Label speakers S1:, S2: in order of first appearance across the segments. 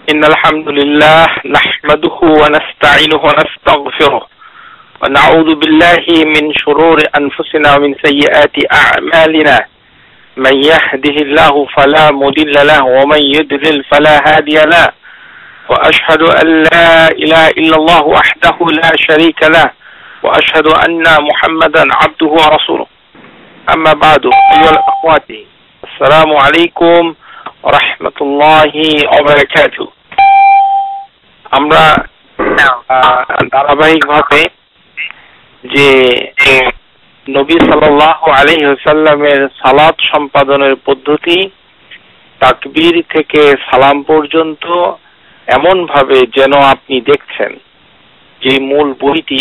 S1: إن الحمد لله نحمده ونستعينه ونستغفره ونعوذ بالله من شرور أنفسنا ومن سيئات أعمالنا من يهده الله فلا مضل له ومن يضلل فلا هادي له وأشهد أن لا إله إلا الله وحده لا شريك له وأشهد أن محمدا عبده ورسوله أما بعد أيها الأخوات السلام عليكم রাহমাতুল্লাহি ওয়া বারাকাতুহু। আমরা ধারাবাহিকভাবে যে নবী সাল্লাল্লাহু আলাইহি ওয়াসাল্লামের সালাত সম্পাদনের পদ্ধতি তাকবীর থেকে সালাম পর্যন্ত এমন ভাবে যেন আপনি দেখছেন, যে মূল বইটি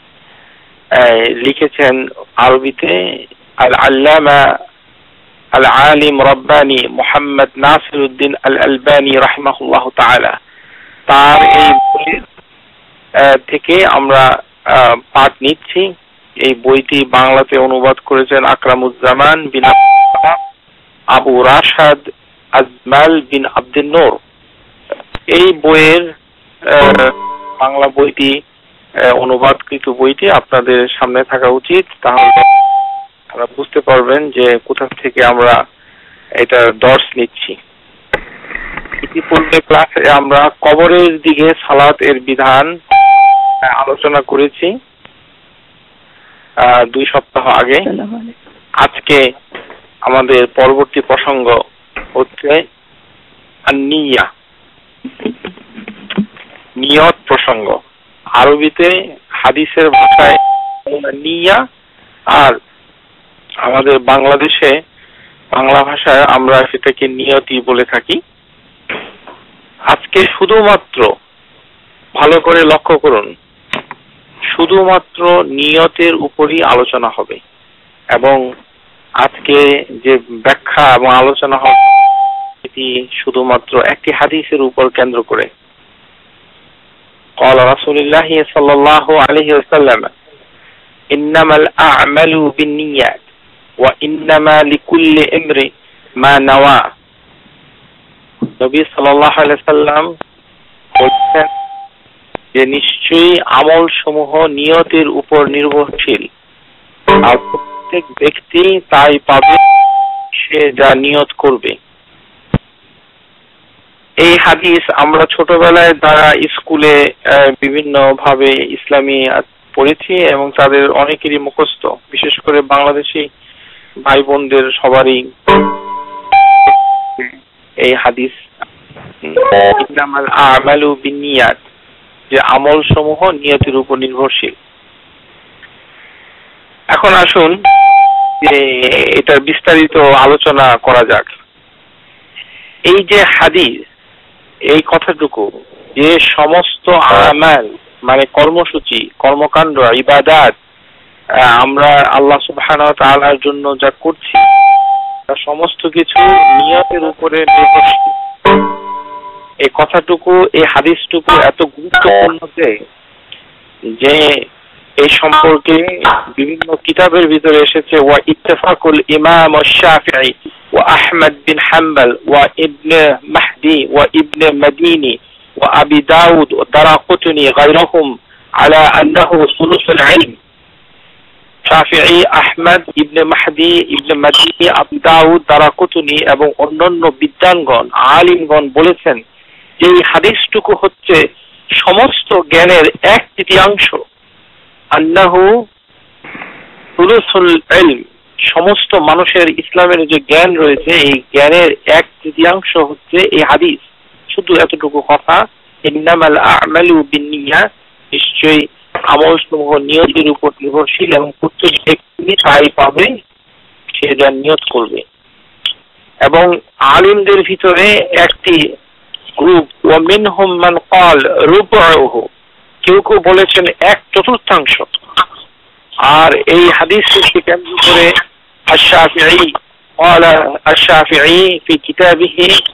S1: লিখেছেন আরবিতে আল-আল্লামা আল-আলিম রব্বানি মুহাম্মদ নাসিরউদ্দিন আল-আলবানী রাহিমাহুল্লাহু তাআলা, তার এই বই থেকে আমরা পাঠ নিচ্ছি। এই বইটি বাংলাতে অনুবাদ করেছেন আকরামুজ্জামান বিন আবু রাশাদ আজমাল বিন আব্দুন নূর। এই বইয়ের বাংলা বইটি অনুবাদকৃত বইটি আপনাদের সামনে থাকা উচিত, তাহলে আপনারা বুঝতে পারবেন যে কোথা থেকে আমরা এটা দর্শ নিচ্ছি। ইতিপূর্বে ক্লাসে আমরা কবরের দিকে সালাত এর বিধান আলোচনা করেছি 2 সপ্তাহ আগে। আজকে আমাদের পরবর্তী প্রসঙ্গ হচ্ছে নিয়ত প্রসঙ্গ। আরবিতে হাদিসের ভাষায় নিয়া, আর আমাদের বাংলাদেশে বাংলা ভাষায় আমরা সেটাকে নিয়তি বলে থাকি। আজকে শুধুমাত্র ভালো করে লক্ষ্য করুন, শুধুমাত্র নিয়তের উপরই আলোচনা হবে, এবং আজকে যে ব্যাখ্যা এবং আলোচনা হবে এটি শুধুমাত্র একটি হাদিসের উপর কেন্দ্র করে। قال رسول الله صلى الله عليه وسلم إنما الأعمال بالنيات وإنما لكل امرئ ما نوى। নবী সাল্লাল্লাহু আলাইহি সাল্লাম বলেছেন যে নিশ্চয়ই আমল সমূহ নিয়তের উপর নির্ভরশীল, আর প্রত্যেক ব্যক্তি তাই পাবে সে যা নিয়ত করবে। এই হাদিস আমরা ছোটবেলায় যারা স্কুলে বিভিন্ন ভাবে ইসলামী পড়েছি এবং তাদের অনেকেরই মুখস্থ, বিশেষ করে বাংলাদেশি ভাই বোনদের সবারই এই হাদিস ইন্নামাল আমালু বিন্নিয়াত, যে আমল সমূহ নিয়তের উপর নির্ভরশীল। এখন আসুন যে এটার বিস্তারিত আলোচনা করা যাক। এই যে হাদিস, এই কথাটুকু যে সমস্ত আমাল মানে কর্মসূচি, কর্মকাণ্ড, ইবাদাত আমরা আল্লাহ সুবহানাহু ওয়া তাআলার জন্য যা করছি তা সমস্ত কিছু নিয়তের উপরে নির্ভরশীল। এই কথাটুকু, এই হাদিসটুকু এত গুরুত্বপূর্ণ যে এই সম্পর্কে বিভিন্ন কিতাবের ভিতরে এসেছে ওয়া ইত্তেফাকুল ইমাম আশ-শাফিঈ ওয়া আহমদ বিন হাম্বল ওয়া ইবনে মাহদি ওয়া ইবনে মাদিনী ওয়া আবি দাউদ ওয়া দারাকুতনি গায়রুহুম আলা আন্নাহু সুলুসুল ইলম। শাফিঈ, আহমদ, ইবনে মাহদি, ইবনে মাদিনী, আবু দাউদ, দারাকুতনি এবং অন্যান্য বিদ্বানগণ, আলিমগণ বলেছেন যে এই হাদিসটুকু হচ্ছে সমস্ত জ্ঞানের 1/3। আন্নাহু সুলুসুল ইলম, সমস্ত মানুষের ইসলামের যে জ্ঞান রয়েছে এই জ্ঞানের 1/3 হচ্ছে এই হাদিস। শুধু এতটুকু কথা, ইন্নামাল আমালু বিন্নিয়াত, নিশ্চয়ই আমল সমূহ নিয়তের উপর নির্ভরশীল এবং প্রত্যেক ব্যক্তি তাই পাবে সে যা নিয়ত করবে। এবং আলিমদের ভিতরে একটি গ্রুপ ওয়া মিনহুম মান ক্বাল রুবউহু, কেউ কেউ বলেছেন 1/4। আর এই হাদিসকে কেন্দ্র করে আশ-শাফিঈ قال الشافعي في كتابه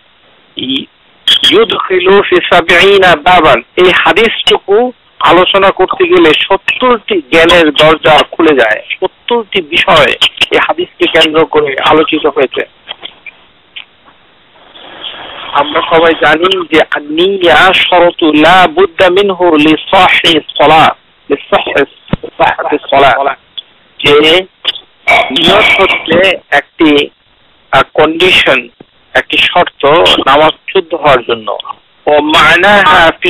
S1: يدخل في 70 بابا, এই হাদিসটুকু আলোচনা করতে গেলে 70টি জ্ঞানের দরজা খুলে যায়। 70টি বিষয় এই হাদিসকে কেন্দ্র করে আলোচিত হয়েছে। আমরা সবাই জানি যে নিয়া শরতু লা বুদ্দা মিনহু লিসাহি সালাহ লিসাহি সালাহ, যে নিয়ত হচ্ছে একটি কন্ডিশন, একটি শর্ত নামাজ শুদ্ধ হওয়ার জন্য। ও মানাহা ফি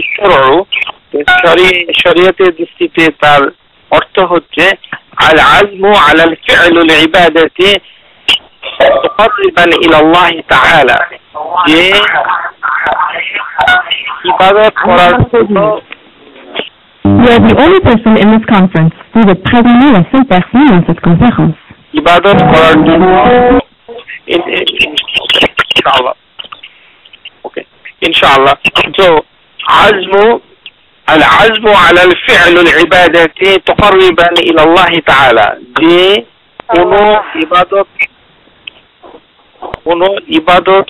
S1: শরীয়তের দৃষ্টিতে তার অর্থ হচ্ছে আল আজমু আলাল ফি'লুল ইবাদাতি মুকাররিবান ইলা আল্লাহ তাআলা, যে ইবাদত করার জন্য।
S2: You are the only person in this conference. Vous êtes prévenu la seule personne dans cette conférence.
S1: ইবাদত করার জন্য ইনশাআল্লাহ, ওকে ইনশাআল্লাহ। তো আজমু আল আজমু আলাল ফি'লুল ইবাদাতি মুকাররিবান ইলা আল্লাহ তাআলা, যে কোনো ইবাদত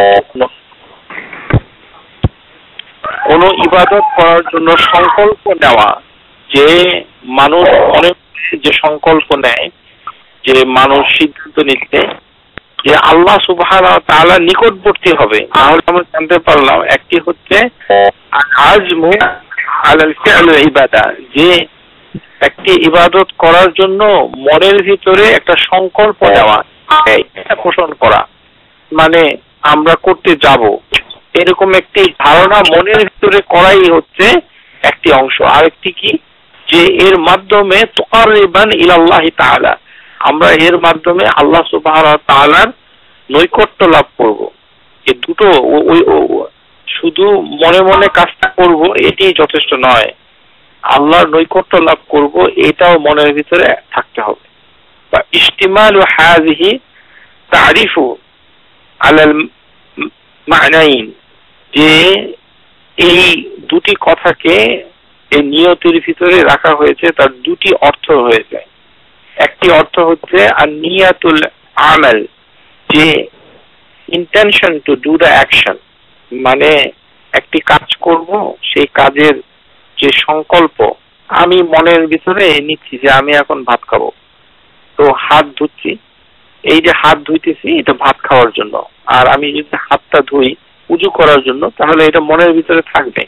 S1: করার জন্য সংকল্প নেওয়া, যে মানুষ মনে যে সংকল্প নেয়, যে মানুষ সিদ্ধান্ত নিচ্ছে যে আল্লাহ সুবহানাহু ওয়া তাআলা নিকটবর্তী হবে। তাহলে আমরা জানতে পারলাম একটি হচ্ছে আজমু আলাল ফি'লুল ইবাদা, যে একটি ইবাদত করার জন্য মনের ভিতরে একটা সংকল্প নেওয়া, পোষণ করা, মানে আমরা করতে যাব, এরকম একটি ধারণা মনের ভিতরে করাই হচ্ছে একটি অংশ। আরেকটি কি, যে এর মাধ্যমে তুকাররিবান ইলাল্লাহি তাআলা, আমরা এর মাধ্যমে আল্লাহ সুবহানাহু ওয়া তাআলার নৈকট্য লাভ করব। এই দুটো শুধু মনে মনে কাজটা করব এটি যথেষ্ট নয়, আল্লাহর নৈকট্য লাভ করব এটাও মনের ভিতরে থাকতে হবে। বা ইস্তিমালু হাযিহি তারিফু আলাল মা'নাইন, যে এই দুটি কথাকে এই নিয়তের ভিতরে রাখা হয়েছে, তার দুটি অর্থ হয়েছে। একটি অর্থ হচ্ছে আন-নিয়াতুল আমাল, যে intention to do the action, মানে একটি কাজ করব, সেই কাজের যে সংকল্প আমি মনের ভিতরে নিচ্ছি যে আমি এখন ভাত খাবো, তো হাত ধুচ্ছি, এই যে হাত ধুইতেছি এটা ভাত খাওয়ার জন্য, আর আমি যদি হাতটা ধুই উযু করার জন্য, তাহলে এটা মনের ভিতরে থাকবে।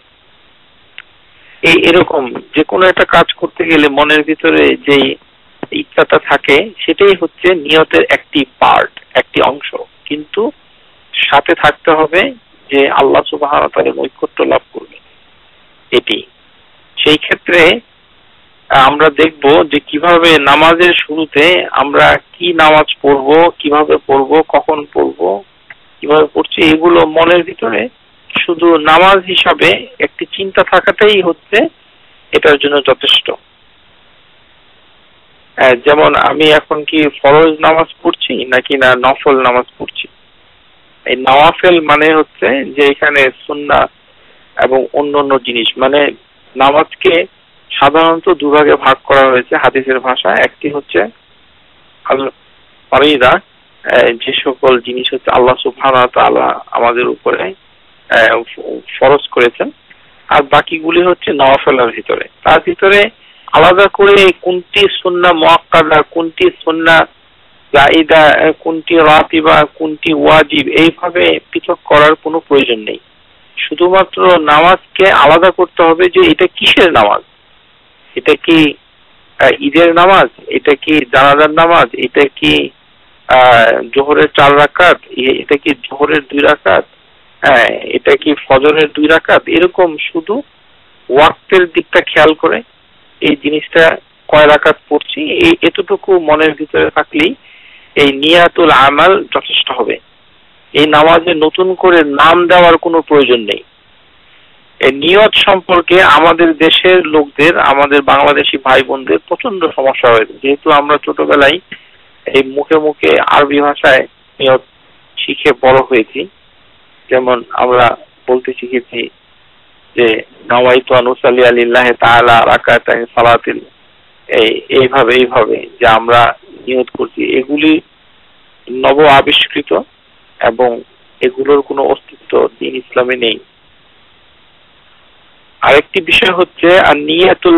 S1: এরকম যে কোনো একটা কাজ করতে গেলে মনের ভিতরে যে ইচ্ছাটা থাকে সেটাই হচ্ছে নিয়তের একটি পার্ট, একটি অংশ, কিন্তু সাথে থাকতে হবে যে আল্লাহ সুবহানাহু ওয়া তাআলার নৈকট্য লাভ করবে এটি। সেই ক্ষেত্রে আমরা দেখব যে কিভাবে নামাজের শুরুতে আমরা কি নামাজ পড়ব, কিভাবে পড়ব, কখন পড়ব, কিভাবে পড়ছি, এগুলো মনের ভিতরে শুধু নামাজ হিসাবে একটি চিন্তা থাকাটাই হচ্ছে এটার জন্য যথেষ্ট। যেমন আমি এখন কি ফরজ নামাজ পড়ছি নাকি না নফল নামাজ পড়ছি। এই নওয়াফেল মানে হচ্ছে যে এখানে সুন্নাহ এবং অন্যান্য জিনিস, মানে নামাজকে সাধারণত দুভাগে ভাগ করা হয়েছে হাদিসের ভাষায়। একটি হচ্ছে আল ফরিদা, যে সকল জিনিস হচ্ছে আল্লাহ সুবহানাহু ওয়া তাআলা আমাদের উপরে ফরজ করেছেন, আর বাকিগুলি হচ্ছে নওয়াফেলের ভিতরে। তার ভিতরে আলাদা করে কোনটি সুন্নাহ মুআক্কাদা, কোনটি সুন্নাহ জাইদা, কোনটি রাতিবা, কোনটি ওয়াজিব, এইভাবে পৃথক করার কোনো প্রয়োজন নেই। শুধুমাত্র নামাজকে আলাদা করতে হবে যে এটা কিসের নামাজ, এটা কি ঈদের নামাজ, এটা কি জানাজার নামাজ, এটা কি জোহরের 4 রাকাত, এটা কি জোহরের 2 রাকাত, এটা কি ফজরের 2 রাকাত, এরকম শুধু ওয়াক্তের দিকটা খেয়াল করে এই জিনিসটা কয় রাকাত পড়ছি এতটুকু মনের ভিতরে থাকলেই এই নিয়াতুল আমাল যথেষ্ট হবে। এই নামাজে নতুন করে নাম দেওয়ার কোনো প্রয়োজন নেই। এই নিয়ত সম্পর্কে আমাদের দেশের লোকদের, আমাদের বাংলাদেশি ভাই বোনদের প্রচন্ড সমস্যা হয়েছে, যেহেতু আমরা ছোটবেলায় এই মুখে মুখে আরবি ভাষায় নিয়ত শিখে বড় হয়েছি। যেমন আমরা বলতে শিখেছি যে নাওয়াইতু আন উসাল্লি লিল্লাহি তাআলা রাকাতাইন সালাতিল, এইভাবে যে আমরা নিয়ত করছি, এগুলি নব আবিষ্কৃত এবং এগুলোর কোনো অস্তিত্ব দ্বীন ইসলামে নেই। আরেকটি বিষয় হচ্ছে আন-নিয়াতুল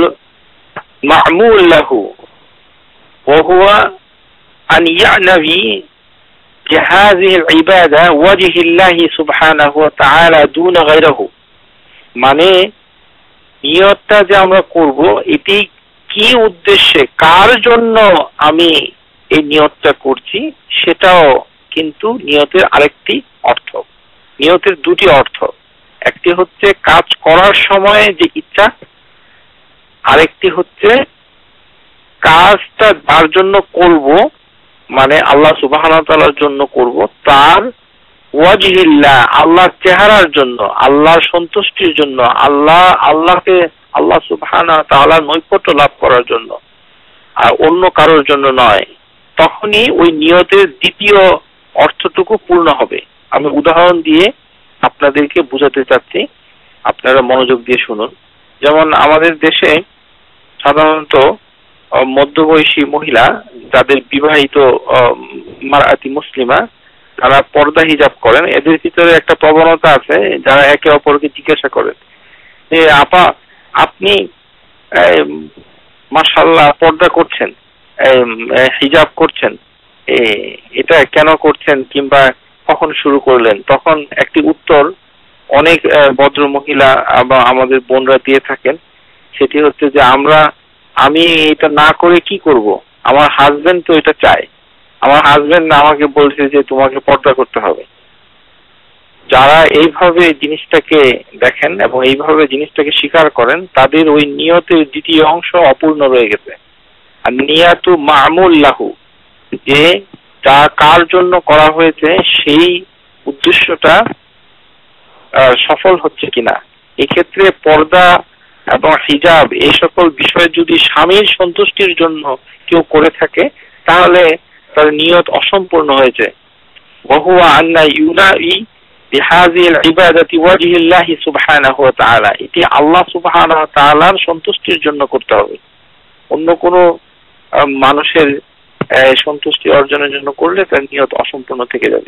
S1: মা'মুল লাহু ওয়া হুয়া আন ইয়ানবি হাযিহিল ইবাদা ওয়াজহিল্লাহি সুবহানাহু ওয়া তাআলা দুনা গায়রিহি, মানে নিয়তটা যে আমরা করব এটি কি উদ্দেশ্যে, কার জন্য আমি এই নিয়তটা করছি, সেটাও কিন্তু নিয়তের আরেকটি অর্থ। নিয়তের দুটি অর্থ, একটি হচ্ছে কাজ করার সময় যে ইচ্ছা, আরেকটি হচ্ছে কাজটা যার জন্য করব, মানে আল্লাহ সুবহানাহু ওয়া তাআলার জন্য করব, তার ওয়াজহিল্লাহ, আল্লাহর চেহারার জন্য, আল্লাহর সন্তুষ্টির জন্য, আল্লাহ সুবহানাহু ওয়া তাআলার নৈকট্য লাভ করার জন্য, আর অন্য কারোর জন্য নয়। তখনই ওই নিয়তের দ্বিতীয় অর্থটুকু পূর্ণ হবে। আমি উদাহরণ দিয়ে আপনাদেরকে বোঝাতে চাচ্ছি, আপনারা মনোযোগ দিয়ে শুনুন। যেমন আমাদের দেশে সাধারণত মধ্যবয়সী মহিলা যাদের বিবাহিত মারআতি মুসলিমা, তারা পর্দা হিজাব করেন। এদের ভিতরে একটা প্রবণতা আছে, যারা একে অপরকে জিজ্ঞাসা করেন যে আপা আপনি মাশাআল্লাহ পর্দা করছেন, হিজাব করছেন, এটা কেন করছেন কিংবা কখন শুরু করলেন? তখন একটি উত্তর অনেক ভদ্র মহিলা বা আমাদের বোনরা দিয়ে থাকেন, সেটি হচ্ছে যে আমি এটা না করে কি করব, আমার হাজবেন্ড তো এটা চায়, আমার হাজবেন্ড আমাকে বলছে যে তোমাকে পর্দা করতে হবে। যারা এইভাবে জিনিসটাকে দেখেন এবং এইভাবে জিনিসটাকে স্বীকার করেন, তাদের ওই নিয়তের দ্বিতীয় অংশ অপূর্ণ রয়ে গেছে। আর নিয়াতু মা'মুল লাহু, যে যা কার জন্য করা হয়েছে সেই উদ্দেশ্যটা সফল হচ্ছে কিনা। এক্ষেত্রে পর্দা এবং হিজাব এই সকল বিষয় যদি স্বামীর সন্তুষ্টির জন্য কেউ করে থাকে, তাহলে তার নিয়ত অসম্পূর্ণ হয়েছে। ওয়াহুয়া আন্না ইউনাই বিহাযিল ইবাদাতি ওয়াজহিল্লাহি সুবহানাহু ওয়া তাআলা, এটি আল্লাহ সুবহানাহু ওয়া তাআলার সন্তুষ্টির জন্য করতে হবে। অন্য কোনো মানুষের সন্তুষ্টি অর্জনের জন্য করলে তার নিয়ত অসম্পূর্ণ থেকে যাবে।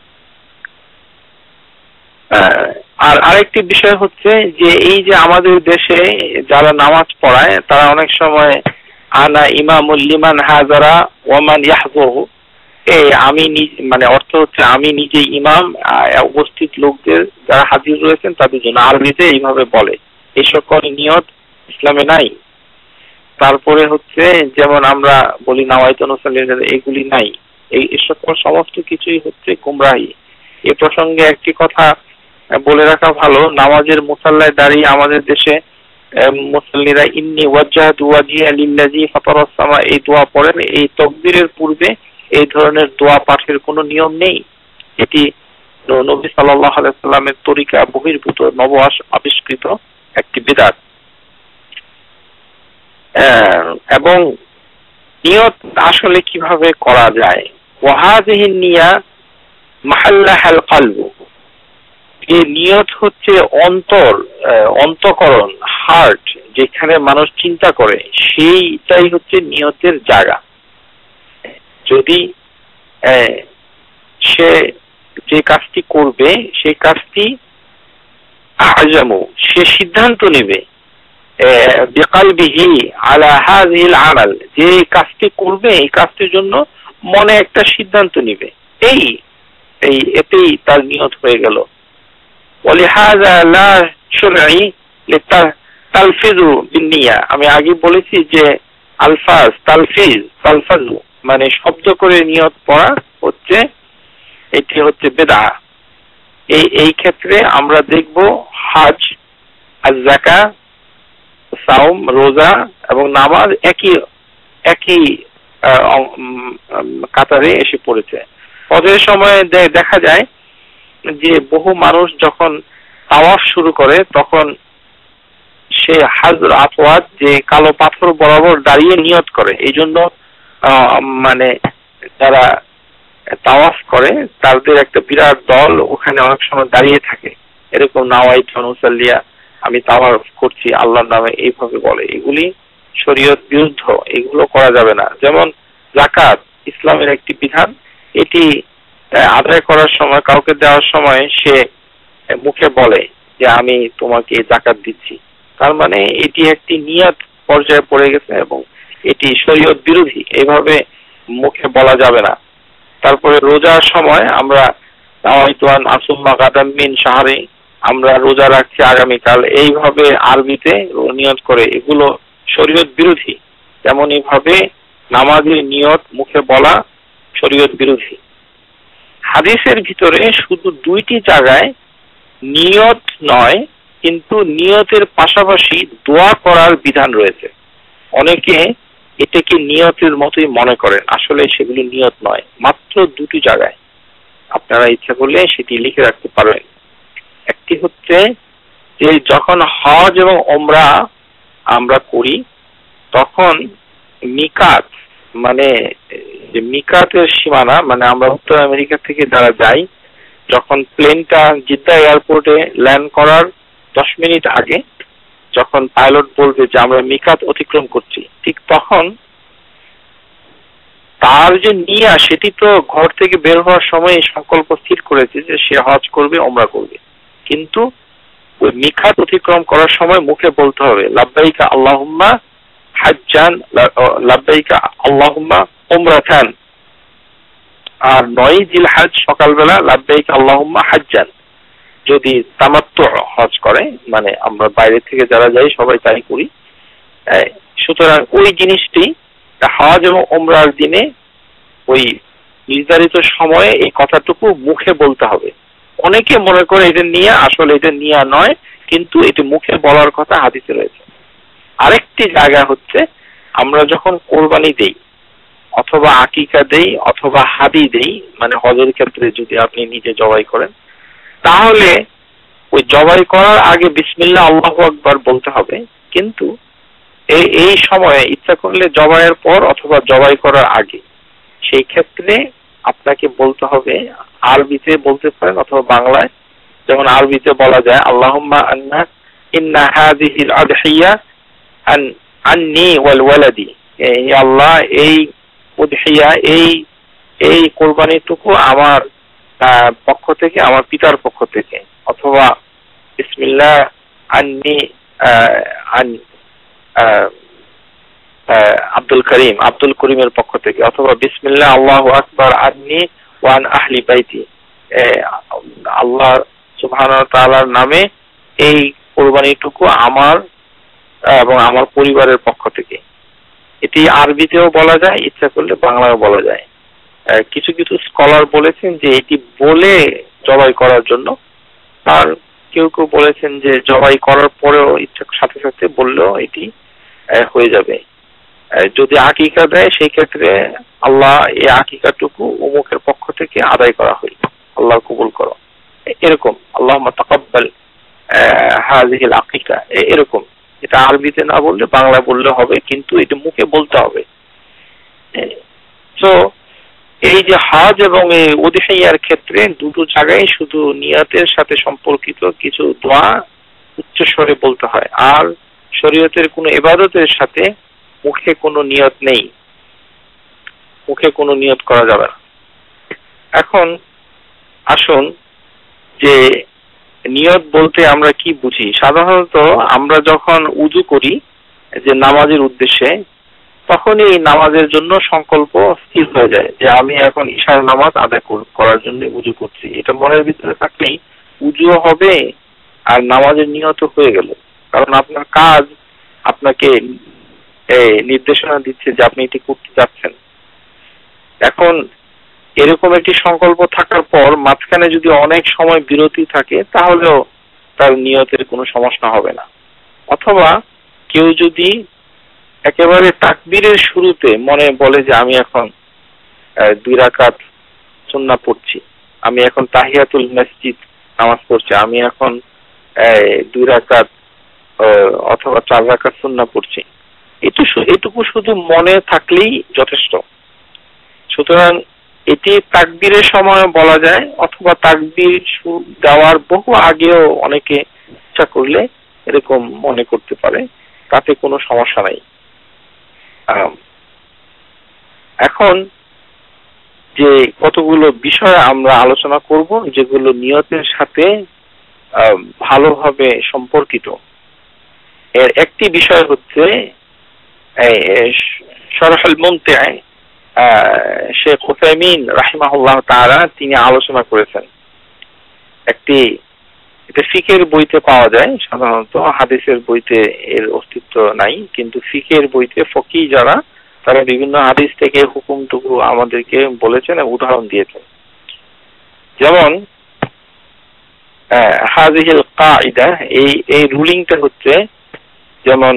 S1: আর আরেকটি বিষয় হচ্ছে যে এই যে আমাদের দেশে যারা নামাজ পড়ায়, তারা অনেক সময় আনা ইমামুল লিমান হাজারা ওয়া মান ইয়াহযুরু, আমি মানে অর্থ হচ্ছে আমি নিজে ইমাম, উপস্থিত লোকদের যারা হাজির রয়েছেন তাদের জন্য, আরবিতে এইভাবে বলে। এই সকল নিয়ত ইসলামে নাই। তারপরে হচ্ছে যেমন আমরা বলি নাওয়াইতু নুসাল্লি, এগুলি নাই। এই সকল সমস্ত কিছুই হচ্ছে গুমরাহি। এ প্রসঙ্গে একটি কথা বলে রাখা ভালো, নামাজের মুসাল্লায় দাঁড়িয়ে আমাদের দেশে মুসাল্লিরা ইন্নী ওয়াজ্জাহতু ওয়াজহিয়া লিল্লাযী ফাতারাস সামা এই দোয়া পড়েন। এই তাকবীরের পূর্বে এই ধরনের দোয়া পাঠের কোনো নিয়ম নেই। এটি নবী সাল্লাল্লাহু আলাইহি ওয়াসাল্লামের তরিকা বহির্ভূত নব আবিষ্কৃত একটি বিদআত। এবং নিয়ত আসলে কিভাবে করা যায়? ওয়াহাযিহিন নিয়া মাহাল্লাহাল কলব, এই নিয়ত হচ্ছে অন্তঃকরণ, হার্ট, যেখানে মানুষ চিন্তা করে, সেইটাই হচ্ছে নিয়তের জায়গা। যদি সে যে কাজটি করবে সেই কাজটি আযমু, সে সিদ্ধান্ত নেবে বিকলবিহি আলা হাযিহিল আমাল, যে কাজটি করবে এই কাজটির জন্য মনে একটা সিদ্ধান্ত নেবে, এতেই তার নিয়ত হয়ে গেল। ওয়ালিহাযা লা শুরঈ লিতালফিযু বিন্নিয়া, আমি আগে বলেছি যে আলফাজ তালফাজু মানে শব্দ করে নিয়ত পড়া হচ্ছে, এটি হচ্ছে বিদআ। এই ক্ষেত্রে আমরা দেখব হজ, যাকাত, সাওম, রোজা এবং নামাজ একই কাতারে এসে পড়েছে। হজের সময় দেখা যায় যে বহু মানুষ যখন তাওয়াফ শুরু করে তখন সে হাজর আসওয়াদ, যে কালো পাথর বরাবর দাঁড়িয়ে নিয়ত করে। এই জন্য মানে যারা তাওয়াফ করে তাদের একটা বিরাট দল ওখানে অনেক সময় দাঁড়িয়ে থাকে, এরকম নাওয়াইতু নুসাল্লিয়া, আমি তাওয়াফ করছি আল্লাহর নামে, এইভাবে বলে। এগুলি শরীয়ত বিরুদ্ধ, এগুলো করা যাবে না। যেমন যাকাত ইসলামের একটি বিধান, এটি আদায় করার সময়, কাউকে দেওয়ার সময় সে মুখে বলে যে আমি তোমাকে যাকাত দিচ্ছি, তার মানে এটি একটি নিয়ত পর্যায়ে পড়ে গেছে এবং এটি শরীয়ত বিরোধী, এইভাবে মুখে বলা যাবে না। তারপরে রোজার সময় আমরা নাওয়াইতুয়ান আসুম্মা গাদাম মিন শাহরি, আমরা রোজা রাখছি আগামীকাল, এইভাবে আরবিতে নিয়ত করে, এগুলো শরীয়ত বিরোধী। তেমনি ভাবে নামাজের নিয়ত মুখে বলা শরীয়ত বিরোধী। হাদিসের ভিতরে শুধু 2টি জায়গায় নিয়ত নয়, কিন্তু নিয়তের পাশাপাশি দোয়া করার বিধান রয়েছে। অনেকে এটাকে নিয়তের মতোই মনে করেন, আসলে সেগুলো নিয়ত নয়। মাত্র 2টি জায়গায় আপনারা ইচ্ছা করলে সেটি লিখে রাখতে পারবেন। একটি হচ্ছে যে যখন হজ এবং ওমরা আমরা করি, তখন মিকাত, মানে যে মিকাতের সীমানা, মানে আমরা উত্তর আমেরিকা থেকে যারা যাই, যখন প্লেনটা জিদ্দা এয়ারপোর্টে ল্যান্ড করার 10 মিনিট আগে যখন পাইলট বলবে যে আমরা মিকাত অতিক্রম করছি, ঠিক তখন তার যে নিয়া, সেটি তো ঘর থেকে বের হওয়ার সময় সংকল্প স্থির করেছে যে সে হজ করবে, ওমরা করবে, কিন্তু ওই মিকাত অতিক্রম করার সময় মুখে বলতে হবে লাব্বাইকা আল্লাহুম্মা হাজ্জান, লাব্বাইকা আল্লাহুম্মা উমরাতান। আর 9 জিলহজ সকালবেলা লাব্বাইকা আল্লাহুম্মা হাজ্জান, যদি তামাত্তু হজ করে, মানে আমরা বাইরে থেকে যারা যাই সবাই তাই করি। সুতরাং ওই জিনিসটি হজ এবং ওমরার দিনে ওই নির্ধারিত সময়ে এই কথাটুকু মুখে বলতে হবে। অনেকে মনে করে এটা নিয়ে, আসলে এটা নিয়ে নয়, কিন্তু এটি মুখে বলার কথা হাদিসে রয়েছে। আরেকটি জায়গা হচ্ছে আমরা যখন কোরবানি দেই অথবা আকিকা দেই অথবা হাদি দেই, মানে হজের ক্ষেত্রে যদি আপনি নিজে জবাই করেন, তাহলে ওই জবাই করার আগে বিসমিল্লাহ আল্লাহু আকবার বলতে হবে। কিন্তু এই সময়ে ইচ্ছা করলে জবাইয়ের পর অথবা জবাই করার আগে, সেই ক্ষেত্রে আপনাকে বলতে হবে, আরবিতে বলতে পারেন অথবা বাংলায়, যেমন আরবিতে বলা যায় আল্লাহুম্মা ইন্না হাযিহিল আদহিয়া আন্নি ওয়াল ওয়ালাদি, আল্লাহ এই উদহিয়া, এই কোরবানিটুকু আমার পক্ষ থেকে, আমার পিতার পক্ষ থেকে, অথবা বিসমিল্লাহ আন্নি আব্দুল করিমের পক্ষ থেকে, অথবা বিসমিল্লাহ আল্লাহু আকবার আন্নি ওয়ান আহলি বাইতি, আল্লাহ সুবহানাহু ওয়া তাআলার নামে এই কোরবানিটুকু আমার এবং আমার পরিবারের পক্ষ থেকে। এটি আরবিতেও বলা যায়, ইচ্ছা করলে বাংলায়ও বলা যায়। কিছু কিছু স্কলার বলেছেন যে এটি বলে জবাই করার জন্য, আর কেউ কেউ বলেছেন যে জবাই করার পরেও ইচ্ছা সাথে সাথে বললেও এটি হয়ে যাবে। যদি আকিকা দেয় সেই ক্ষেত্রে আল্লাহ এই আকিকাটুকু অমুকের পক্ষ থেকে আদায় করা হয়, আল্লাহ কবুল করো, এরকম আল্লাহুম্মা তাকাব্বাল হাযিহিল আকিকা, এরকম। এটা আরবিতে না বললে বাংলা বললে হবে, কিন্তু এটা মুখে বলতে হবে। তো এই যে হজ এবং এই উদহিয়ার ক্ষেত্রে 2টো জায়গায় শুধু নিয়তের সাথে সম্পর্কিত কিছু দোয়া উচ্চস্বরে বলতে হয়, আর শরীয়তের কোনো ইবাদতের সাথে মুখে কোনো নিয়ত নেই, মুখে কোনো নিয়ত করা যাবে না। এখন আসুন যে নিয়ত বলতে আমরা কি বুঝি। সাধারণত আমরা যখন উযু করি যে নামাজের উদ্দেশ্যে, তখনই এই নামাজের জন্য সংকল্প স্থির হয়ে যায় যে আমি এখন ঈশার নামাজ আদায় করার জন্য উযু করছি। এটা মনের ভিতরে থাকলেই উযুও হবে আর নামাজের নিয়ত হয়ে গেল, কারণ আপনার কাজ আপনাকে নির্দেশনা দিচ্ছে যে আপনি এটি করতে যাচ্ছেন। এখন এরকম একটি সংকল্প থাকার পর মাঝখানে যদি অনেক সময় বিরতি থাকে, তাহলেও তার নিয়তের কোনো সমস্যা হবে না। অথবা কেউ যদি একেবারে তাকবীরের শুরুতে মনে বলে যে আমি এখন 2 রাকাত সুন্নাহ পড়ছি, আমি এখন তাহিয়াতুল মসজিদ নামাজ পড়ছি, আমি এখন 2 রাকাত অথবা 4 রাকাত সুন্নাহ পড়ছি, এটুকু শুধু মনে থাকলেই যথেষ্ট। সুতরাং এটি তাকবীরের সময় বলা যায়, অথবা তাকবীর দেওয়ার বহু আগেও অনেকে ইচ্ছা করলে এরকম মনে করতে পারে, তাতে কোনো সমস্যা নাই। এখন যে কতগুলো বিষয় আমরা আলোচনা করব যেগুলো নিয়তের সাথে ভালোভাবে সম্পর্কিত, এর একটি বিষয় হচ্ছে শরহুল মুমতি', শেখ উসাইমিন রাহিমাহুল্লাহ তাআলা তিনি আলোচনা করেছেন। এটা ফিকের বইতে পাওয়া যায়, সাধারণত হাদিসের বইতে এর অস্তিত্ব নাই, কিন্তু ফিকের বইতে ফকি যারা তারা বিভিন্ন হাদিস থেকে হুকুমটুকু আমাদেরকে বলেছেন এবং উদাহরণ দিয়েছেন। যেমন হাযিহিল কায়দা, এই রুলিংটা হচ্ছে যেমন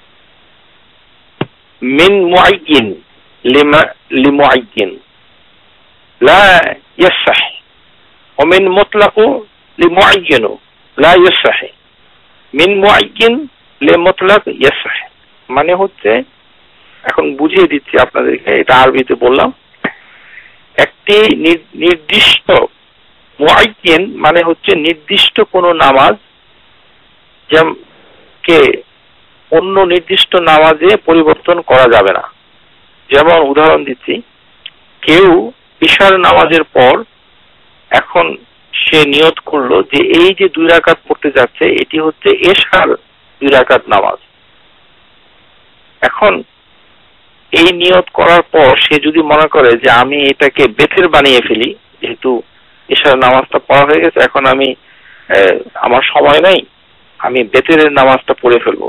S1: মিন মুআয়্যিন লিমুআয়্যিন লা ইয়াসহ ওয়া মিন মুতলাক লিমুআয়্যিন লা ইয়াসহ মিন মুআয়্যিন লিমুতলাক ইয়াসহ। মানে হচ্ছে, এখন বুঝিয়ে দিচ্ছি আপনাদেরকে, এটা আরবিতে বললাম। একটি নির্দিষ্ট মুআয়্যিন মানে হচ্ছে নির্দিষ্ট কোন নামাজ কে অন্য নির্দিষ্ট নামাজে পরিবর্তন করা যাবে না। যেমন উদাহরণ দিচ্ছি, কেউ ইশার নামাজের পর এখন সে নিয়ত করলো যে এই যে 2 রাকাত পড়তে যাচ্ছে এটি হচ্ছে এশার 2 রাকাত নামাজ। এখন এই নিয়ত করার পর সে যদি মনে করে যে আমি এটাকে বেতের বানিয়ে ফেলি, যেহেতু এশার নামাজটা পড়া হয়ে গেছে, এখন আমি আমার সময় নাই, আমি বেতের নামাজটা পড়ে ফেলবো,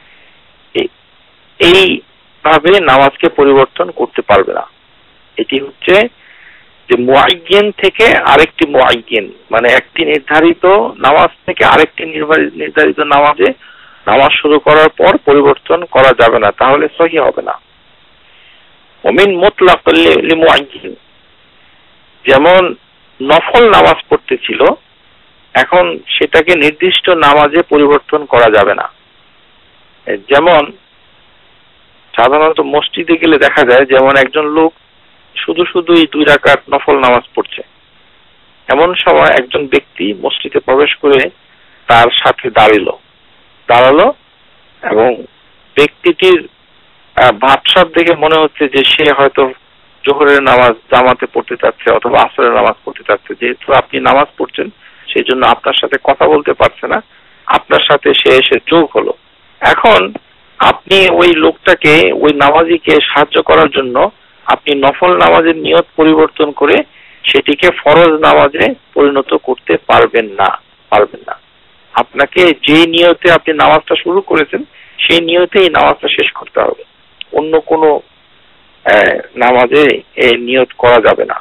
S1: এইভাবে নামাজকে পরিবর্তন করতে পারবে না। এটি হচ্ছে যে মুআয়্যিন থেকে আরেকটি মুআয়্যিন, মানে একটি নির্ধারিত নামাজ থেকে আরেকটি নির্ধারিত নামাজে নামাজ শুরু করার পর পরিবর্তন করা যাবে না, তাহলে সহিহ হবে না। ওমিন মুতলাক লিমুআয়্যিন, যেমন নফল নামাজ পড়তে ছিল, এখন সেটাকে নির্দিষ্ট নামাজে পরিবর্তন করা যাবে না। যেমন সাধারণত মসজিদে গেলে দেখা যায়, যেমন একজন লোক শুধুই 2 রাকাত নফল নামাজ পড়ছে, এমন সময় একজন ব্যক্তি মসজিদে প্রবেশ করে তার সাথে দাঁড়ালো এবং ব্যক্তিটির ভাবসাব দেখে মনে হচ্ছে যে সে হয়তো জোহরের নামাজ জামাতে পড়তে চাচ্ছে অথবা আসরের নামাজ পড়তে চাচ্ছে। যেহেতু আপনি নামাজ পড়ছেন সেই জন্য আপনার সাথে কথা বলতে পারছে না, আপনার সাথে সে এসে যোগ হলো। এখন আপনি ওই লোকটাকে, ওই নামাজিকে সাহায্য করার জন্য আপনি নফল নামাজের নিয়ত পরিবর্তন করে সেটিকে ফরজ নামাজে পরিণত করতে পারবেন না। আপনাকে যে নিয়তে আপনি নামাজটা শুরু করেছেন সেই নিয়তেই নামাজটা শেষ করতে হবে, অন্য কোনো নামাজে এই নিয়ত করা যাবে না।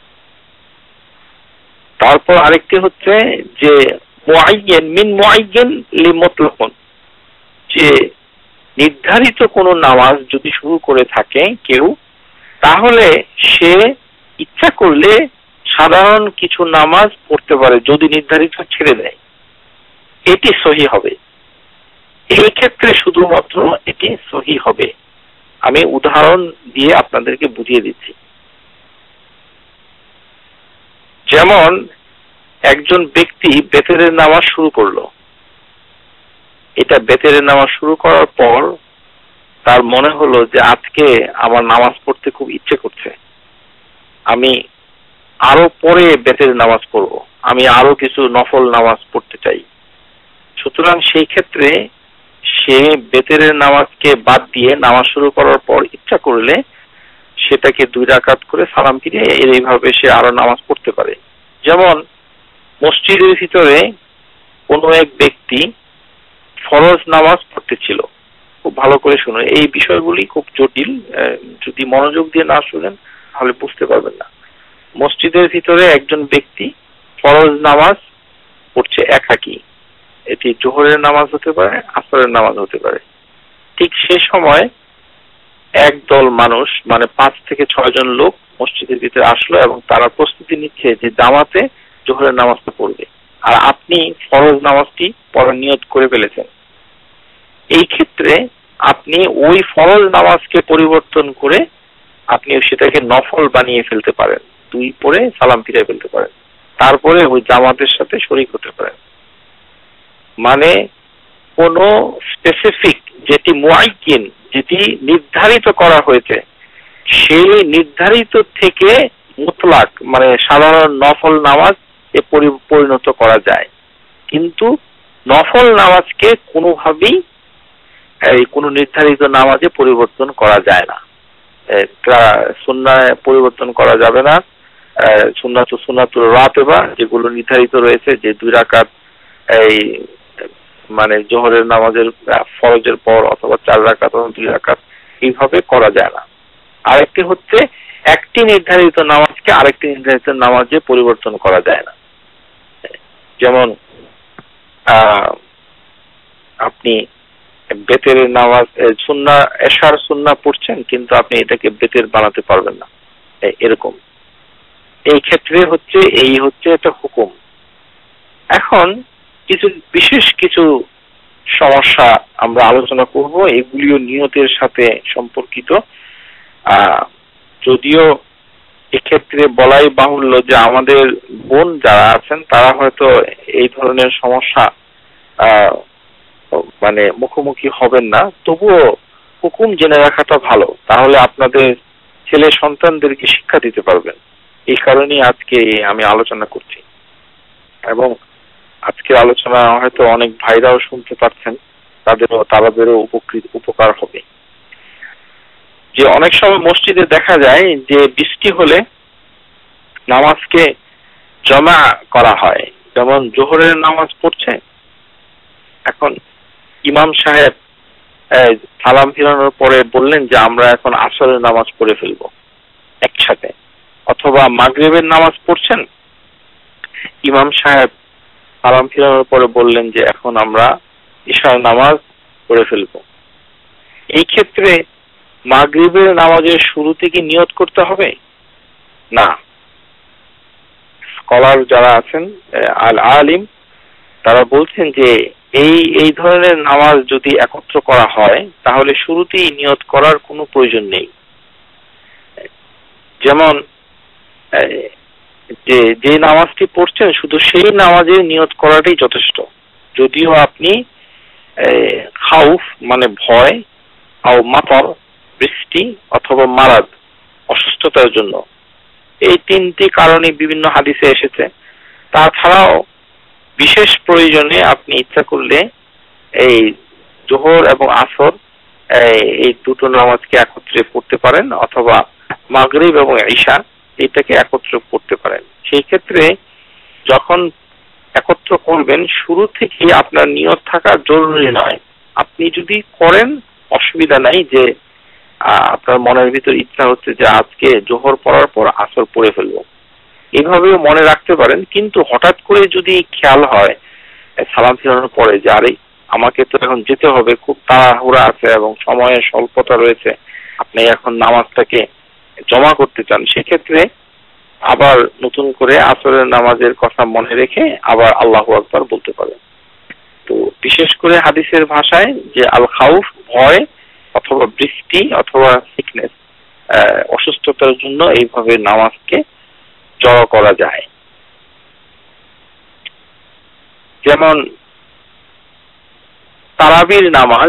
S1: তারপর আরেকটি হচ্ছে যে মুআয়্যিন মিন মুআয়্যিন লিমুতলাক, যে নির্ধারিত কোনো নামাজ যদি শুরু করে থাকে কেউ, তাহলে সে ইচ্ছা করলে সাধারণ কিছু নামাজ পড়তে পারে যদি নির্ধারিত ছেড়ে দেয়, এটি সহিহ হবে। এই ক্ষেত্রে শুধুমাত্র এটি সহিহ হবে। আমি উদাহরণ দিয়ে আপনাদেরকে বুঝিয়ে দিচ্ছি। যেমন একজন ব্যক্তি বেতেরের নামাজ শুরু করলো, এটা বেতেরের নামাজ শুরু করার পর তার মনে হলো যে আজকে আমার নামাজ পড়তে খুব ইচ্ছে করছে, আমি আরো পরে বেতের নামাজ পড়ব, আমি আরো কিছু নফল নামাজ পড়তে চাই। সুতরাং সেই ক্ষেত্রে সে বেতেরের নামাজকে বাদ দিয়ে নামাজ শুরু করার পর ইচ্ছা করলে সেটাকে 2 রাকাত করে সালাম ফিরে এইভাবে সে আরো নামাজ পড়তে পারে। যেমন মসজিদের ভিতরে কোনো এক ব্যক্তি ফরজ নামাজ পড়তেছিল, খুব ভালো করে শুনুন, এই বিষয়গুলি খুব জটিল, যদি মনোযোগ দিয়ে না শুনেন তাহলে বুঝতে পারবেন না। মসজিদের ভিতরে একজন ব্যক্তি ফরজ নামাজ পড়ছে একাকী, এটি জোহরের নামাজ হতে পারে, আসরের নামাজ হতে পারে। ঠিক সে সময় একদল মানুষ, মানে 5 থেকে 6 জন লোক মসজিদের ভিতরে আসলো এবং তারা প্রস্তুতি নিচ্ছে যে জামাতে জোহরের নামাজটা পড়বে, আর আপনি ফরজ নামাজটি পড়ার নিয়ত করে ফেলেছেন। এই ক্ষেত্রে আপনি ওই ফরজ নামাজকে পরিবর্তন করে আপনি সেটাকে নফল বানিয়ে ফেলতে পারেন, 2 পড়ে সালাম ফিরে ফেলতে পারেন, তারপরে ওই জামাতের সাথে শরীক হতে পারেন। মানে কোন স্পেসিফিক যেটি মুআয়্যিন, যেটি নির্ধারিত করা হয়েছে, সেই নির্ধারিত থেকে মুতলাক মানে সাধারণ নফল নামাজ এ পরিণত করা যায়, কিন্তু নফল নামাজকে কোনোভাবেই এই কোনো নির্ধারিত নামাজে পরিবর্তন করা যায় না। সুন্নাহ পরিবর্তন করা যাবে না। সুন্নাতুল রাতিবা যেগুলো নির্ধারিত রয়েছে, যে 2 রাকাত এই মানে জোহরের নামাজের ফরজের পর অথবা 4 রাকাত অথবা 2 রাকাত এইভাবে করা যায় না। আরেকটি হচ্ছে একটি নির্ধারিত নামাজকে আরেকটি নির্ধারিত নামাজে পরিবর্তন করা যায় না। যেমন আপনি বেতের নামাজ সুন্নাহ এশার সুন্নাহ পড়ছেন, কিন্তু আপনি এটাকে বেতের বানাতে পারবেন না, এরকম। এই ক্ষেত্রে হচ্ছে একটা হুকুম। এখন বিশেষ কিছু সমস্যা আমরা আলোচনা করব, এগুলিও নিয়তের সাথে সম্পর্কিত। যদিও এক্ষেত্রে বলাই বাহুল্য যে আমাদের বোন যারা আছেন তারা হয়তো এই ধরনের সমস্যা মানে মুখোমুখি হবেন না, তবুও হুকুম জেনে রাখাটা ভালো, তাহলে আপনাদের ছেলে সন্তানদেরকে শিক্ষা দিতে পারবেন। এই কারণেই আজকে আমি আলোচনা করছি, এবং আজকের আলোচনা হয়তো অনেক ভাইরাও শুনতে পাচ্ছেন, তাদেরও উপকার হবে। যে অনেক সময় মসজিদে দেখা যায় যে বৃষ্টি হলে নামাজকে জমা করা হয়, যেমন জোহরের নামাজ পড়ছে, এখন ইমাম সাহেব সালাম ফিরানোর পরে বললেন যে আমরা এখন আসরের নামাজ পড়ে ফেলবো একসাথে, অথবা মাগরিবের নামাজ পড়ছেন, ইমাম সাহেব সালাম ফিরানোর পরে বললেন যে এখন আমরা ইশার নামাজ পড়ে ফেলবো। এই ক্ষেত্রে মাগরিবের নামাজের শুরুতে কি নিয়ত করতে হবে? না। স্কলার যারা আছেন আলিম তারা বলছেন যে এই ধরনের নামাজ যদি একত্র করা হয় তাহলে শুরুতেই নিয়ত করার কোনো প্রয়োজন নেই। যেমন যে নামাজটি পড়ছেন শুধু সেই নামাজে নিয়ত করাটাই যথেষ্ট। যদিও আপনি খাউফ মানে ভয়, মাতর বৃষ্টি, অথবা মারাদ অসুস্থতার জন্য, এই 3টি কারণে বিভিন্ন হাদিসে এসেছে। তাছাড়াও বিশেষ প্রয়োজনে আপনি ইচ্ছা করলে এই জোহর এবং আসর এই দুটো নামাজকে একত্রে পড়তে পারেন, অথবা মাগরিব এবং ঈশা এটাকে একত্রে পড়তে পারেন। সেই ক্ষেত্রে যখন একত্র করবেন শুরু থেকে আপনার নিয়ত থাকা জরুরি নয়। আপনি যদি করেন অসুবিধা নাই, যে আপনার মনের ভিতর ইচ্ছা হচ্ছে যে আজকে জোহর পড়ার পর আসর পড়ে ফেলবো, এইভাবেও মনে রাখতে পারেন। কিন্তু হঠাৎ করে যদি খেয়াল হয় সালাম ফিরানোর পরে যে আরে আমাকে তো এখন যেতে হবে, খুব তাড়াহুড়া আছে এবং সময়ের স্বল্পতা রয়েছে, আপনি এখন নামাজটাকে জমা করতে চান, সেক্ষেত্রে আবার নতুন করে আসরের নামাজের কথা মনে রেখে আবার আল্লাহু আকবার বলতে পারেন। তো বিশেষ করে হাদিসের ভাষায় যে আল খাউফ ভয়, অথবা বৃষ্টি, অথবা সিকনেস অসুস্থতার জন্য এইভাবে নামাজকে জড়ো করা যায়। যেমন তারাবির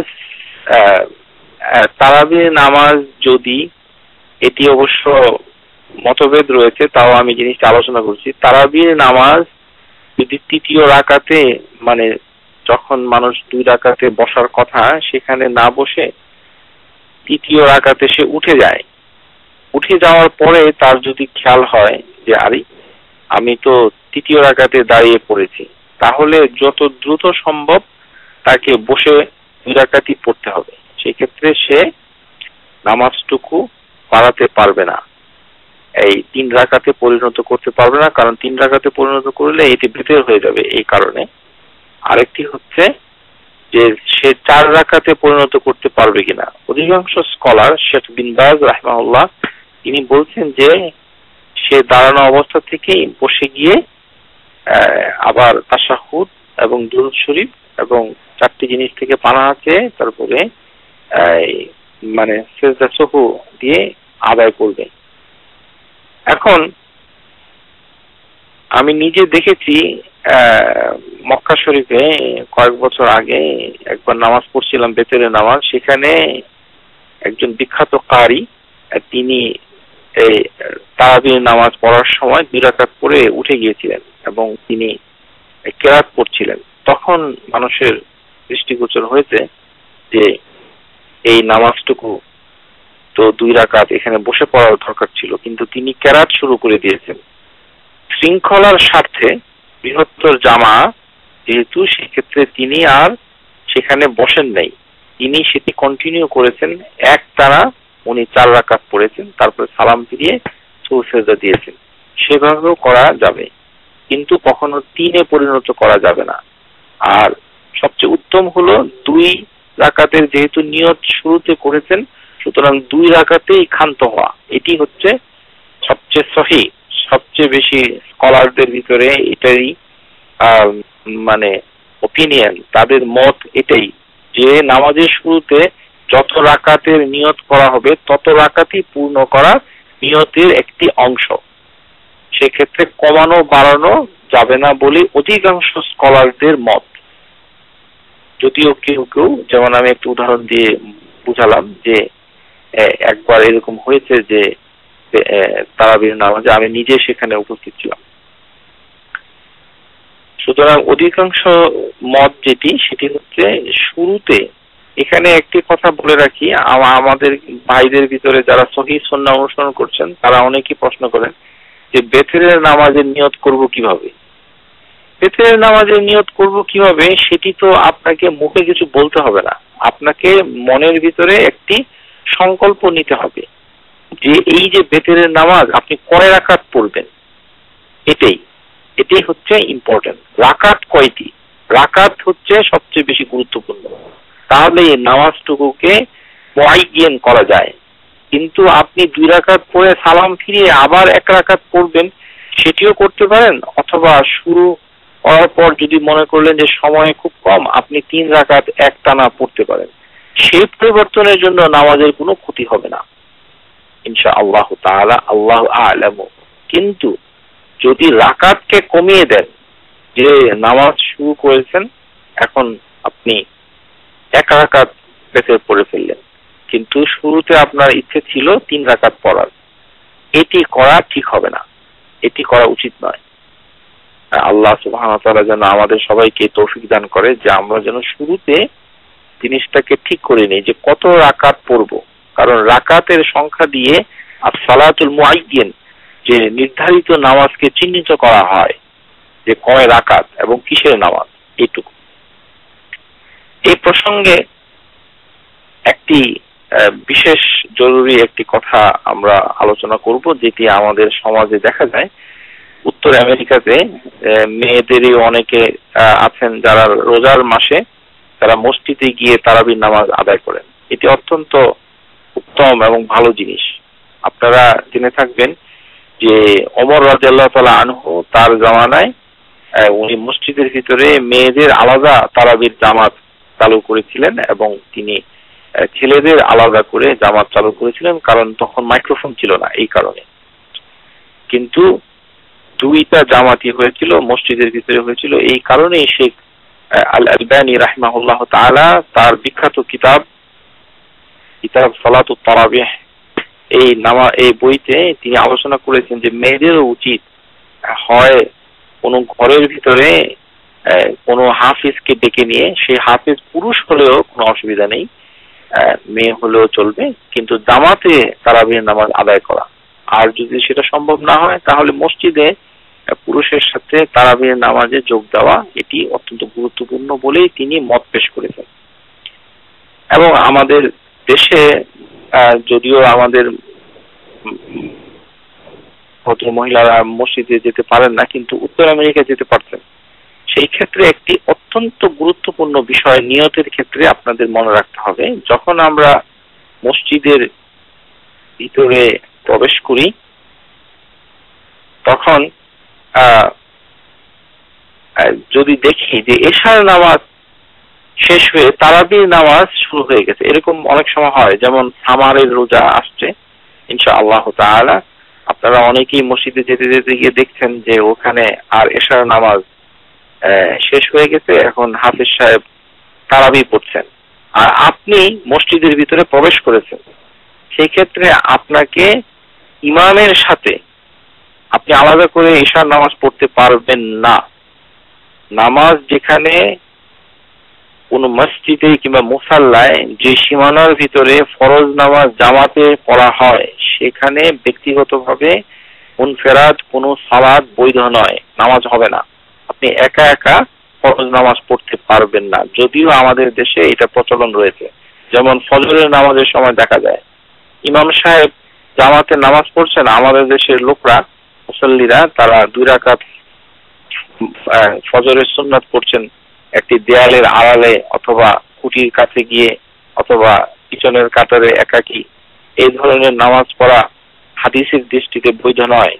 S1: নামাজ যদি, এটি অবশ্য মতভেদ রয়েছে, তাও আমি জিনিসটা আলোচনা করছি। তারাবির নামাজ যদি 3য় রাকাতে, মানে যখন মানুষ 2 রাকাতে বসার কথা সেখানে না বসে 3য় রাকাতে সে উঠে যায়, উঠে যাওয়ার পরে তার যদি খেয়াল হয় যে আরে আমি তো 3য় রাকাতে দাঁড়িয়ে পড়েছি, তাহলে যত দ্রুত সম্ভব তাকে বসে 2 রাকাতই পড়তে হবে। সেই ক্ষেত্রে সে নামাজটুকু বাড়াতে পারবে না, এই 3 রাকাতে পরিণত করতে পারবে না, কারণ 3 রাকাতে পরিণত করলে এটি বেতের হয়ে যাবে। এই কারণে আরেকটি হচ্ছে যে সে 4 রাকাতে পরিণত করতে পারবে কিনা। অধিকাংশ স্কলার, শেখ বিন বাজ রাহিমাহুল্লাহ, তিনি বলছেন যে সে দাঁড়ানো অবস্থা থেকেই বসে গিয়ে আবার তাশাহুদ এবং দুরূদ শরীফ এবং 4টি জিনিস থেকে পানাহ চেয়ে তারপরে মানে সিজদা সুহু দিয়ে আদায় করবে। এখন আমি নিজে দেখেছি মক্কা শরীফে কয়েক বছর আগে একবার নামাজ পড়ছিলাম, বেতের নামাজ। সেখানে একজন বিখ্যাত কারি, তিনি এই তারাবির নামাজ পড়ার সময় 2 রাকাত পড়ে উঠে গিয়েছিলেন এবং তিনি কেরাত পড়ছিলেন। তখন মানুষের দৃষ্টিগোচর হয়েছে যে এই নামাজটুকু তো 2 রাকাত এখানে বসে পড়ার দরকার ছিল, কিন্তু তিনি কেরাত শুরু করে দিয়েছেন। শৃঙ্খলার স্বার্থে বৃহত্তর জামা যেহেতু, সেক্ষেত্রে তিনি আর সেখানে বসেন নাই, তিনি সেটি কন্টিনিউ করেছেন। একটানা উনি 4 রাকাত পড়েছেন, তারপরে সালাম ফিরিয়ে সুজদা দিয়েছেন। সেভাবেও করা যাবে, কিন্তু কখনো 3-এ পরিণত করা যাবে না। আর সবচেয়ে উত্তম হলো 2 রাকাতের যেহেতু নিয়ত শুরুতে করেছেন, সুতরাং 2 রাকাতেই ক্ষান্ত হওয়া, এটি হচ্ছে সবচেয়ে সহি। সবচেয়ে বেশি স্কলারদের ভিতরে এটাই মানে ওপিনিয়ন, তাদের মত এটাই যে নামাজের শুরুতে যত রাকাতের নিয়ত করা হবে তত রাকাতই পূর্ণ করা নিয়তের একটি অংশ। সেক্ষেত্রে কমানো বাড়ানো যাবে না বলে অধিকাংশ স্কলারদের মত। যদিও কেউ কেউ, যেমন আমি একটু উদাহরণ দিয়ে বুঝালাম যে একবার এরকম হয়েছে যে তারাবির নামাজে আমি নিজে সেখানে উপস্থিত ছিলাম। সুতরাং অধিকাংশ মত যেটি, সেটি হচ্ছে শুরুতে। এখানে একটি কথা বলে রাখি, আমাদের ভাইদের ভিতরে যারা সহিহ সুন্নাহ অনুসরণ করছেন তারা অনেকেই প্রশ্ন করেন যে বেতরের নামাজের নিয়ত করব কিভাবে। বেতরের নামাজের নিয়ত করব কিভাবে, সেটি তো আপনাকে মুখে কিছু বলতে হবে না, আপনাকে মনের ভিতরে একটি সংকল্প নিতে হবে যে এই যে বেতরের নামাজ আপনি কয় রাকাত পড়বেন, এটাই হচ্ছে ইম্পর্টেন্ট। রাকাত কয়টি, রাকাত হচ্ছে সবচেয়ে বেশি গুরুত্বপূর্ণ। তাহলে এই নামাজটুকুকে মুআয়্যান করা যায়। কিন্তু আপনি 2 রাকাত পড়ে সালাম ফিরিয়ে আবার 1 রাকাত পড়বেন, সেটিও করতে পারেন। অথবা শুরু করার পর যদি মনে করলেন যে সময় খুব কম, আপনি 3 রাকাত একটানা পড়তে পারেন। সেই পরিবর্তনের জন্য নামাজের কোনো ক্ষতি হবে না ইনশাআল্লাহ তাআলা, আল্লাহু আ'লামু। কিন্তু যদি রাকাতকে কমিয়ে দেন, যে নামাজ শুরু করেছেন, এখন আপনি 1 রাকাত বেতর পড়ে ফেললেন, কিন্তু শুরুতে আপনার ইচ্ছে ছিল 3 রাকাত পড়ার, এটি করা ঠিক হবে না, এটি করা উচিত নয়। আল্লাহ সুবহানাহু ওয়া তাআলা যেন আমাদের সবাইকে তৌফিক দান করে যে আমরা যেন শুরুতে জিনিসটাকে ঠিক করে নিই যে কত রাকাত পড়ব। কারণ রাকাতের সংখ্যা দিয়ে সালাতুল মুআয়্যান, যে নির্ধারিত নামাজকে চিহ্নিত করা হয় যে কয় রাকাত এবং কিসের নামাজ, এইটুকু। এই প্রসঙ্গে একটি বিশেষ জরুরি একটি কথা আমরা আলোচনা করব, যেটি আমাদের সমাজে দেখা যায়। উত্তর আমেরিকাতে মেয়েদেরই অনেকে আছেন যারা রোজার মাসে তারা মসজিদে গিয়ে তারাবির নামাজ আদায় করেন। এটি অত্যন্ত উত্তম এবং ভালো জিনিস। আপনারা জেনে থাকবেন যে ওমর রাদিয়াল্লাহু তাআলা আনহু, তার জামানায় উনি মসজিদের ভিতরে মেয়েদের আলাদা তারাবির জামাত চালু করেছিলেন এবং তিনি ছেলেদের আলাদা করে জামাত চালু করেছিলেন, কারণ তখন মাইক্রোফোন ছিল না এই কারণে। কিন্তু 2টা জামাতই হয়েছিল, মসজিদের ভিতরে হয়েছিল। এই কারণেই শেখ আল আলবানী রাহিমাহুল্লাহ তাআলা তার বিখ্যাত কিতাব সালাতুত তারাবিহ, এই বইতে তিনি আলোচনা করেছেন যে মেয়েদেরও উচিত হয় কোন ঘরের ভিতরে কোন হাফিজকে ডেকে নিয়ে, সেই হাফিজ পুরুষ হলেও কোনো অসুবিধা নেই, মেয়ে হলেও চলবে, কিন্তু জামাতে তারাবির নামাজ আদায় করা। আর যদি সেটা সম্ভব না হয় তাহলে মসজিদে পুরুষের সাথে তারাবির নামাজে যোগ দেওয়া, এটি অত্যন্ত গুরুত্বপূর্ণ বলেই তিনি মত পেশ করেছেন। এবং আমাদের দেশে যদিও আমাদের ভদ্র মহিলারা মসজিদে যেতে পারেন না, কিন্তু উত্তর আমেরিকা যেতে পারছেন। সেই ক্ষেত্রে একটি অত্যন্ত গুরুত্বপূর্ণ বিষয় নিয়তের ক্ষেত্রে আপনাদের মনে রাখতে হবে। যখন আমরা মসজিদের ভিতরে প্রবেশ করি তখন যদি দেখি যে এশার নামাজ শেষ হয়ে তারাবির নামাজ শুরু হয়ে গেছে, এরকম অনেক সময় হয়। যেমন সামারের রোজা আসছে ইনশাআল্লাহ তাআলা, আপনারা অনেকেই মসজিদে যেতে যেতে গিয়ে দেখছেন যে ওখানে আর এশার নামাজ শেষ হয়ে গেছে, এখন হাফেজ সাহেব তারাবি পড়ছেন আর আপনি মসজিদের ভিতরে প্রবেশ করেছেন। সেই ক্ষেত্রে আপনাকে ইমামের সাথে আপনি আলাদা করে এশার নামাজ পড়তে পারবেন না। নামাজ যেখানে কোন মসজিদে কিংবা মুসাল্লায় যে সীমানার ভিতরে ফরজ নামাজ জামাতে পড়া হয় সেখানে ব্যক্তিগতভাবে মুনফেরাদ কোনো সালাত বৈধ নয়, নামাজ হবে না। আপনি একা একা ফরজ নামাজ পড়তে পারবেন না, যদিও আমাদের দেশে এটা প্রচলন রয়েছে। যেমন ফজরের নামাজের সময় দেখা যায় ইমাম সাহেব জামাতে নামাজ পড়ছেন, আমাদের দেশের লোকরা মুসল্লিরা তারা 2 রাকাত ফজরের সুন্নাত পড়ছেন একটি দেয়ালের আড়ালে অথবা খুঁটির কাছে গিয়ে অথবা পিছনের কাতারে একাকী। এই ধরনের নামাজ পড়া হাদিসের দৃষ্টিতে বৈধ নয়।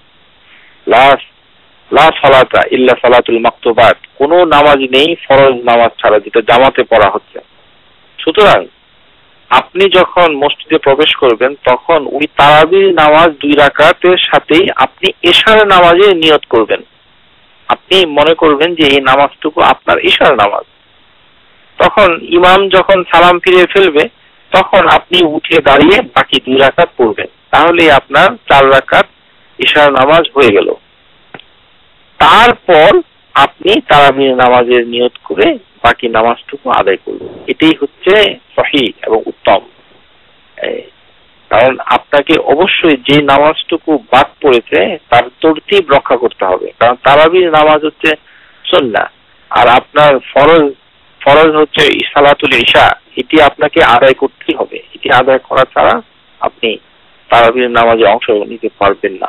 S1: লা সালাতা ইল্লা সালাতুল মাকতুবাত, কোনো নামাজ নেই ফরজ নামাজ ছাড়া যেটা জামাতে পড়া হচ্ছে। সুতরাং আপনি যখন মসজিদে প্রবেশ করবেন তখন ওই তারাবির নামাজ 2 রাকাতের সাথেই আপনি এশার নামাজে নিয়ত করবেন। আপনি মনে করবেন যে এই নামাজটুকু আপনার এশার নামাজ। তখন ইমাম যখন সালাম ফিরিয়ে ফেলবে তখন আপনি উঠে দাঁড়িয়ে বাকি 2 রাকাত পড়বেন, তাহলে আপনার 4 রাকাত এশার নামাজ হয়ে গেল। তারপর আপনি তারাবির নামাজের নিয়ত করে বাকি নামাজটুকু আদায় করবেন। এটাই হচ্ছে সহিহ এবং উত্তম। কারণ আপনাকে অবশ্যই যে নামাজটুকু বাদ পড়েছে তার তরতিব রক্ষা করতে হবে, কারণ তারাবির নামাজ হচ্ছে সুন্নাহ আর আপনার ফরজ হচ্ছে সালাতুল ইশা, এটি আপনাকে আদায় করতেই হবে। এটি আদায় করা ছাড়া আপনি তারাবির নামাজে অংশ নিতে পারবেন না।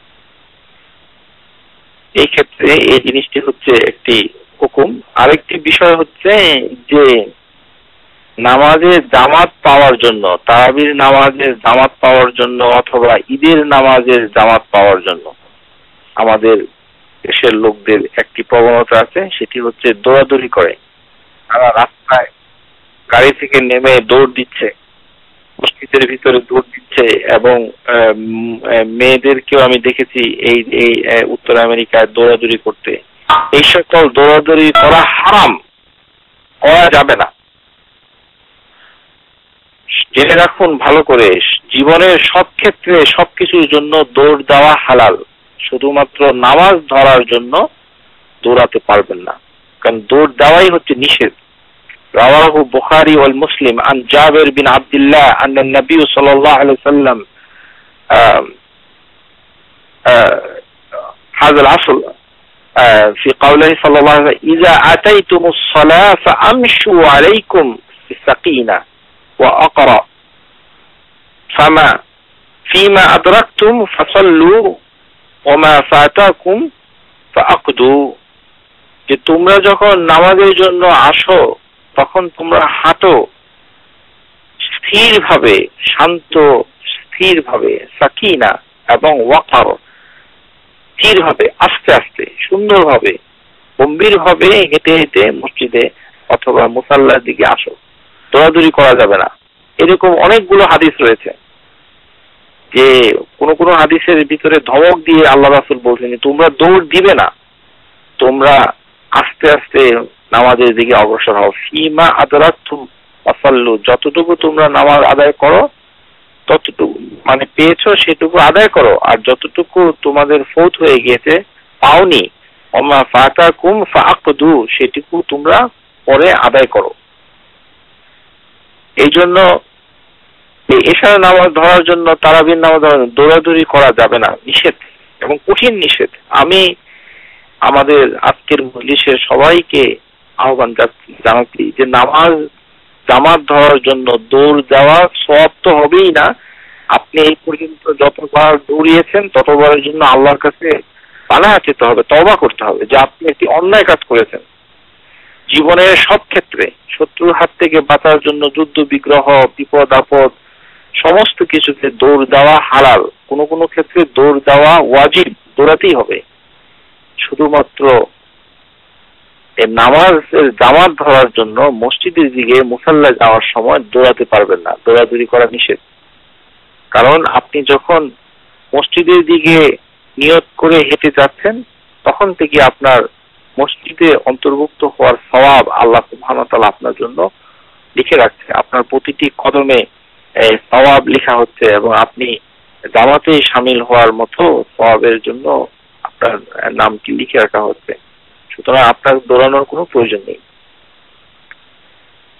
S1: এই ক্ষেত্রে এই জিনিসটি হচ্ছে একটি হুকুম। আরেকটি বিষয় হচ্ছে যে নামাজের জামাত পাওয়ার জন্য, তারাবির নামাজের জামাত পাওয়ার জন্য অথবা ঈদের নামাজের জামাত পাওয়ার জন্য আমাদের দেশের লোকদের একটি প্রবণতা আছে, সেটি হচ্ছে দৌড়াদৌড়ি করে। তারা রাস্তায় গাড়ি থেকে নেমে দৌড় দিচ্ছে, মসজিদের ভিতরে দৌড় দিচ্ছে এবং মেয়েদেরকেও আমি দেখেছি এই উত্তর আমেরিকায় দৌড়াদৌড়ি করতে। এই সকল দৌড়াদৌড়ি করা হারাম, করা যাবে না। জেনে রাখুন ভালো করে, জীবনের সব ক্ষেত্রে সবকিছুর জন্য দৌড় দেওয়া হালাল, শুধুমাত্র নামাজ ধরার জন্য দৌড়াতে পারবেন না, কারণ দৌড় দেওয়াই হচ্ছে নিষেধ। رواه البخاري والمسلم عن جابر بن عبد الله أن النبي صلى الله عليه وسلم هذا العصر في قوله صلى الله عليه وسلم إذا أتيتم الصلاة فأمشوا عليكم بالسكينة وأقرأ فيما أدركتم فصلوا وما فاتكم فأقضوا। যে তোমরা যখন নামাজের জন্য আসো তখন তোমরা হাঁটো স্থিরভাবে, শান্ত স্থিরভাবে, সাকিনা এবং ওয়াকার, স্থিরভাবে, আস্তে আস্তে, সুন্দরভাবে, গম্ভীরভাবে হেঁটে হেঁটে মসজিদে অথবা মুসাল্লার দিকে আসো, দৌড়াদৌড়ি করা যাবে না। এরকম অনেকগুলো হাদিস রয়েছে যে কোন হাদিসের ভিতরে ধমক দিয়ে আল্লাহ রাসূল বলছেন তোমরা দৌড় দিবে না, তোমরা আস্তে আস্তে নামাজের দিকে অগ্রসর হও। ফিমা আদরাকতুম ফাসাল্লু, যতটুকু তোমরা নামাজ আদায় করো ততটুকু মানে পেয়েছো সেটুকু আদায় করো, আর যতটুকু তোমাদের ফৌত হয়ে গিয়েছে পাওনি ওমা ফাতাকুম ফাআকদু, সেটুকু তোমরা পরে আদায় করো। এই জন্য এশার নামাজ ধরার জন্য, তারাবির নামাজ ধরার জন্য দৌড়াদৌড়ি করা যাবে না, নিষেধ এবং কঠিন নিষেধ। আমি আমাদের আজকের মজলিসের সবাইকে আহ্বান জানাচ্ছি যে নামাজ জামাত ধরার জন্য দৌড় দেওয়া সওয়াব তো হবেই না, আপনি এই পর্যন্ত যতবার দৌড়িয়েছেন ততবারের জন্য আল্লাহর কাছে পানাহ চেতে হবে, তওবা করতে হবে যে আপনি একটি অন্যায় কাজ করেছেন। জীবনের সব ক্ষেত্রে শত্রুর হাত থেকে বাঁচার জন্য যুদ্ধ বিগ্রহ, বিপদ আপদ সমস্ত কিছুতে দৌড় দেওয়া হালাল, কোনো ক্ষেত্রে দৌড় দেওয়া ওয়াজিব, দৌড়াতেই হবে। শুধুমাত্র নামাজের জামাত ধরার জন্য মসজিদের দিকে মুসাল্লা যাওয়ার সময় দৌড়াতে পারবেন না, দৌড়াদৌড়ি করা নিষেধ। কারণ আপনি যখন মসজিদের দিকে নিয়ত করে হেঁটে যাচ্ছেন তখন থেকে আপনার মসজিদে অন্তর্ভুক্ত হওয়ার সওয়াব আল্লাহ সুবহানাহু ওয়া তাআলা আপনার জন্য লিখে রাখছে। আপনার প্রতিটি কদমে সওয়াব লেখা হচ্ছে এবং আপনি জামাতে শামিল হওয়ার মতো সওয়াবের জন্য আপনার নামটি লিখে রাখা হচ্ছে। সুতরাং আপনার দৌড়ানোর কোনো প্রয়োজন নেই।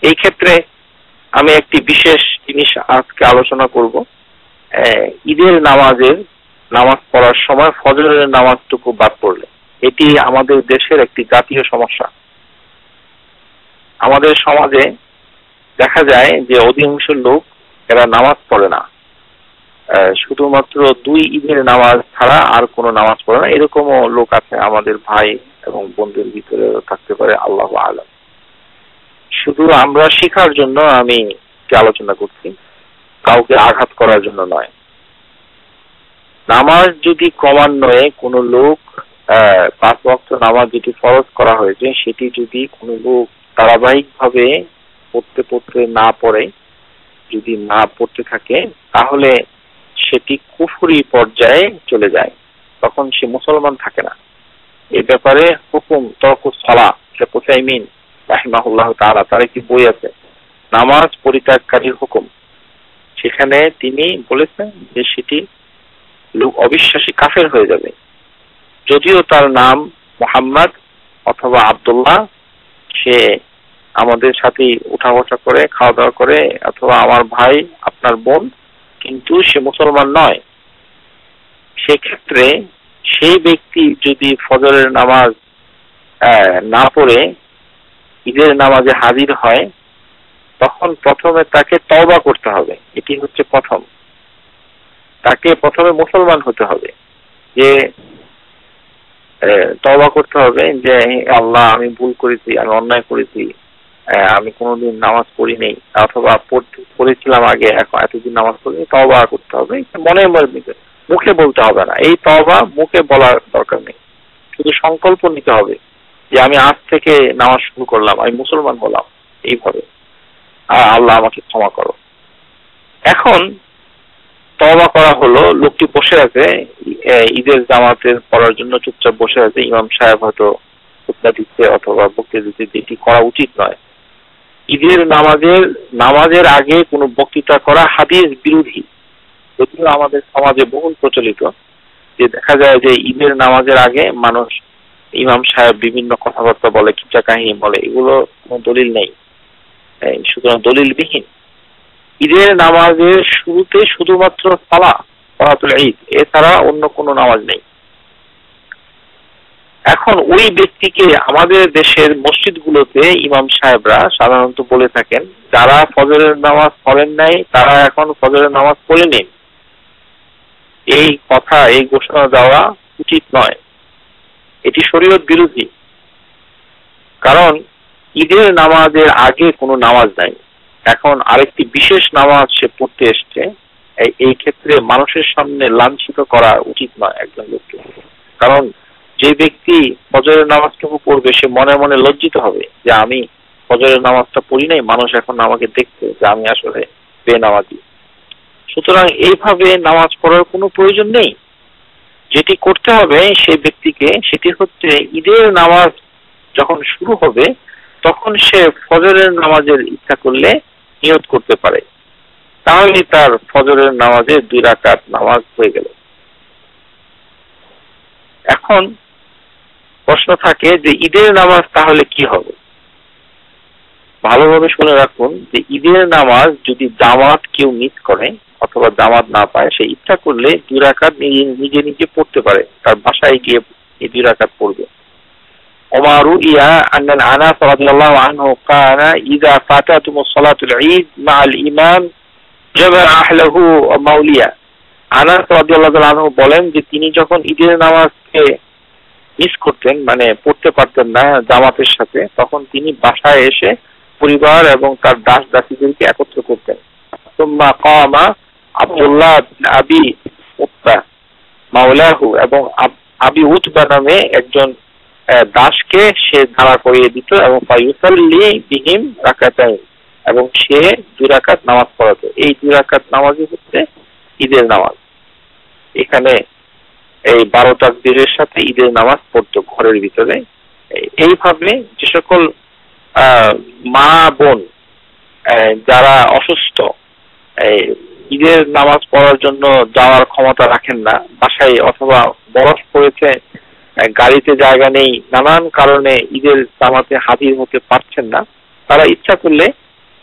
S1: এই ক্ষেত্রে আমি একটি বিশেষ জিনিস আজকে আলোচনা করব। ঈদের নামাজ পড়ার সময় ফজরের নামাজটুকু বাদ পড়লে, এটি আমাদের দেশের একটি জাতীয় সমস্যা। আমাদের সমাজে দেখা যায় যে অধিকাংশ লোক এরা নামাজ পড়ে না, শুধুমাত্র 2 ঈদের নামাজ ছাড়া আর কোনো নামাজ পড়ে না। এরকমও লোক আছে আমাদের ভাই এবং বন্ধুর ভিতরে থাকতে পারে, আল্লাহু আ'লাম। শুধু আমরা শিখার জন্য আমি আলোচনা করছি, কাউকে আঘাত করার জন্য নয়। নামাজ যদি ক্রমান্বয়ে কোনো লোক 5 ওয়াক্ত নামাজ যেটি ফরজ করা হয়েছে সেটি যদি কোনো লোক ধারাবাহিকভাবে পড়তে না পড়ে, যদি না পড়তে থাকে, তাহলে সেটি কুফরি পর্যায়ে চলে যায়, তখন সে মুসলমান থাকে না। এই ব্যাপারে হুকুম তরকুস সালাহ, শেখ উসাইমিন রাহিমাহুল্লাহ তাআলা তার একটি বই আছে, নামাজ পরিত্যাগকারীর হুকুম। সেখানে তিনি বলেছেন যে সেটি লোক অবিশ্বাসী কাফের হয়ে যাবে, যদিও তার নাম মুহাম্মদ অথবা আব্দুল্লাহ, সে আমাদের সাথে উঠা বসা করে, খাওয়া দাওয়া করে, অথবা আমার ভাই, আপনার বোন, কিন্তু সে মুসলমান নয়। সেক্ষেত্রে সেই ব্যক্তি যদি ফজরের নামাজ না পড়ে ঈদের নামাজে হাজির হয়, তখন প্রথমে তাকে তওবা করতে হবে। এটি হচ্ছে প্রথম, তাকে প্রথমে মুসলমান হতে হবে, যে তওবা করতে হবে যে আল্লাহ, আমি ভুল করেছি, আমি অন্যায় করেছি, আমি কোনোদিন নামাজ পড়ি নেই, অথবা পড়েছিলাম আগে, এখন এতদিন নামাজ পড়িনি, তওবা করতে হবে। মনে মুখে বলতে হবে না, এই তওবা মুখে বলার দরকার নেই, শুধু সংকল্প নিতে হবে যে আমি আজ থেকে নামাজ শুরু করলাম, আমি মুসলমান হলাম, এইভাবে, আল্লাহ আমাকে ক্ষমা করো। এখন তওবা করা হলো, লোকটি বসে আছে ঈদের জামাতের পড়ার জন্য, চুপচাপ বসে আছে, ইমাম সাহেব হয়তো খুতবা দিচ্ছে অথবা বক্তৃতা দিচ্ছে, যেটি করা উচিত নয়। ঈদের নামাজের আগে কোনো বক্তৃতা করা হাদিস বিরোধী, যদিও আমাদের সমাজে বহুল প্রচলিত, যে দেখা যায় যে ঈদের নামাজের আগে মানুষ, ইমাম সাহেব বিভিন্ন কথাবার্তা বলে, কিচ্ছা কাহিনী বলে, এগুলো কোনো দলিল নেই, সুতরাং দলিলবিহীন। ঈদের নামাজের শুরুতে শুধুমাত্র সালাতুল ঈদ, এছাড়া অন্য কোনো নামাজ নেই। এখন ওই ব্যক্তিকে আমাদের দেশের মসজিদগুলোতে ইমাম সাহেবরা সাধারণত বলে থাকেন, যারা ফজরের নামাজ পড়েন নাই তারা এখন ফজরের নামাজ পড়ে নিন। এই কথা, এই ঘোষণা দেওয়া উচিত নয়, এটি শরীয়ত বিরোধী। কারণ ঈদের নামাজের আগে কোনো নামাজ নাই, এখন আরেকটি বিশেষ নামাজ সে পড়তে এসছে, এই ক্ষেত্রে মানুষের সামনে লাঞ্ছিত করা উচিত নয় একজন লোককে। কারণ যে ব্যক্তি ফজরের নামাজটুকু পড়বে, সে মনে মনে লজ্জিত হবে যে আমি ফজরের নামাজটা পড়ি নাই, মানুষ এখন আমাকে দেখছে যে আমি আসলে বেনামাজি। সুতরাং এইভাবে নামাজ পড়ার কোনো প্রয়োজন নেই। যেটি করতে হবে সেই ব্যক্তিকে, সেটি হচ্ছে ঈদের নামাজ যখন শুরু হবে তখন সে ফজরের নামাজের ইচ্ছা করলে নিয়ত করতে পারে, তাহলে তার ফজরের নামাজে 2 রাকাত নামাজ হয়ে গেল। এখন প্রশ্ন থাকে যে ঈদের নামাজ তাহলে কি হবে? ভালোভাবে শুনে রাখুন যে ঈদের নামাজ যদি জামাত কেউ মিস করে অথবা জামাত না পায়, সে ইচ্ছা করলে 2 রাকাত নিজে নিজে পড়তে পারে, তার বাসায় গিয়ে এই 2 রাকাত পড়বে। ওমারু ইয়া আন্নান আনাস রাদিয়াল্লাহু আনহু কানা ইযা ফাতাতুমুস সালাতুল ঈদ মা'আল ইমাম জাবারা আহলাহু ওয়া মাউলিয়া। আনাস রাদিয়াল্লাহু আনহু বলেন যে তিনি যখন ঈদের নামাজকে মিস করতেন, মানে পড়তে পারতেন না জামাতের সাথে, তখন তিনি বাসায় এসে পরিবার এবং তার দাস দাসীদেরকে একত্র করতেন। সুম্মা কামা আব্দুল্লাহ বিন আবি উতবা মাওলাহু, এবং আবি উতবা নামে একজন দাসকে সে দাঁড়া করিয়ে দিত, এবং ফায়ুসাল্লি বিহিম রাকাতাইন, এবং সে 2 রাকাত নামাজ পড়াতো। এই 2 রাকাত নামাজই হচ্ছে ঈদের নামাজ। এখানে এই 12 তাকবীরের সাথে ঈদের নামাজ পড়তো ঘরের ভিতরে। এইভাবে যে সকল মা বোন যারা অসুস্থ, ঈদের নামাজ পড়ার জন্য যাওয়ার ক্ষমতা রাখেন না বাসায়, অথবা বরফ পড়েছে, গাড়িতে জায়গা নেই, নানান কারণে ঈদের জামাতে হাজির হতে পারছেন না, তারা ইচ্ছা করলে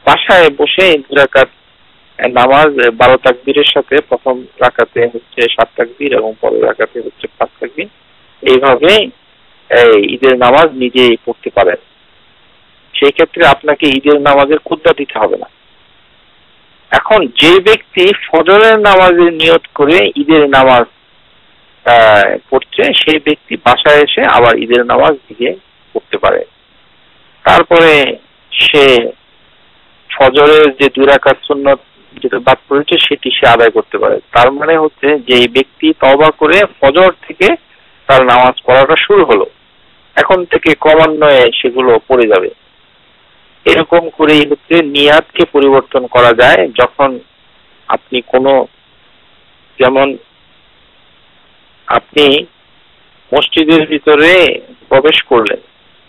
S1: বাসায় বসে 2 রাকাত নামাজ 12 তাকবীরের সাথে প্রথম রাকাতে হচ্ছে 7 তাকবীর এবং পরের রাকাতে হচ্ছে 5 তাকবীর, এইভাবে ঈদের নামাজ নিজেই পড়তে পারেন। সেই ক্ষেত্রে আপনাকে ঈদের নামাজের খুতবা দিতে হবে না। এখন যে ব্যক্তি ফজরের নামাজের নিয়ত করে ঈদের নামাজ পড়ছে, সেই ব্যক্তি বাসায় এসে আবার ঈদের নামাজ নিজে পড়তে পারে। তারপরে সে ফজরের যে 2 রাকাত সুন্নত যেটা বাদ পড়েছে সেটি সে আদায় করতে পারে। তার মানে হচ্ছে যে এই ব্যক্তি তওবা করে ফজর থেকে তার নামাজ পড়াটা শুরু হলো, এখন থেকে ক্রমান্বয়ে সেগুলো পড়ে যাবে। এরকম করেই হচ্ছে নিয়াতকে পরিবর্তন করা যায়। যখন আপনি যেমন আপনি মসজিদের ভিতরে প্রবেশ করলেন,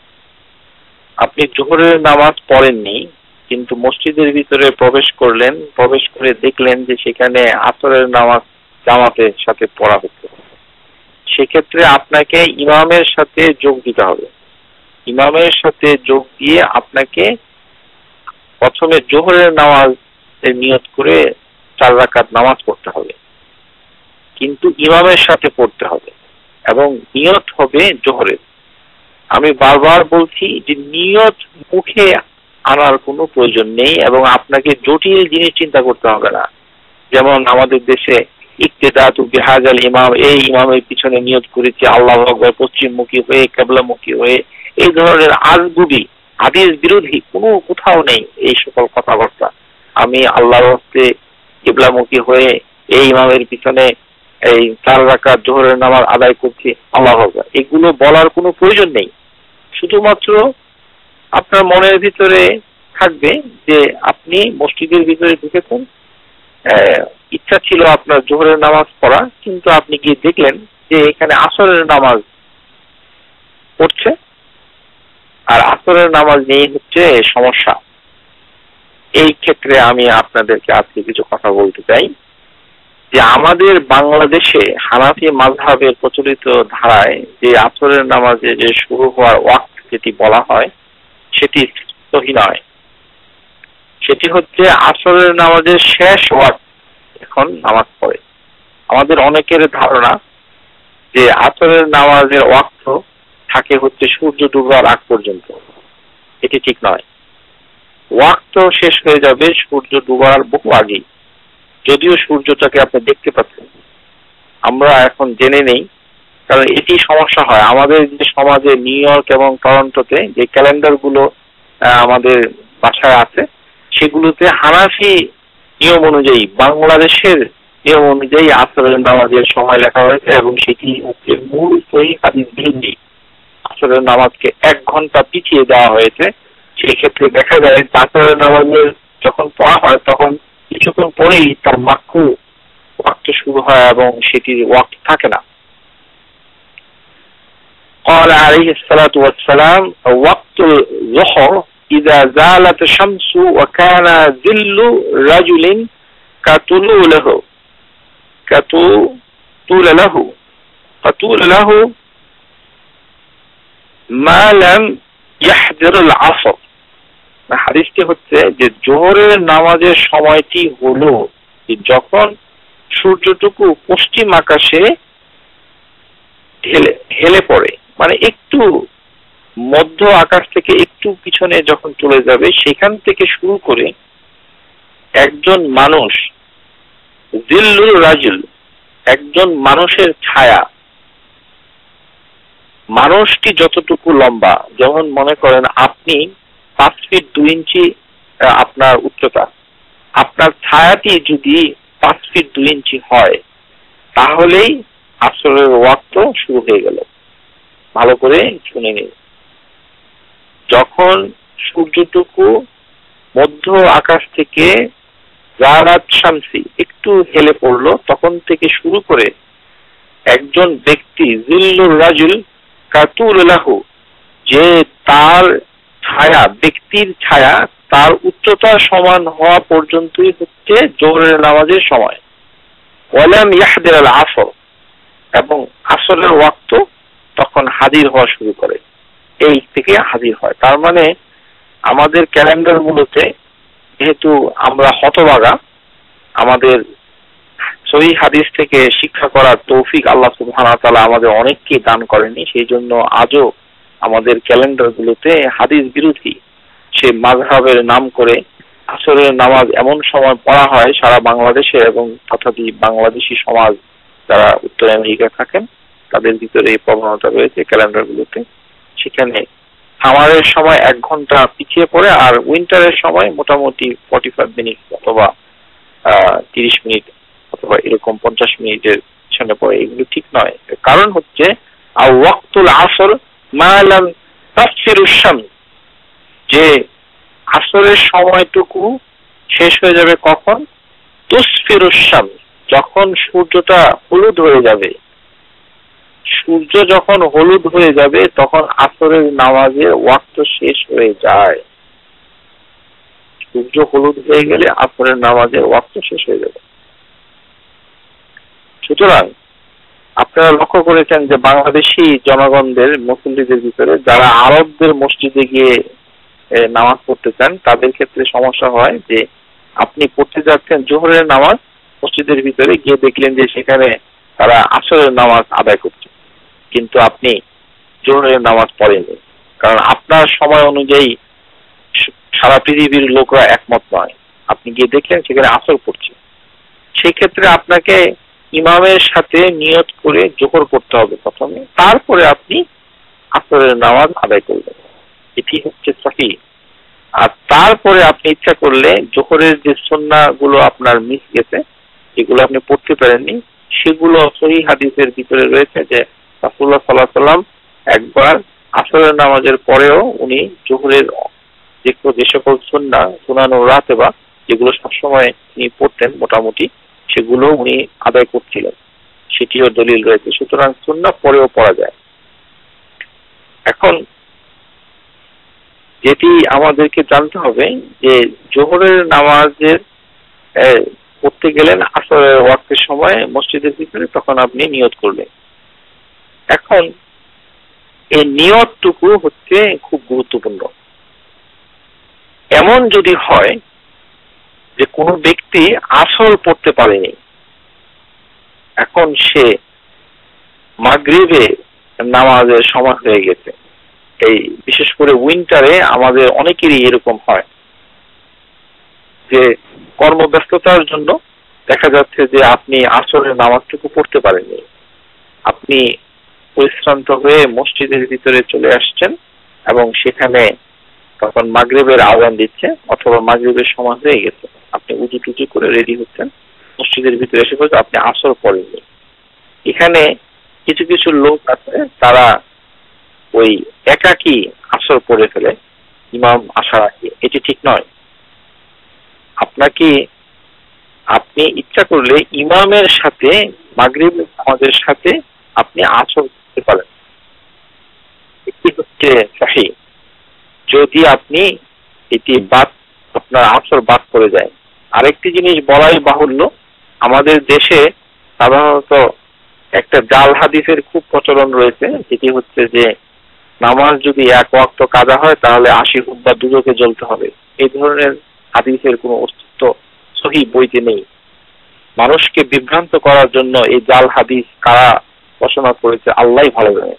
S1: আপনি জোহরের নামাজ পড়েননি, কিন্তু মসজিদের ভিতরে প্রবেশ করলেন, প্রবেশ করে দেখলেন যে সেখানে আসরের নামাজ জামাতের সাথে পড়া হচ্ছে, সেক্ষেত্রে আপনাকে ইমামের সাথে যোগ দিতে হবে। ইমামের সাথে যোগ দিয়ে আপনাকে প্রথমে জোহরের নামাজ নিয়ত করে 4 রাকাত নামাজ পড়তে হবে, কিন্তু ইমামের সাথে পড়তে হবে এবং নিয়ত হবে জোহরের। আমি বারবার বলছি যে নিয়ত মুখে আনার কোনো প্রয়োজন নেই এবং আপনাকে জটিল জিনিস চিন্তা করতে হবে না। যেমন আমাদের দেশে ইক্তেদাতু বিহাজাল ইমাম, এই ইমামের পিছনে নিয়ত করেছে আল্লাহু আকবার পশ্চিমমুখী হয়ে কিবলামুখী হয়ে, এই ধরনের আজগুবি হাদিস বিরোধী কোথাও নেই এই সকল কথাবার্তা। আমি আল্লাহর হস্তে কিবলামুখী হয়ে এই ইমামের পিছনে এই 4 রাকাত জোহরের নামাজ আদায় করছি আল্লাহু আকবার, এগুলো বলার কোনো প্রয়োজন নেই। শুধুমাত্র আপনার মনের ভিতরে থাকবে যে আপনি মসজিদের ভিতরে ঢুকেছেন, ইচ্ছা ছিল আপনার জোহরের নামাজ পড়া, কিন্তু আপনি গিয়ে দেখলেন যে এখানে আসরের নামাজ পড়ছে, আর আসরের নামাজ নেই হচ্ছে সমস্যা। এই ক্ষেত্রে আমি আপনাদেরকে আজকে কিছু কথা বলতে চাই যে আমাদের বাংলাদেশে হানাফি মাযহাবের প্রচলিত ধারায় যে আসরের নামাজে যে শুরু হওয়ার ওয়াক্ত যেটি বলা হয় সেটি সহি নয়। সেটি হচ্ছে আসরের নামাজের শেষ ওয়াক্ত এখন নামাজ পড়ে। আমাদের অনেকের ধারণা যে আসরের নামাজের ওয়াক্ত থাকে হচ্ছে সূর্য ডুবার আগ পর্যন্ত, এটি ঠিক নয়। ওয়াক্ত শেষ হয়ে যাবে সূর্য ডুবার বহু আগেই, যদিও সূর্যটাকে আপনি দেখতে পাচ্ছেন। আমরা এখন জেনে নেই, কারণ এটি সমস্যা হয় আমাদের যে সমাজে নিউ ইয়র্ক এবং টরন্টোতে যে ক্যালেন্ডার গুলো আমাদের বাসায় আছে, সেগুলোতে হানাফি নিয়ম অনুযায়ী, বাংলাদেশের নিয়ম অনুযায়ী আসরের নামাজের সময় লেখা হয়েছে এবং সেটি হচ্ছে মূল সহিহ হাদিস বিরোধী। আসরের নামাজকে 1 ঘন্টা পিছিয়ে দেওয়া হয়েছে। সেই ক্ষেত্রে দেখা যায় আসরের নামাজের যখন পড়া হয় তখন কিছুক্ষণ পরেই তার মাকরু ওয়াক্ত শুরু হয় এবং সেটির ওয়াক্ত থাকে না। قال عليه الصلاة والسلام وقت الظهر إذا زالت الشمس وكان ظل رجل كطول له ما لم يحضر العصر। হাদিসটি হচ্ছে যে জোহরের নামাজের সময়টি হলো যখন সূর্যটুকু পশ্চিম আকাশে ঢেলে পড়ে, মানে একটু মধ্য আকাশ থেকে একটু পিছনে যখন চলে যাবে, সেখান থেকে শুরু করে একজন মানুষ, জিল্লুল রাজুল, একজন মানুষের ছায়া, মানুষটি যতটুকু লম্বা, যেমন মনে করেন আপনি 5 ফিট 2 ইঞ্চি আপনার উচ্চতা, আপনার ছায়াটি যদি 5 ফিট 2 ইঞ্চি হয় তাহলেই আসরের ওয়াক্ত শুরু হয়ে গেল। ভালো করে শুনে নিন, যখন সূর্যটুকু মধ্য আকাশ থেকে জারাত শামসি একটু হেলে পড়লো, তখন থেকে শুরু করে একজন ব্যক্তি জিল্লুর রাজুল কাতুল লাহু, যে তার ছায়া, ব্যক্তির ছায়া তার উচ্চতা সমান হওয়া পর্যন্তই হচ্ছে জোহরের নামাজের সময়। ওয়ালাম ইয়াহদির আল আসর, এবং আসরের ওয়াক্ত তখন হাজির হওয়া শুরু করে, এই থেকে হাজির হয়। তার মানে আমাদের ক্যালেন্ডার গুলোতে যেহেতু আমরা হতভাগা, আমাদের সহিহ হাদিস থেকে শিক্ষা করার তৌফিক আল্লাহ সুবহানাহু ওয়া তাআলা আমাদের অনেককে দান করেনি, সেই জন্য আজও আমাদের ক্যালেন্ডারগুলোতে হাদিস বিরোধী সে মাযহাবের নাম করে আসরের নামাজ এমন সময় পড়া হয় সারা বাংলাদেশে, এবং তথাপি বাংলাদেশি সমাজ যারা উত্তর আমেরিকা থাকেন তাদের ভিতরে এই প্রবণতা রয়েছে ক্যালেন্ডারগুলোতে। সেখানে সামারের সময় 1 ঘন্টা পিছিয়ে পড়ে, আর উইন্টারের সময় মোটামুটি 45 মিনিট অথবা 30 মিনিট অথবা এরকম 50 মিনিটের পিছনে পড়ে। এগুলো ঠিক নয়। কারণ হচ্ছে ওয়াক্তুল আসর মা লাম তাসফিরুশ শামস, যে আসরের সময়টুকু শেষ হয়ে যাবে কখন? তুসফিরুশ শামস, যখন সূর্যটা হলুদ হয়ে যাবে। সূর্য যখন হলুদ হয়ে যাবে তখন আসরের নামাজের ওয়াক্ত শেষ হয়ে যায়। সূর্য হলুদ হয়ে গেলে আসরের নামাজের ওয়াক্ত শেষ হয়ে যাবে। সুতরাং আপনারা লক্ষ্য করেছেন যে বাংলাদেশি জনগণদের, মুসল্লিদের ভিতরে যারা আরবদের মসজিদে গিয়ে নামাজ পড়তে চান তাদের ক্ষেত্রে সমস্যা হয় যে আপনি পড়তে যাচ্ছেন জোহরের নামাজ, মসজিদের ভিতরে গিয়ে দেখলেন যে সেখানে তারা আসরের নামাজ আদায় করছে, কিন্তু আপনি জোহরের নামাজ পড়েননি, কারণ আপনার সময় অনুযায়ী সারা পৃথিবীর লোকরা একমত নয়। আপনি গিয়ে দেখলেন সেখানে আসর পড়ছে, সেই ক্ষেত্রে আপনাকে ইমামের সাথে নিয়ত করে জোহর করতে হবে প্রথমে, তারপরে আপনি আসরের নামাজ আদায় করবেন। এটি হচ্ছে সহিহ। আর তারপরে আপনি ইচ্ছা করলে জোহরের যে সুন্নাহগুলো আপনার মিস গেছে, যেগুলো আপনি পড়তে পারেননি, সেগুলো সহিহ হাদিসের ভিতরে রয়েছে যে রাসূলুল্লাহ সাল্লাল্লাহু আলাইহি ওয়াসাল্লাম একবার আসরের নামাজের পরেও উনি জোহরের যে সকল সুন্নাহ, সুনানুর রাতেবা, যেগুলো সবসময় তিনি পড়তেন মোটামুটি, সেগুলো উনি আদায় করছিলেন, সেটিও দলিল রয়েছে। সুতরাং সুন্নাহ পরেও পড়া যায়। এখন যেটি আমাদেরকে জানতে হবে যে জোহরের নামাজের পড়তে গেলেন আসরের ওয়াক্তের সময় মসজিদের ভিতরে, তখন আপনি নিয়ত করবেন। এখন এই নিয়তটুকু হচ্ছে খুব গুরুত্বপূর্ণ। এমন যদি হয় যে কোনো ব্যক্তি আসর পড়তে পারেনি, এখন সে মাগরিবে নামাজের সময় হয়ে গেছে, এই বিশেষ করে উইন্টারে আমাদের অনেকেরই এরকম হয় যে কর্মব্যস্ততার জন্য দেখা যাচ্ছে যে আপনি আসরের নামাজটুকু পড়তে পারেননি, আপনি পরিশ্রান্ত হয়ে মসজিদের ভিতরে চলে আসছেন এবং সেখানে তখন মাগরিবের আযান দিচ্ছে অথবা মাগরিবের সময় হয়ে গেছে, আপনি উজু টুজু করে রেডি হচ্ছেন, মসজিদের ভিতরে এসে পড়ছে, আপনি আসর পড়েননি। এখানে কিছু কিছু লোক আছে তারা ওই একাকী আসর পড়ে ফেলে ইমাম আসার আগে। এটি ঠিক নয়। আপনি ইচ্ছা করলে ইমামের সাথে মাগরিব নামাজের সাথে আপনি আসর করতে পারেন, এটি হচ্ছে সহিহ। যদি আপনি এটি আপনার আসর বাদ করে যায়। আরেকটি জিনিস বলাই বাহুল্য, আমাদের দেশে সাধারণত একটা জাল হাদিসের খুব প্রচলন রয়েছে, যেটি হচ্ছে যে নামাজ যদি 1 ওয়াক্ত কাজা হয় তাহলে 80 হুব্বা দুজকে জ্বলতে হবে। এই ধরনের হাদিসের কোনো অস্তিত্ব সহিহ বইতে নেই। মানুষকে বিভ্রান্ত করার জন্য এই জাল হাদিস কারা রচনা করেছে আল্লাহই ভালো জানে।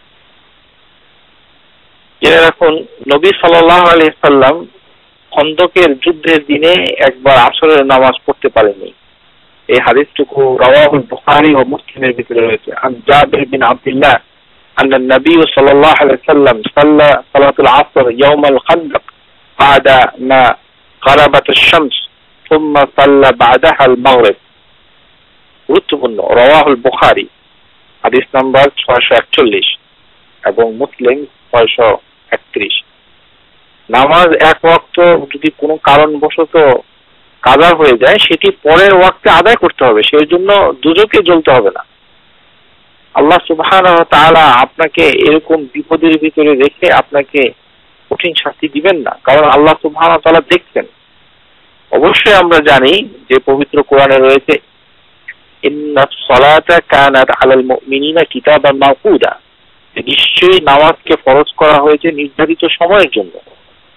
S1: জেনে রাখুন, নবী সাল্লাল্লাহু আলাইহি সাল্লাম খন্দকের যুদ্ধের দিনে একবার আসরের নামাজ পড়তে পারেননি। এই হাদিসটুকু রাওয়াহুল বুখারী ও মুসলিমের ভিতরে রয়েছে। আন জাবির বিন আব্দুল্লাহ أن النبي صلى الله عليه وسلم صلى صلاة العصر يوم الخندق بعد ما غربت الشمس ثم صلى بعدها المغرب। গুরুত্বপূর্ণ, রাওয়াহুল বুখারী হাদিস নাম্বার 641 এবং মুসলিম 631। নামাজ 1 ওয়াক্ত যদি কোনো কারণবশত কাজা হয়ে যায় সেটি পরের ওয়াক্তে আদায় করতে হবে, সেই জন্য দুজকে জ্বলতে হবে না। আল্লাহ সুবহানাহু ওয়া তাআলা আপনাকে এরকম বিপদের ভিতরে রেখে আপনাকে কঠিন শাস্তি দিবেন না, কারণ আল্লাহ সুবহানাহু ওয়া তাআলা দেখছেন। অবশ্যই আমরা জানি যে পবিত্র কোরআনে রয়েছে ইন্নাস সালাতা কানাত আলাল মুমিনিনা কিতাবান মাওকুদা, নিশ্চয়ই নামাজকে ফরজ করা হয়েছে নির্ধারিত সময়ের জন্য।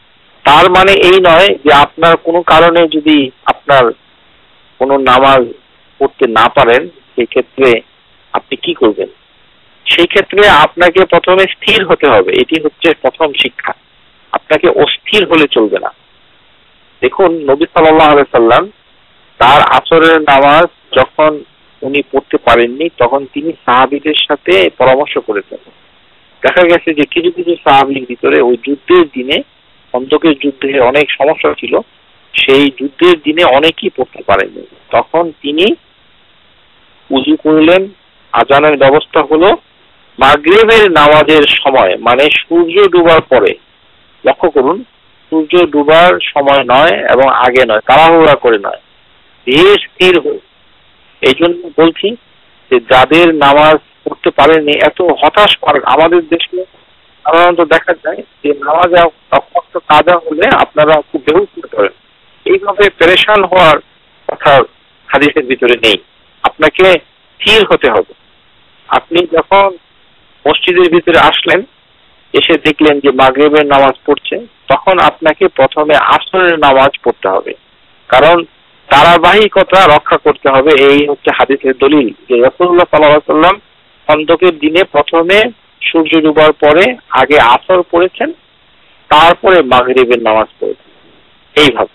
S1: তার মানে এই নয় যে আপনার কোনো কারণে যদি আপনার কোনো নামাজ পড়তে না পারেন, সেই ক্ষেত্রে আপনি কি করবেন? সেই ক্ষেত্রে আপনাকে প্রথমে স্থির হতে হবে। এটি হচ্ছে প্রথম শিক্ষা। আপনাকে অস্থির হলে চলবে না। দেখুন, নবী সাল্লাল্লাহু আলাইহি সাল্লাম তার আসরের নামাজ যখন উনি পড়তে পারেননি, তখন তিনি সাহাবীদের সাথে পরামর্শ করেছেন। দেখা গেছে যে কিছু কিছু সাহাবীর ভিতরে ওই যুদ্ধের দিনে, খন্দকের যুদ্ধে অনেক সমস্যা ছিল, সেই যুদ্ধের দিনে অনেকেই পড়তে পারেননি। তখন তিনি উযু করলেন, আজানের ব্যবস্থা হলো, মাগরিবের নামাজের সময় মানে সূর্য ডুবার পরে, লক্ষ্য করুন, সূর্য ডুবার সময় নয় এবং আগে নয়, তাড়াহুড়া করে নয়, ধীর স্থির হয়ে। এই জন্য বলছি যে যাদের নামাজ পড়তে পারেনি, এত হতাশ করেন। আমাদের দেশে সাধারণত দেখা যায় যে নামাজে কাজা হলে আপনারা খুব বেহুশ হয়ে পড়েন। এইভাবে পেরেশান হওয়ার কথা হাদিসের ভিতরে নেই। আপনাকে স্থির হতে হবে। আপনি যখন মসজিদের ভিতরে আসলেন, এসে দেখলেন যে মাগরিবের নামাজ পড়ছে, তখন আপনাকে প্রথমে আসরের নামাজ পড়তে হবে, কারণ ধারাবাহিকতা রক্ষা করতে হবে। এই হচ্ছে হাদিসের দলিল যে রাসূলুল্লাহ সাল্লাল্লাহু আলাইহি ওয়াসাল্লাম খন্দকের দিনে প্রথমে সূর্য ডুবার পরে আগে আসর পড়েছেন, তারপরে মাগরিবের নামাজ পড়েছেন, এইভাবে।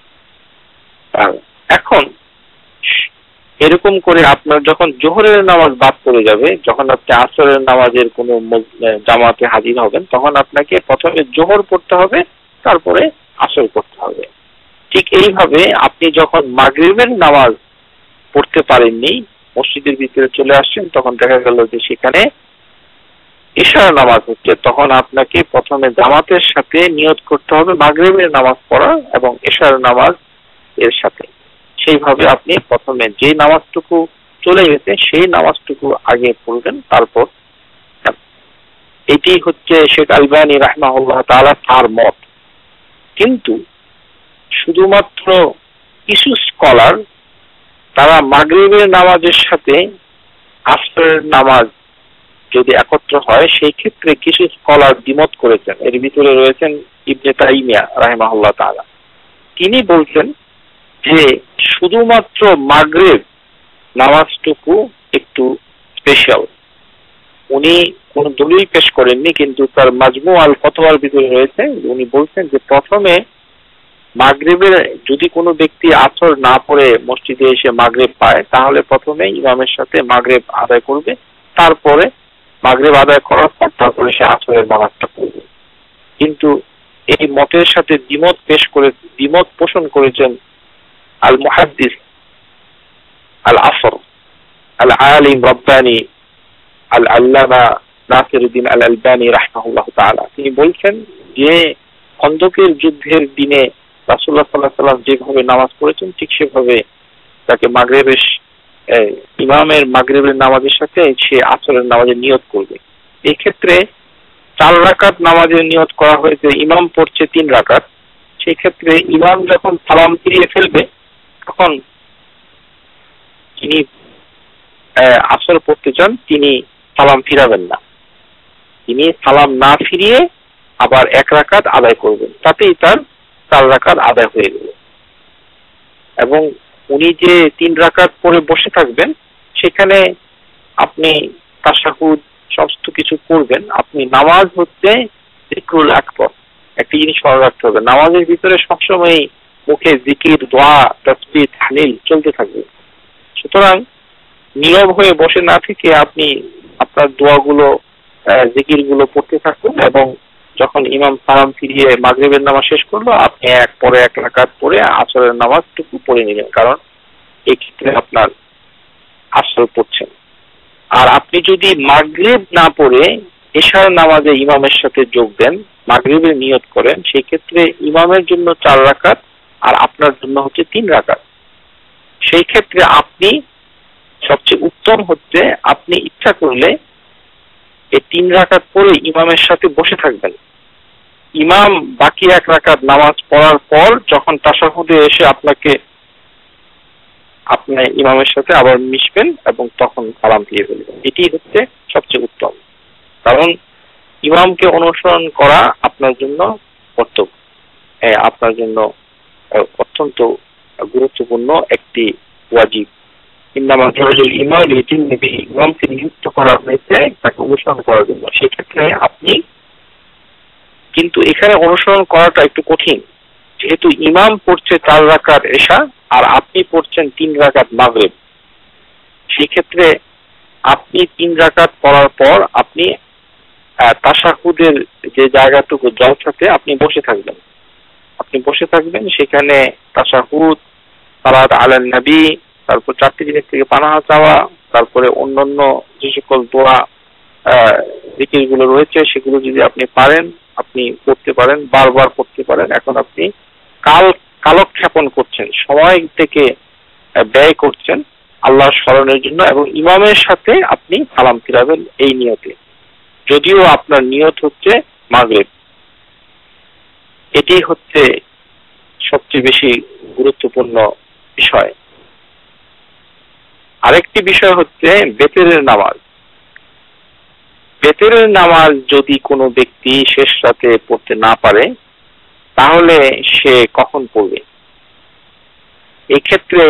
S1: এখন এরকম করে আপনার যখন জোহরের নামাজ বাদ পড়ে যাবে, যখন আপনি আসরের নামাজের কোনো জামাতে হাজির হবেন, তখন আপনাকে প্রথমে জোহর পড়তে হবে, তারপরে আসর পড়তে হবে। ঠিক এইভাবে আপনি যখন মাগরিবের নামাজ পড়তে পারেননি, মসজিদের ভিতরে চলে আসছেন, তখন দেখা গেল যে সেখানে ইশার নামাজ হচ্ছে, তখন আপনাকে প্রথমে জামাতের সাথে নিয়ত করতে হবে মাগরিবের নামাজ পড়া এবং ইশার নামাজ এর সাথে। সেইভাবে আপনি প্রথমে যে নামাজটুকু চলে গেছে সেই নামাজটুকু আগে পড়বেন, তারপর। এটি হচ্ছে শেখ আলবানী রাহমাহুল্লাহ তাআলা তার মত। কিন্তু শুধুমাত্র কিছু স্কলার তারা মাগরিবের নামাজের সাথে আসরের নামাজ যদি একত্র হয়, সেই ক্ষেত্রে কিছু স্কলার দ্বিমত করেছেন। এর ভিতরে রয়েছেন ইবনে তাইমিয়া রাহিমাহুল্লাহ তাআলা। তিনি বলছেন যে শুধুমাত্র মাগরিব নামাজটুকু একটু স্পেশাল। উনি কোন দলিল পেশ করেননি, কিন্তু তার মাজমু আল ফতওয়ার ভিতরে রয়েছে। উনি বলছেন যে প্রথমে মাগরিবের যদি কোনো ব্যক্তি আসর না পড়ে মসজিদে এসে মাগরিব পায়, তাহলে প্রথমে ইমামের সাথে মাগরিব আদায় করবে, তারপরে মাগরিব আদায় করার পর তারপরে সে আসরের নামাজটা পড়বে। কিন্তু এই মতের সাথে দ্বিমত পোষণ করেছেন আল মুহাদ্দিস আল আসর আল আলিম রব্বানি আল আল্লামা নাসিরউদ্দিন আল আলবানী রাহমাহুল্লাহ তাআলা। তিনি বলছেন যে খন্দকের যুদ্ধের দিনে রাসূলুল্লাহ সাল্লাল্লাহু আলাইহি ওয়াসাল্লাম যেভাবে নামাজ পড়েছেন, ঠিক সেভাবে তাকে মাগরিবের ইমামের মাগরিবের নামাজের সাথে সে আসরের নামাজের নিয়ত করবে। এই ক্ষেত্রে 4 রাকাত নামাজের নিয়ত করা হয়েছে, ইমাম পড়ছে 3 রাকাত। সেই ক্ষেত্রে ইমাম যখন সালাম ফিরিয়ে ফেলবে, তখন যিনি আসর পড়তে চান তিনি সালাম ফিরাবেন না, তিনি সালাম না ফিরিয়ে আবার 1 রাকাত আদায় করবেন, তাতেই তার 4 রাকাত আদায় হয়ে গেল। এবং উনি যে 3 রাকাত পরে বসে থাকবেন, সেখানে আপনি তাশাহুদ সমস্ত কিছু করবেন। আপনি নামাজ হচ্ছে যিকরুল আকবার। একটা জিনিস মনে রাখতে হবে, নামাজের ভিতরে সবসময় মুখে জিকির, দোয়া, তাসবিহ, তাহলিল চলতে থাকবে। সুতরাং নীরব হয়ে বসে না থেকে আপনি আপনার দোয়াগুলো, জিকিরগুলো পড়তে থাকুন, এবং যখন ইমাম সালাম ফিরিয়ে মাগরিবের নামাজ শেষ করলো, আপনি 1 রাকাত পড়ে আসরের নামাজটুকু পড়ে নিলেন, কারণ এই ক্ষেত্রে আপনার আসর পড়ছেন। আর আপনি যদি মাগরিব না পড়ে ইশার নামাজে ইমামের সাথে যোগ দেন, মাগরিবের নিয়ত করেন, সেই ক্ষেত্রে ইমামের জন্য 4 রাকাত আর আপনার জন্য হচ্ছে 3 রাকাত। সেই ক্ষেত্রে আপনি সবচেয়ে উত্তম হচ্ছে আপনি ইচ্ছা করলে এই 3 রাকাত পরে ইমামের সাথে বসে থাকবেন। ইমাম বাকি 1 রাকাত নামাজ পড়ার পর যখন তাশাহুদে এসে আপনি ইমামের সাথে আবার মিশবেন এবং তখন সালাম দিয়ে ফেলবেন। এটি হচ্ছে সবচেয়ে উত্তম, কারণ ইমামকে অনুসরণ করা আপনার জন্য কর্তব্য। আপনার জন্য অত্যন্ত গুরুত্বপূর্ণ একটি ওয়াজিব। ইমামকে নিযুক্ত করা হয়েছে তাকে অনুসরণ করার জন্য। সেক্ষেত্রে আপনি কিন্তু এখানে অনুসরণ করাটা একটু কঠিন, যেহেতু ইমাম পড়ছে 4 রাকাত এশা আর আপনি পড়ছেন 3 রাকাত মাগরিব। সেক্ষেত্রে আপনি 3 রাকাত পড়ার পর আপনি তাশাহুদের যে জায়গাটুকু জলসাতে আপনি বসে থাকবেন। সেখানে তাশাহুদ, সালাত আলান নবী, তারপর 4টি জিনিস থেকে পানাহ চাওয়া, তারপরে অন্যান্য যে সকল দোয়া জিকিরগুলো রয়েছে সেগুলো যদি আপনি পারেন, আপনি পড়তে পারেন, বারবার পড়তে পারেন। এখন আপনি কালক্ষেপণ করছেন, সময় থেকে ব্যয় করছেন আল্লাহর স্মরণের জন্য, এবং ইমামের সাথে আপনি সালাম ফিরাবেন এই নিয়তে, যদিও আপনার নিয়ত হচ্ছে মাগরিব। এটি হচ্ছে সবচেয়ে বেশি গুরুত্বপূর্ণ বিষয়। আরেকটি বিষয় হচ্ছে বেতেরের নামাজ। বেতেরের নামাজ যদি কোনো ব্যক্তি শেষ রাতে পড়তে না পারে তাহলে সে কখন পড়বে? এক্ষেত্রে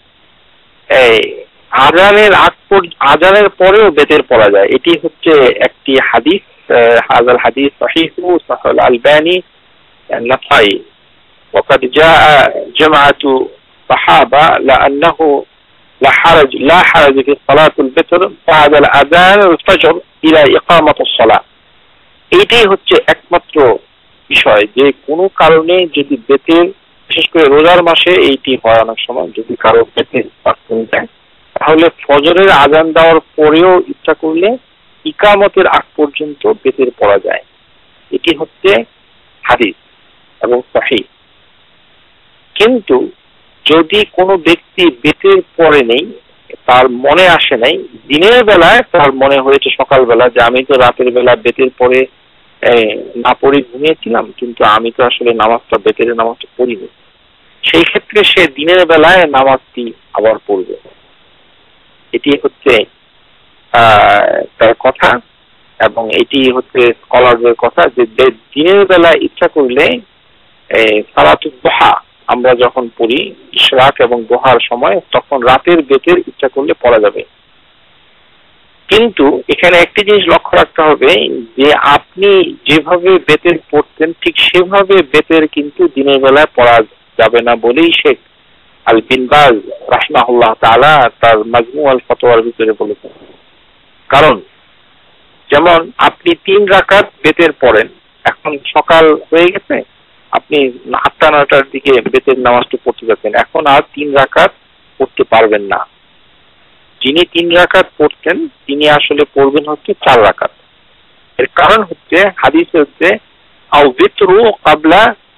S1: আজানের পরেও বেতের পড়া যায়। এটি হচ্ছে একটি হাদিস, হাযাল হাদিস সহিহু সাহিহুল আলবানী নাসাই। وقد جاء جماعة صحابة لأنه لا حرج في صلاة الفطر بعد الأذان الفجر إلى إقامة الصلاة। এইটাই হচ্ছে একমাত্র বিষয় যে কোনো কারণে যদি বেতের, বিশেষ করে রোজার মাসে এইটি হয় অনেক সময়, যদি কারো বেতের কমে যায় তাহলে ফজরের আজান দেওয়ার পরেও ইচ্ছা করলে ইকামতের আগ পর্যন্ত বেতের পড়া যায়। এটি হচ্ছে হাদিস এবং সহিহ। কিন্তু যদি কোনো ব্যক্তি বেতের পরে নেই, তার মনে আসে নাই, দিনের বেলায় তার মনে হয়েছে সকালবেলা যে আমি তো রাতের বেলা বেতের পরে না পড়ে ঘুমিয়েছিলাম, কিন্তু আমি তো আসলে বেতের নামাজটা পড়িনি, সেই ক্ষেত্রে সে দিনের বেলায় নামাজটি আবার পড়বে। এটি হচ্ছে তার কথা, এবং এটি হচ্ছে স্কলারদের কথা যে দিনের বেলায় ইচ্ছা করলে সালাতুদ দুহা আমরা যখন পড়ি ইশরাক এবং দোহার সময়, তখন রাতের বেতের ইচ্ছা করলে পড়া যাবে। কিন্তু এখানে একটি জিনিস লক্ষ্য রাখতে হবে যে আপনি যেভাবে বেতের পড়তেন ঠিক সেভাবে বেতের কিন্তু দিনের বেলায় পড়া যাবে না বলেই শেখ আল বিন বাজ রাহিমাহুল্লাহ তাআলা তার মাজমু আল ফতোয়ার ভিতরে বলেছেন। কারণ যেমন আপনি 3 রাকাত বেতের পড়েন, এখন সকাল হয়ে গেছে, আপনি 8টা-9টার দিকে বেতের নামাজটি পড়তে যাচ্ছেন, এখন আর 3 রাকাত পড়তে পারবেন না। যিনি 3 রাকাত পড়তেন তিনি আসলে পড়বেন হচ্ছে 4 রাকাত। এর কারণ হচ্ছে হাদিসে হচ্ছে আও বিতরু ক্বাবলা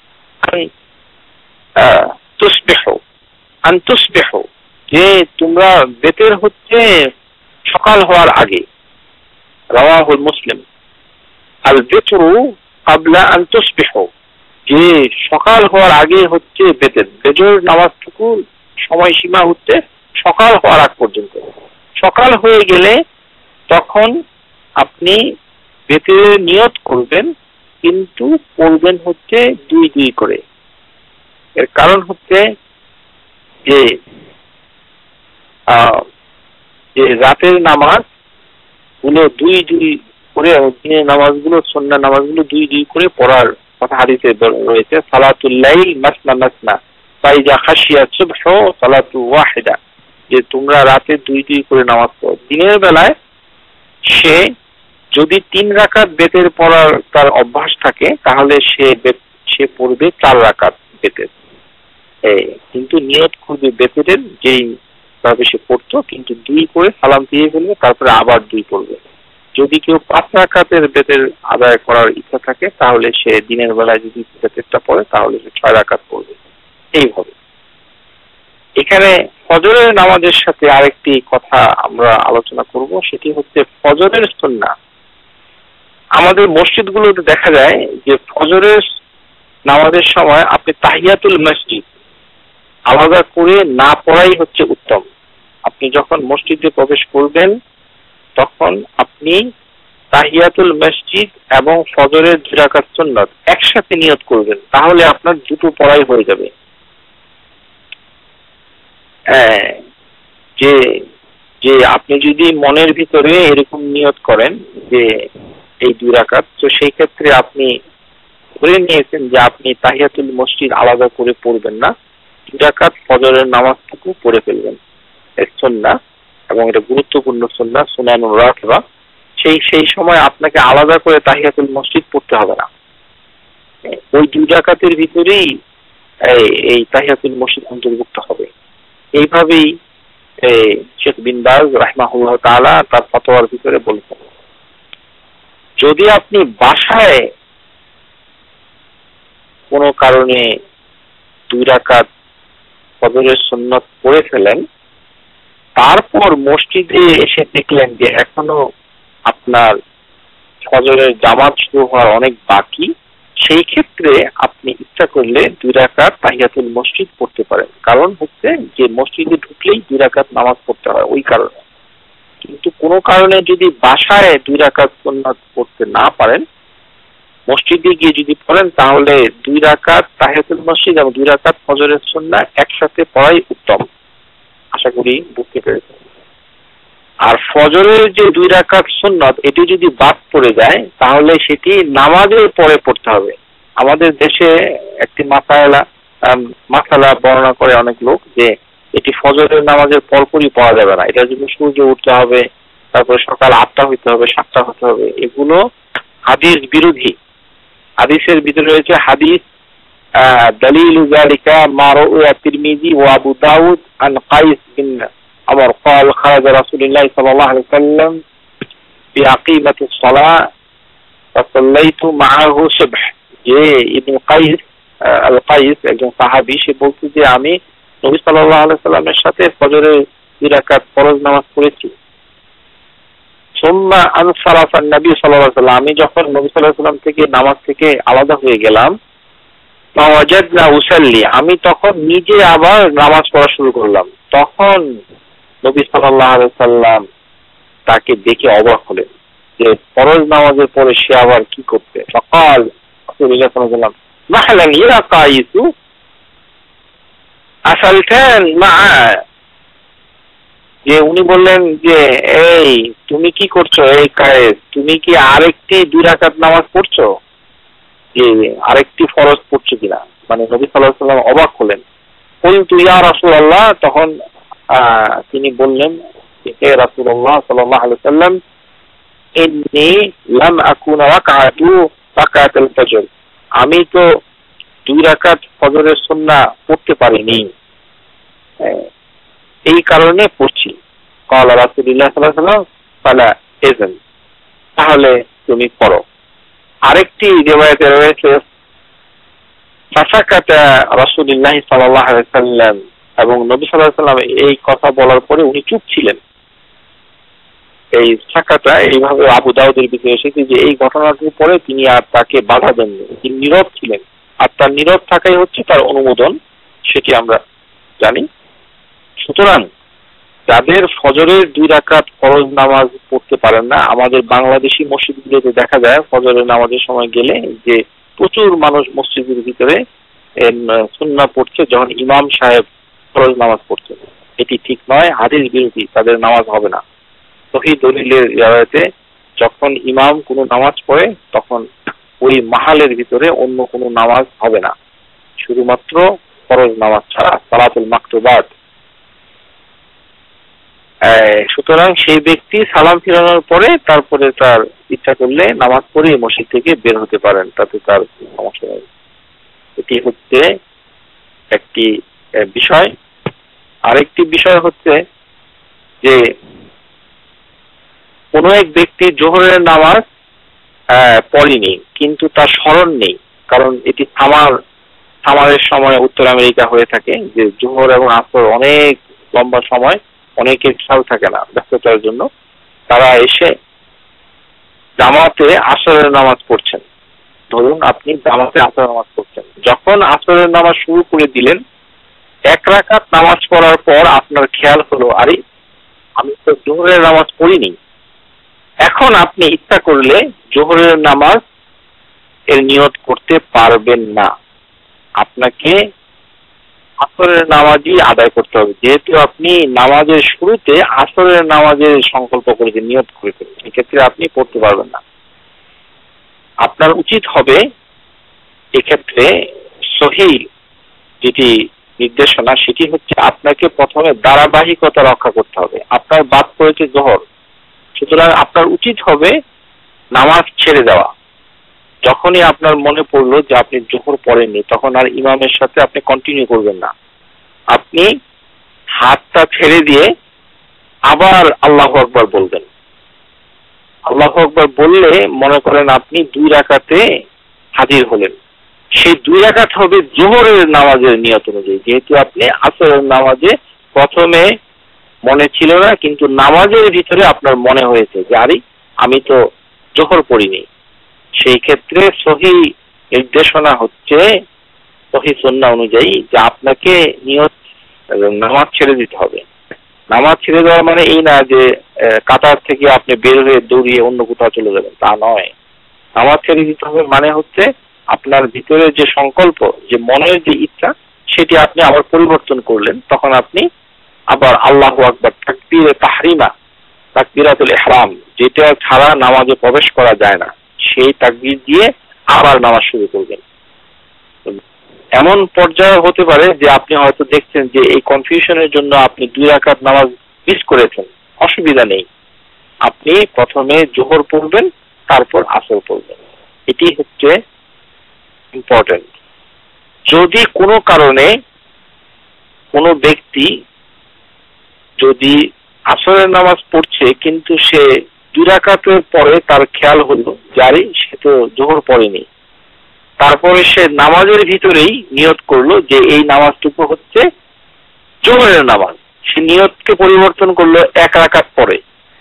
S1: আন তুসবিহু, যে তোমরা বেতের হচ্ছে সকাল হওয়ার আগে। রাওয়াহুল মুসলিম। আল বিতরু ক্বাবলা আন তুসবিহু, যে সকাল হওয়ার আগে হচ্ছে বেতের। বেজর নামাজটুকু সময়সীমা হচ্ছে সকাল হওয়ার আগ পর্যন্ত। সকাল হয়ে গেলে তখন আপনি বেতের নিয়ত করবেন, কিন্তু পড়বেন হচ্ছে 2 করে। এর কারণ হচ্ছে যে রাতের নামাজ গুলো 2 করে, দিনের নামাজগুলো সুন্নাহ নামাজগুলো 2 করে পড়ার কথা হাদিসে রয়েছে। সালাতুল লাইল মাসনা মাসনা ফাইজা খাশিয়া সুবহু সালাতু ওয়াহিদা, যে তোমরা রাতে 2 করে নামাজ পড়ো। দিনের বেলায় সে যদি 3 রাকাত বেতের পড়ার তার অভ্যাস থাকে তাহলে সে পড়বে 4 রাকাত বেতের, কিন্তু নিয়ত করবে বেতের যেই ভাবে সে পড়তো, কিন্তু 2 করে সালাম দিয়ে ফেলবে, তারপরে আবার 2 পড়বে। যদি কেউ 5 রাকাতের বেতের আদায় করার ইচ্ছা থাকে তাহলে সে দিনের বেলায় যদি বেতেরটা পড়ে তাহলে সে 6 রাকাত পড়বে। এইভাবে এখানে ফজরের নামাজের সাথে আরেকটি কথা আমরা আলোচনা করব, সেটি হচ্ছে ফজরের সুন্নাহ। আমাদের মসজিদগুলোতে দেখা যায় যে ফজরের নামাজের সময় আপনি তাহিয়াতুল মসজিদ আলাদা করে না পড়াই হচ্ছে উত্তম। আপনি যখন মসজিদে প্রবেশ করবেন তখন আপনি তাহিয়াতুল মসজিদ এবং ফজরের 2 রাকাত সুন্নাত একসাথে নিয়ত করবেন, তাহলে আপনার দুটো পড়াই হয়ে যাবে। যে যে আপনি যদি মনের ভিতরে এরকম নিয়ত করেন যে এই 2 রাকাত, তো সেই ক্ষেত্রে আপনি ধরে নিয়েছেন যে আপনি তাহিয়াতুল মসজিদ আলাদা করে পড়বেন না, 2 রাকাত ফজরের নামাজটুকু পড়ে ফেলবেন। এর সুন্নাহ, এবং এটা গুরুত্বপূর্ণ সুন্নাহ, সুনানুর রাতিবা। সেই সময় আপনাকে আলাদা করে তাহিয়াতুল মসজিদ পড়তে হবে না, ওই 2 রাকাতের ভিতরেই এই তাহিয়াতুল মসজিদ অন্তর্ভুক্ত হবে। এইভাবেই শেখ বিন বাজ রাহিমাহুল্লাহ তাআলা তার ফতোয়ার ভিতরে বলেছেন। যদি আপনি বাসায় কোনো কারণে 2 রাকাত ফজরের সুন্নাত পড়ে ফেলেন, তারপর মসজিদে এসে দেখলেন যে এখনো আপনার ফজরের জামাত শুরু হওয়ার অনেক বাকি, সেই ক্ষেত্রে আপনি ইচ্ছা করলে 2 রাকাত তাহিয়াতুল মসজিদ পড়তে পারেন। কারণ হচ্ছে যে মসজিদে ঢুকলেই 2 রাকাত নামাজ পড়তে হয় ওই কারণে। কিন্তু কোনো কারণে যদি বাসায় 2 রাকাত সুন্নাত পড়তে না পারেন, মসজিদে গিয়ে যদি পড়েন, তাহলে 2 রাকাত তাহিয়াতুল মসজিদ এবং 2 রাকাত ফজরের সুন্নাহ একসাথে পড়াই উত্তম। আশা করি বুঝতে পেরেছেন। আর ফজরের যে 2 রাকাত সুন্নাত এটি যদি বাদ পড়ে যায়, তাহলে সেটি নামাজের পরে পড়তে হবে। আমাদের দেশে একটি মাসালা বর্ণনা করে অনেক লোক যে এটি ফজরের নামাজের পরপরই পড়া যাবে না, এটার জন্য সূর্য উঠতে হবে, তারপরে সকাল 8টা হইতে হবে, 7টা হতে হবে। এগুলো হাদিস বিরোধী। হাদিসের ভিতরে রয়েছে হাদিস দলিল যালিকা মা রাওয়া তিরমিজি ওয়া আবু দাউদ আন কাইস বিন আমর قال خرج رسول الله صلى الله عليه وسلم في عقيمة الصلاة فصليت معه الصبح। যে ইবনে কাইস আল কাইস একজন সাহাবী, সে বলছে যে আমি নবী সাল্লাল্লাহু আলাইহি সাল্লামের সাথে ফজরের 2 রাকাত ফরজ নামাজ পড়েছি। সুম্মা আনসারাফা নবী সাল্লাল্লাহু আলাইহি সাল্লাম, আমি যখন নবী সাল্লাল্লাহু আলাইহি সাল্লাম থেকে নামাজ থেকে আলাদা হয়ে গেলাম, ফাওয়াজাদনা উসাল্লি, আমি তখন নিজে আবার নামাজ পড়া শুরু করলাম। তখন নবী সাল্লাল্লাহু আলাইহি সাল্লাম তাকে দেখে অবাক হলেন যে ফরজ নামাজের পরে সে আবার কি করতে। ফাকাল রাসূলুল্লাহ সাল্লাল্লাহু আলাইহি ওয়াসাল্লাম মাহলান ইয়া কাইসু আসালতান মা, যে উনি বললেন যে এই তুমি কি করছো, এই কায়েস তুমি কি আরেকটি 2 রাকাত নামাজ পড়ছো, যে আরেকটি ফরজ পড়ছো কিনা। মানে নবী সাল্লাল্লাহু আলাইহি ওয়াসাল্লাম অবাক হলেন। কুলতু ইয়া রাসূলুল্লাহ, তখন তিনি বললেন হে রাসূলুল্লাহ সাল্লাল্লাহু আলাইহি ওয়াসাল্লাম ইন্নী লাম আকুনা রাকাতুল ফজর, আমি তো 2 রাকাত ফজরের সুন্নাহ পড়তে পারিনি, এই কারণে পড়ছি। ক্বালা রাসূলুল্লাহ সাল্লাল্লাহু আলাইহি ওয়াসাল্লাম ফালা ইযন, তাহলে তুমি পড়ো। আরেকটি রিওয়ায়াতে রয়েছে ফাসাকাতা রাসূলুল্লাহ সাল্লাল্লাহু আলাইহি ওয়াসাল্লাম, এবং নবী সাল্লাল্লাহু আলাইহি ওয়াসাল্লাম এই কথা বলার পরে উনি চুপ ছিলেন। এই সাকাতা এইভাবে আবু দাউদের ভিতরে এসেছে যে এই ঘটনাটির পরে তিনি আর তাকে বাধা দেননি, তিনি নীরব ছিলেন। আর তার নীরব থাকাই হচ্ছে তার অনুমোদন, সেটি আমরা জানি। সুতরাং যাদের ফজরের 2 রাকাত ফরজ নামাজ পড়তে পারেন না, আমাদের বাংলাদেশি মসজিদগুলোতে দেখা যায় ফজরের নামাজের সময় গেলে যে প্রচুর মানুষ মসজিদের ভিতরে সুন্নাহ পড়ছে যখন ইমাম সাহেব ফরজ নামাজ পড়ছে। এটি ঠিক নয়, হাদিস বিরোধী, তাদের নামাজ হবে না। সহিহ দলিলের রিওয়ায়াতে যখন ইমাম কোনো নামাজ পড়ে তখন ওই মাহালের ভিতরে অন্য কোনো নামাজ হবে না, শুধুমাত্র ফরজ নামাজ ছাড়া, সালাতুল মাকতুবাত। সুতরাং সেই ব্যক্তি সালাম ফিরানোর পরে তারপরে তার ইচ্ছা করলে নামাজ পড়ে মসজিদ থেকে বের হতে পারেন, তাতে তার সমস্যা নেই। এটি হচ্ছে একটি বিষয়। আরেকটি বিষয় হচ্ছে যে কোনো এক ব্যক্তি জোহরের নামাজ পড়েনি, কিন্তু তার স্মরণ নেই, কারণ এটি সামারের সময় উত্তর আমেরিকা হয়ে থাকে যে জোহর এবং আসর অনেক লম্বা সময়, অনেকের খেয়াল থাকে না ব্যস্ততার জন্য, তারা এসে জামাতে আসরের নামাজ পড়ছেন। ধরুন আপনি জামাতে আসরের নামাজ পড়ছেন, যখন আসরের নামাজ শুরু করে দিলেন, 1 রাকাত নামাজ পড়ার পর আপনার খেয়াল হলো আরে আমি তো জোহরের নামাজ পড়িনি, এখন আপনি ইচ্ছা করলে জোহরের নামাজ এর নিয়ত করতে পারবেন না, আপনাকে আসরের নামাজই আদায় করতে হবে। যেহেতু আপনি নামাজের শুরুতে আসরের নামাজের সংকল্প করেছেন, নিয়ত করেছেন, এক্ষেত্রে আপনি পড়তে পারবেন না। আপনার উচিত হবে এক্ষেত্রে সহি যেটি নির্দেশনা সেটি হচ্ছে আপনাকে প্রথমে ধারাবাহিকতা রক্ষা করতে হবে। আপনার বাদ পড়েছে জোহর, সুতরাং আপনার উচিত হবে নামাজ ছেড়ে দেওয়া। যখনই আপনার মনে পড়লো যে আপনি জোহর পড়েননি, তখন আর ইমামের সাথে আপনি কন্টিনিউ করবেন না। আপনি হাতটা ছেড়ে দিয়ে আবার আল্লাহু আকবার বলবেন। আল্লাহু আকবার বললে মনে করেন আপনি 2 রাকাতে হাজির হলেন, সেই 2 রাকাত হবে জোহরের নামাজের নিয়ত অনুযায়ী। যেহেতু আপনি আসরের নামাজে প্রথমে মনে ছিল না, কিন্তু নামাজের ভিতরে আপনার মনে হয়েছে যে আরে আমি তো জোহর পড়িনি, সেই ক্ষেত্রে সহি নির্দেশনা হচ্ছে সহি সুন্নাহ অনুযায়ী যে আপনাকে নিয়ত নামাজ ছেড়ে দিতে হবে। নামাজ ছেড়ে দেওয়া মানে এই না যে কাতার থেকে আপনি বের হয়ে দৌড়িয়ে অন্য কোথাও চলে যাবেন, তা নয়। নামাজ ছেড়ে দিতে হবে মানে হচ্ছে আপনার ভিতরে যে সংকল্প, যে মনের যে ইচ্ছা, সেটি আপনি আবার পরিবর্তন করলেন। তখন আপনি আবার আল্লাহু আকবার, তাকবীরে তাহরিমা, তাকবীরাতুল ইহরাম, যেটা ছাড়া নামাজে প্রবেশ করা যায় না, সেই তাকবীর দিয়ে আবার নামাজ শুরু করবেন। এমন পর্যায়ে হতে পারে যে আপনি হয়তো দেখছেন যে এই কনফিউশনের জন্য আপনি 2 রাকাত নামাজ মিস করেছেন, অসুবিধা নেই। আপনি প্রথমে জোহর পড়বেন, তারপর আসর পড়বেন, এটি হচ্ছে ইম্পর্টেন্ট। যদি কোনো কারণে কোনো ব্যক্তি যদি আসরের নামাজ পড়ছে কিন্তু সে 2 রাকাতের পরে তার খেয়াল হলো যে সে তো জোহর পড়েনি, তারপরে সে নামাজের ভিতরেই নিয়ত করলো যে এই নামাজটুকু হচ্ছে জোহরের নামাজ, সে নিয়তকে পরিবর্তন করলো 1 রাকাত পরে,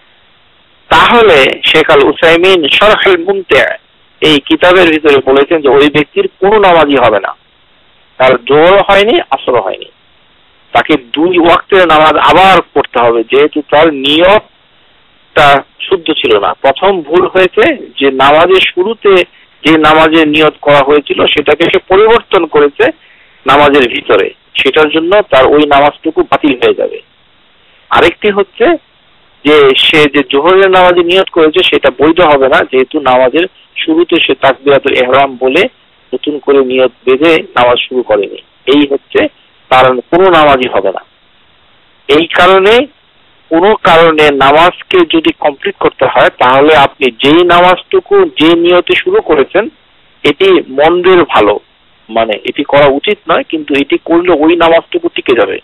S1: তাহলে শেখ আল উসাইমিন শরহুল মুমতি' এই কিতাবের ভিতরে বলেছেন যে ওই ব্যক্তির কোনো নামাজই হবে না, তার জোহর হয়নি, আসর হয়নি, তাকে 2 ওয়াক্তের নামাজ আবার পড়তে হবে। যেহেতু তার নিয়তটা শুদ্ধ ছিল না, প্রথম ভুল হয়েছে যে নামাজের শুরুতে যে নামাজের নিয়ত করা হয়েছিল সেটাকে সে পরিবর্তন করেছে নামাজের ভিতরে, সেটার জন্য তার ওই নামাজটুকু বাতিল হয়ে যাবে। আরেকটি হচ্ছে যে সে যে জোহরের নামাজে নিয়ত করেছে সেটা বৈধ হবে না, যেহেতু নামাজের শুরুতে সে তাকবীরাতুল ইহরাম বলে নতুন করে নিয়ত বেঁধে নামাজ শুরু করেনি, এই হচ্ছে তার কোনো নামাজই হবে না। এই কারণে কোনো কারণে নামাজকে যদি কমপ্লিট করতে হয়, তাহলে আপনি যেই নামাজটুকু যে নিয়তে শুরু করেছেন এটি মন্দের ভালো, মানে এটি করা উচিত নয়, কিন্তু এটি করলে ওই নামাজটুকু টিকে যাবে।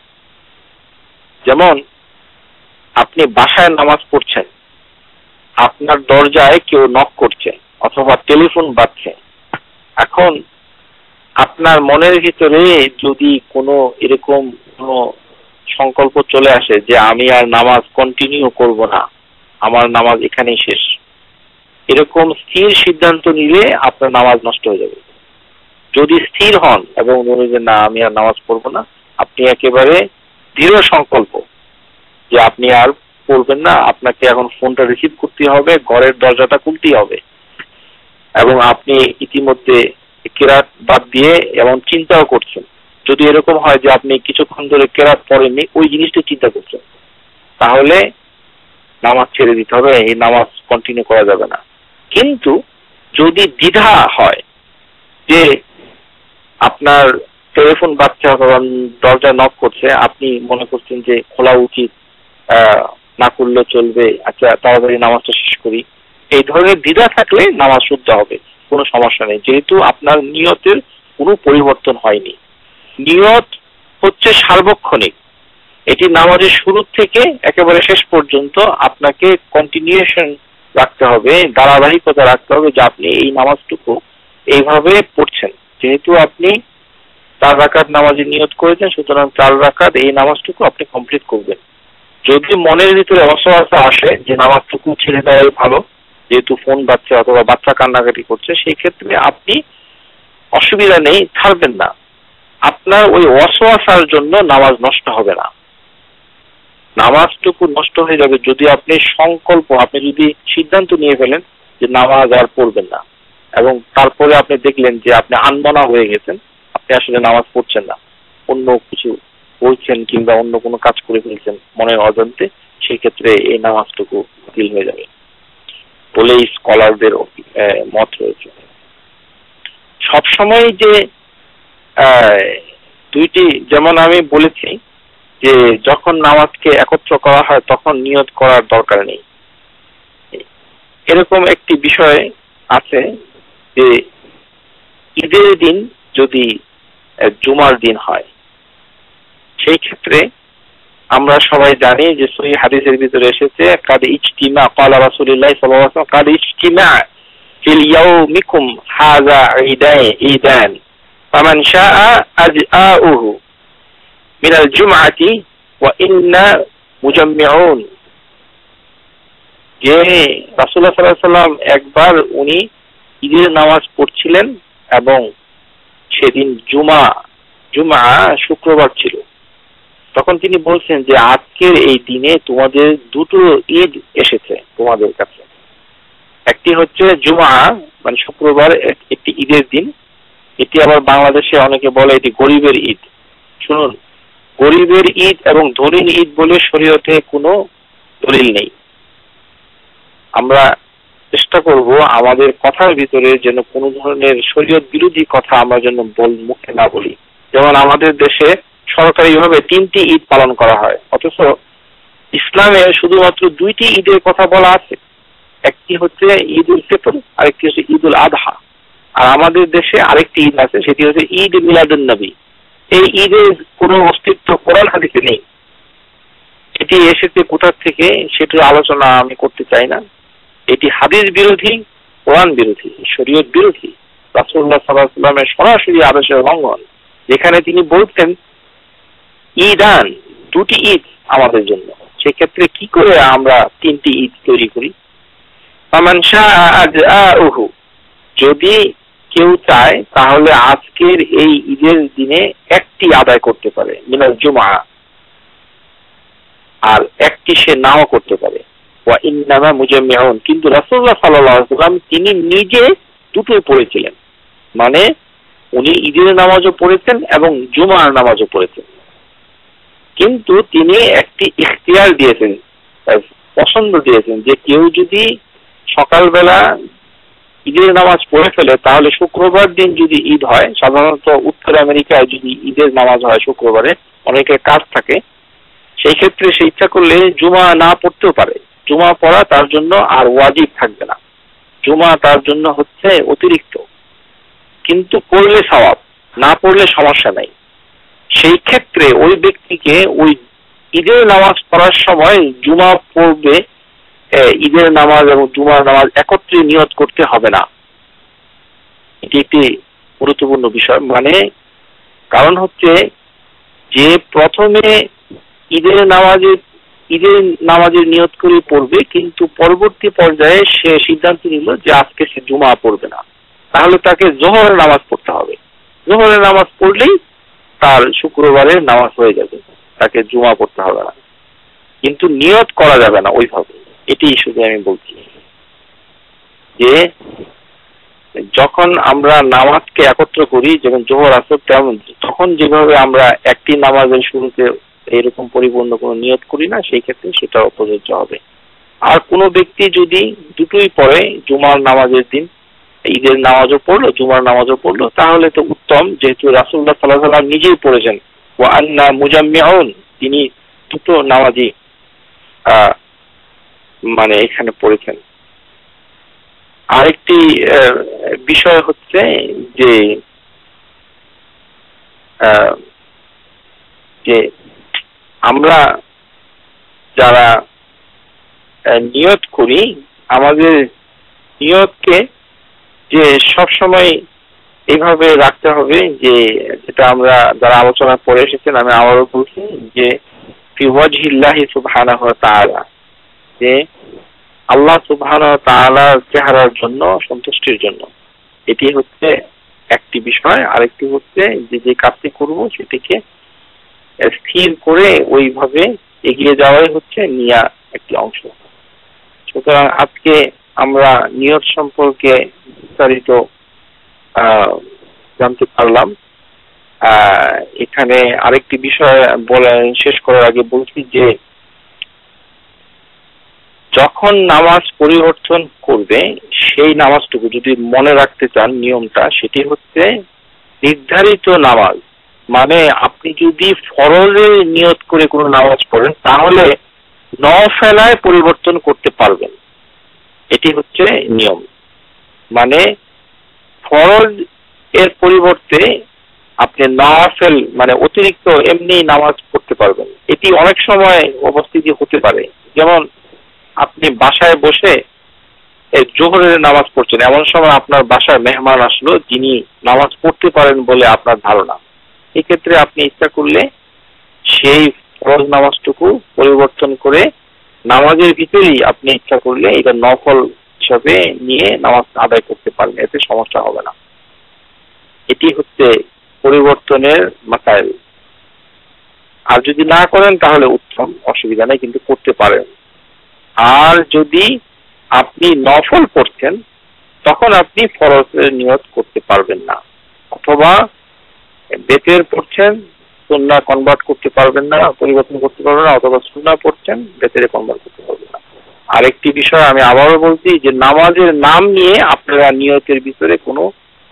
S1: যেমন আপনি বাসায় নামাজ পড়ছেন, আপনার দরজায় কেউ নক করছে অথবা টেলিফোন বাজছে, এখন আপনার মনের ভিতরে যদি কোনো এরকম কোনো সংকল্প চলে আসে যে আমি আর নামাজ কন্টিনিউ করব না, আমার নামাজ এখানেই শেষ, এরকম স্থির সিদ্ধান্ত নিলে আপনার নামাজ নষ্ট হয়ে যাবে। যদি স্থির হন এবং বলেন যে না আমি আর নামাজ পড়বো না, আপনি একেবারে দৃঢ় সংকল্প যে আপনি আর পড়বেন না, আপনাকে এখন ফোনটা রিসিভ করতে হবে, ঘরের দরজাটা খুলতেই হবে, এবং আপনি ইতিমধ্যে কেরাত বাদ দিয়ে এমন চিন্তাও করছেন। যদি এরকম হয় যে আপনি কিছুক্ষণ ধরে কেরাত পড়েননি, ওই জিনিসটা চিন্তা করছেন, তাহলে নামাজ ছেড়ে দিতে হবে, এই নামাজ কন্টিনিউ করা যাবে না। কিন্তু যদি দ্বিধা হয় যে আপনার টেলিফোন বাজছে অথবা দরজা নক করছে, আপনি মনে করছেন যে খোলা উচিত, না করলে চলবে, আচ্ছা তাড়াতাড়ি নামাজটা শেষ করি, এই ধরনের দ্বিধা থাকলে নামাজ শুদ্ধ হবে, কোনো সমস্যা নেই, যেহেতু আপনার নিয়তের কোনো পরিবর্তন হয়নি। নিয়ত হচ্ছে সার্বক্ষণিক, এটি নামাজের শুরু থেকে একেবারে শেষ পর্যন্ত আপনাকে কন্টিনিউশন রাখতে হবে, ধারাবাহিকতা রাখতে হবে যে আপনি এই নামাজটুকু এইভাবে পড়ছেন। যেহেতু আপনি 4 রাকাত নামাজে নিয়ত করেছেন, সুতরাং 4 রাকাত এই নামাজটুকু আপনি কমপ্লিট করবেন। যদি মনের ভিতরে অসহায়তা আসে যে নামাজটুকু ছেড়ে দেওয়াই ভালো, যেহেতু ফোন বাজছে অথবা বাচ্চা কান্নাকাটি করছে, সেই ক্ষেত্রে আপনি অসুবিধা নেই, ছাড়বেন না, আপনার ওই অসহায়তার জন্য নামাজ নষ্ট হবে না। নামাজটুকু নষ্ট হয়ে যাবে যদি আপনি যদি সিদ্ধান্ত নিয়ে ফেলেন যে নামাজ আর পড়বেন না, এবং তারপরে আপনি দেখলেন যে আপনি আনমনা হয়ে গেছেন, আপনি আসলে নামাজ পড়ছেন না, অন্য কিছু বলছেন কিংবা অন্য কোনো কাজ করে ফেলছেন মনের অজান্তে, সেই ক্ষেত্রে এই নামাজটুকু বাতিল হয়ে যাবে বলে স্কলারদের মত রয়েছে। সবসময় যে দুইটি, যেমন আমি বলেছি যে যখন নামাজকে একত্র করা হয় তখন নিয়ত করার দরকার নেই, এরকম একটি বিষয় আছে যে ঈদের দিন যদি জুমার দিন হয়, সেই ক্ষেত্রে আমরা সবাই জানি যে সহিহ হাদিসের ভিতরে এসেছে কাদ ইজতিমা ক্বালা রাসূলুল্লাহ সাল্লাল্লাহু আলাইহি ওয়াসাল্লাম কাদ ইজতিমা ফিল ইয়াউমিকুম হাযা ঈদান ফামান শাআ আজআউহু মিনাল জুমআতি ওয়া ইন্না মুজাম্মিউন। যে রাসূলুল্লাহ সাল্লাল্লাহু আলাইহি ওয়াসাল্লাম একবার উনি ঈদের নামাজ পড়ছিলেন এবং সেদিন জুমা শুক্রবার ছিল, তখন তিনি বলছেন যে আজকের এই দিনে তোমাদের দুটো ঈদ এসেছে তোমাদের কাছে, একটি হচ্ছে জুমা মানে শুক্রবার, একটি ঈদের দিন, এটি আবার বাংলাদেশে অনেকে বলে এটি গরিবের ঈদ। শুনুন, গরিবের ঈদ এবং ধনীর ঈদ বলে শরীয়তে কোনো দলিল নেই। আমরা চেষ্টা করব আমাদের কথার ভিতরে যেন কোনো ধরনের শরীয়ত বিরোধী কথা আমরা যেন মুখে না বলি। যেমন আমাদের দেশে সরকারিভাবে 3টি ঈদ পালন করা হয়, অথচ ইসলামে শুধুমাত্র 2টি ঈদের কথা বলা আছে, একটি হচ্ছে ঈদ উল ফিতর, আরেকটি হচ্ছে ঈদ উল আদহা। আর আমাদের দেশে আরেকটি ঈদ আছে, সেটি হচ্ছে ঈদ মিলাদুন নবী। এই ঈদের কোনো অস্তিত্ব কোরআন হাদিসে নেই। এটি এসেছে কোথা থেকে সেটার আলোচনা আমি করতে চাই না। এটি হাদিস বিরোধী, কোরআন বিরোধী, শরীয়ত বিরোধী, রাসূলুল্লাহ সাল্লাল্লাহু আলাইহি ওয়াসাল্লামের সরাসরি আদেশের লঙ্ঘন, যেখানে তিনি বলছেন ঈদান, 2টি ঈদ আমাদের জন্য। সেক্ষেত্রে কি করে আমরা 3টি ঈদ তৈরি করি? ফামান শাআ আজআউহু, যদি কেউ চায় তাহলে আজকের এই ঈদের দিনে একটি আদায় করতে পারে মিনাল জুমআ, আর একটি সে নাও করতে পারে। ওয়া ইন্নামা মুজাম্মিউন, কিন্তু রাসূলুল্লাহ সাল্লাল্লাহু আলাইহি ওয়াসাল্লাম তিনি নিজে দুটোই পড়েছিলেন, মানে উনি ঈদের নামাজও পড়েছেন এবং জুমার নামাজও পড়েছেন, কিন্তু তিনি একটি ইখতিয়ার দিয়েছেন, পছন্দ দিয়েছেন যে কেউ যদি সকালবেলা ঈদের নামাজ পড়ে ফেলে তাহলে শুক্রবার দিন যদি ঈদ হয়, সাধারণত উত্তর আমেরিকায় যদি ঈদের নামাজ হয় শুক্রবারে অনেকের কাজ থাকে, সেই ক্ষেত্রে সে ইচ্ছা করলে জুমা না পড়তেও পারে। জুমা পড়া তার জন্য আর ওয়াজিব থাকবে না, জুমা তার জন্য হচ্ছে অতিরিক্ত, কিন্তু পড়লে সওয়াব, না পড়লে সমস্যা নাই। সেই ক্ষেত্রে ওই ব্যক্তিকে ওই ঈদের নামাজ পড়ার সময় জুমা পড়বে, ঈদের নামাজ এবং জুমার নামাজ একত্রে নিয়ত করতে হবে না। এটি একটি গুরুত্বপূর্ণ বিষয়, মানে কারণ হচ্ছে যে প্রথমে ঈদের নামাজের নিয়ত করে পড়বে, কিন্তু পরবর্তী পর্যায়ে সে সিদ্ধান্ত নিল যে আজকে সে জুমা পড়বে না, তাহলে তাকে জোহরের নামাজ পড়তে হবে। জোহরের নামাজ পড়লেই তার শুক্রবারের নামাজ হয়ে যাবে, তাকে জুমা পড়তে হবে না, কিন্তু নিয়ত করা যাবে না ওইভাবে। এটি শুধু আমি বলছি যে যখন আমরা নামাজকে একত্র করি, যেমন জোহর আসর, তেমন তখন যেভাবে আমরা একটি নামাজের শুরুতে এরকম পরিপূর্ণ কোনো নিয়ত করি না, সেই ক্ষেত্রে সেটাও প্রযোজ্য হবে। আর কোনো ব্যক্তি যদি দুটোই পড়ে, জুমার নামাজের দিন ঈদের নামাজও পড়লো, জুমার নামাজও পড়লো, তাহলে তো উত্তম, যেহেতু রাসূলুল্লাহ সাল্লাল্লাহু আলাইহি ওয়াসাল্লাম নিজেই পড়েছেন ওয়া আন্না মুজাম্মিউন, তিনি দুটো নামাজই মানে এখানে পড়েছেন। আরেকটি বিষয় হচ্ছে যে আমরা যারা নিয়ত করি, আমাদের নিয়তকে যে সবসময় এইভাবে রাখতে হবে যে যেটা আমরা যারা আলোচনা করে এসেছেন, আমি আবারও বলছি যে ফি ওয়াজহিল্লাহি সুবহানাহু ওয়া তাআলা, যে আল্লাহ সুবহানাহু ওয়া তাআলার চেহারার জন্য, সন্তুষ্টির জন্য। এটি হচ্ছে একটি বিষয়। আরেকটি হচ্ছে যে কাজটি করব সেটিকে স্থির করে ওইভাবে এগিয়ে যাওয়াই হচ্ছে নিয়া একটি অংশ। সুতরাং আজকে আমরা নিয়ত সম্পর্কে বিস্তারিত জানতে পারলাম। এখানে আরেকটি বিষয় শেষ করার আগে বলছি যে যখন নামাজ পরিবর্তন করবে সেই নামাজটুকু যদি মনে রাখতে চান, নিয়মটা সেটি হচ্ছে নির্ধারিত নামাজ। মানে আপনি যদি ফরজের নিয়ত করে কোনো নামাজ পড়েন তাহলে নফেলায় পরিবর্তন করতে পারবেন, এটি হচ্ছে নিয়ম। মানে ফরজ এর পরিবর্তে আপনি নফেল মানে অতিরিক্ত এমনি নামাজ পড়তে পারবেন। এটি অনেক সময় উপস্থিতি হতে পারে, যেমন আপনি বাসায় বসে জোহরের নামাজ পড়ছেন, এমন সময় আপনার বাসায় মেহমান আসলো যিনি নামাজ পড়তে পারেন বলে আপনার ধারণা। এক্ষেত্রে আপনি ইচ্ছা করলে সেই ফরজ নামাজটুকু পরিবর্তন করে নামাজের ভিতরেই আপনি ইচ্ছা করলে এটা নফল হিসাবে নিয়ে নামাজ আদায় করতে পারেন, এতে সমস্যা হবে না। এটি হচ্ছে পরিবর্তনের মাসাইল। আর যদি না করেন তাহলে উত্তম, অসুবিধা নেই, কিন্তু করতে পারেন। আর যদি আপনি নফল পড়ছেন তখন আপনি ফরজের নিয়ত করতে পারবেন না, অথবা বেতের পড়ছেন সুন্নাহ কনভার্ট করতে পারবেন না, পরিবর্তন করতে পারবেন না, অথবা সুন্নাহ পড়ছেন বেতের কনভার্ট করতে পারবেন না। আরেকটি বিষয় আমি আবারও বলছি যে নামাজের নাম নিয়ে আপনারা নিয়তের ভিতরে কোনো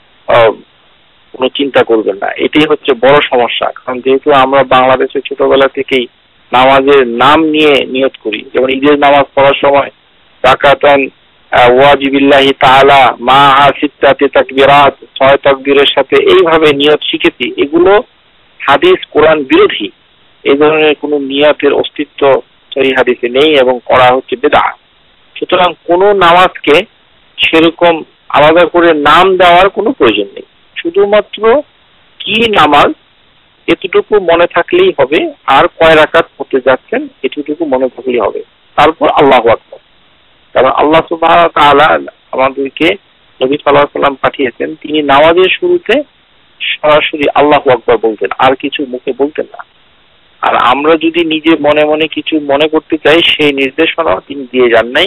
S1: চিন্তা করবেন না, এটাই হচ্ছে বড় সমস্যা। কারণ যেহেতু আমরা বাংলাদেশে ছোটবেলা থেকেই নামাজের নাম নিয়ে নিয়ত করি, যেমন ঈদের নামাজ পড়ার সময় রাকাতান ওয়াজিবিল্লাহি তাআলা মা সিত্তাতি তাকবীরাত, 6 তাকবীরের সাথে এইভাবে নিয়ত শিখেছি। এগুলো হাদিস কোরআন বিরোধী, এই ধরনের কোনো নিয়তের অস্তিত্ব সহিহ হাদিসে নেই এবং করা হচ্ছে বিদআত। সুতরাং কোনো নামাজকে সেরকম আলাদা করে নাম দেওয়ার কোনো প্রয়োজন নেই, শুধুমাত্র কি নামাজ এতটুকু মনে থাকলেই হবে, আর কয় রাকাত পড়তে যাচ্ছেন এতটুকু মনে থাকলেই হবে। তারপর আল্লাহু আকবার। কারণ আল্লাহ সুবহানাহু ওয়া তাআলা আমাদেরকে নবী সাল্লাল্লাহু আলাইহি ওয়াসাল্লাম পাঠিয়েছেন, তিনি নামাজের শুরুতে সরাসরি আল্লাহু আকবার বলতেন, আর কিছু মুখে বলতেন না। আর আমরা যদি নিজে মনে মনে কিছু মনে করতে চাই, সেই নির্দেশনা তিনি দিয়ে যান নাই।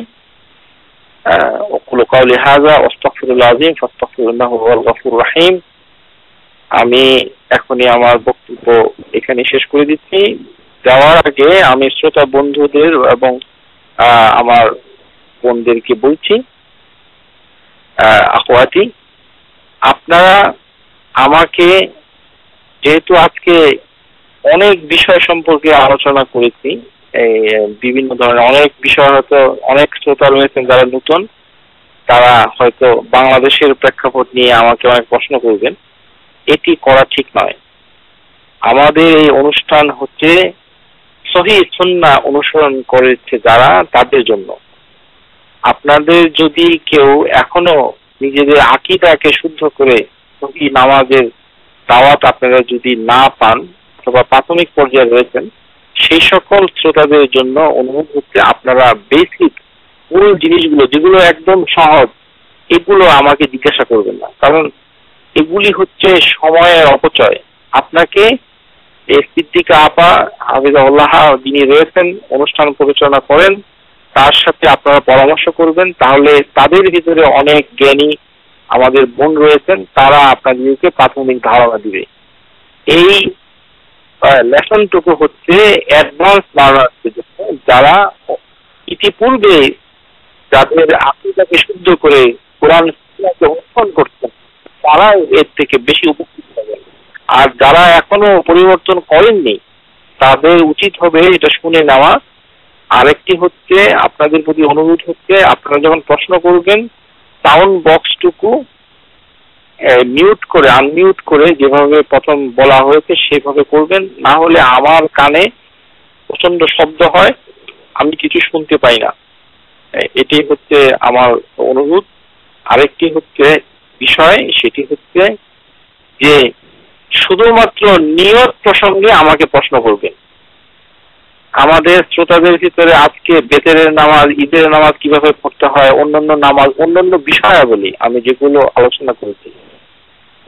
S1: ওয়াকুলু কাওলি হাযা ওয়াস্তাগফিরুল আযীম ফাস্তাগফিরুহু হুয়াল গফুরুর রহিম। আমি এখনই আমার বক্তব্য এখানে শেষ করে দিচ্ছি। যাওয়ার আগে আমি শ্রোতা বন্ধুদের এবং আমার বোনদেরকে বলছি, আখওয়াতি, আপনারা আমাকে, যেহেতু আজকে অনেক বিষয় সম্পর্কে আলোচনা করেছি, বিভিন্ন ধরনের অনেক বিষয়, হয়তো অনেক শ্রোতা রয়েছেন যারা নতুন, তারা হয়তো বাংলাদেশের প্রেক্ষাপট নিয়ে আমাকে অনেক প্রশ্ন করবেন। এটি করা ঠিক নয়। আমাদের এই অনুষ্ঠান হচ্ছে সহিহ সুন্নাহ অনুসরণ করেছে যারা, তাদের জন্য। আপনাদের যদি কেউ এখনো নিজেদের আকীদাকে শুদ্ধ করে সহিহ নামাজের দাওয়াত আপনারা যদি না পান, অথবা প্রাথমিক পর্যায়ে রয়েছেন, সেই সকল শ্রোতাদের জন্য অনুরোধ হচ্ছে আপনারা বেসিক মূল জিনিসগুলো, যেগুলো একদম সহজ, এগুলো আমাকে জিজ্ঞাসা করবেন না, কারণ এগুলি হচ্ছে সময়ের অপচয়। আপনাকে সিদ্দিকা আপা হাফিজাহুল্লাহ যিনি রয়েছেন, অনুষ্ঠান পরিচালনা করেন, তার সাথে আপনারা পরামর্শ করবেন, তাহলে তাদের ভিতরে অনেক জ্ঞানী আমাদের বোন রয়েছেন, তারা আপনাদেরকে প্রাথমিক ধারণা দিবে। এই লেসনটুকু হচ্ছে অ্যাডভান্স লার্নারদের জন্য, যারা ইতিপূর্বে যাদের আকীদাকে শুদ্ধ করে কোরআন সুন্নাহকে অনুসরণ করছেন, তারা এর থেকে বেশি উপকৃত হবেন। আর যারা এখনো পরিবর্তন করেননি, তাদের উচিত হবে এটা শুনে নেওয়া। আরেকটি হচ্ছে আপনাদের প্রতি অনুরোধ হচ্ছে, আপনারা যখন প্রশ্ন করবেন সাউন্ড বক্সটুকু মিউট করে, আনমিউট করে, যেভাবে প্রথম বলা হয়েছে সেভাবে করবেন, না হলে আমার কানে প্রচন্ড শব্দ হয়, আমি কিছু শুনতে পাই না। এটি হচ্ছে আমার অনুরোধ। আরেকটি হচ্ছে বিষয়, সেটি হচ্ছে যে শুধুমাত্র নিয়ত প্রসঙ্গে আমাকে প্রশ্ন করবেন। আমাদের শ্রোতাদের ভিতরে আজকে বেতের নামাজ, ঈদের নামাজ কিভাবে পড়তে হয়, অন্যান্য নামাজ, অন্যান্য বিষয়াবলী আমি যেগুলো আলোচনা করেছি,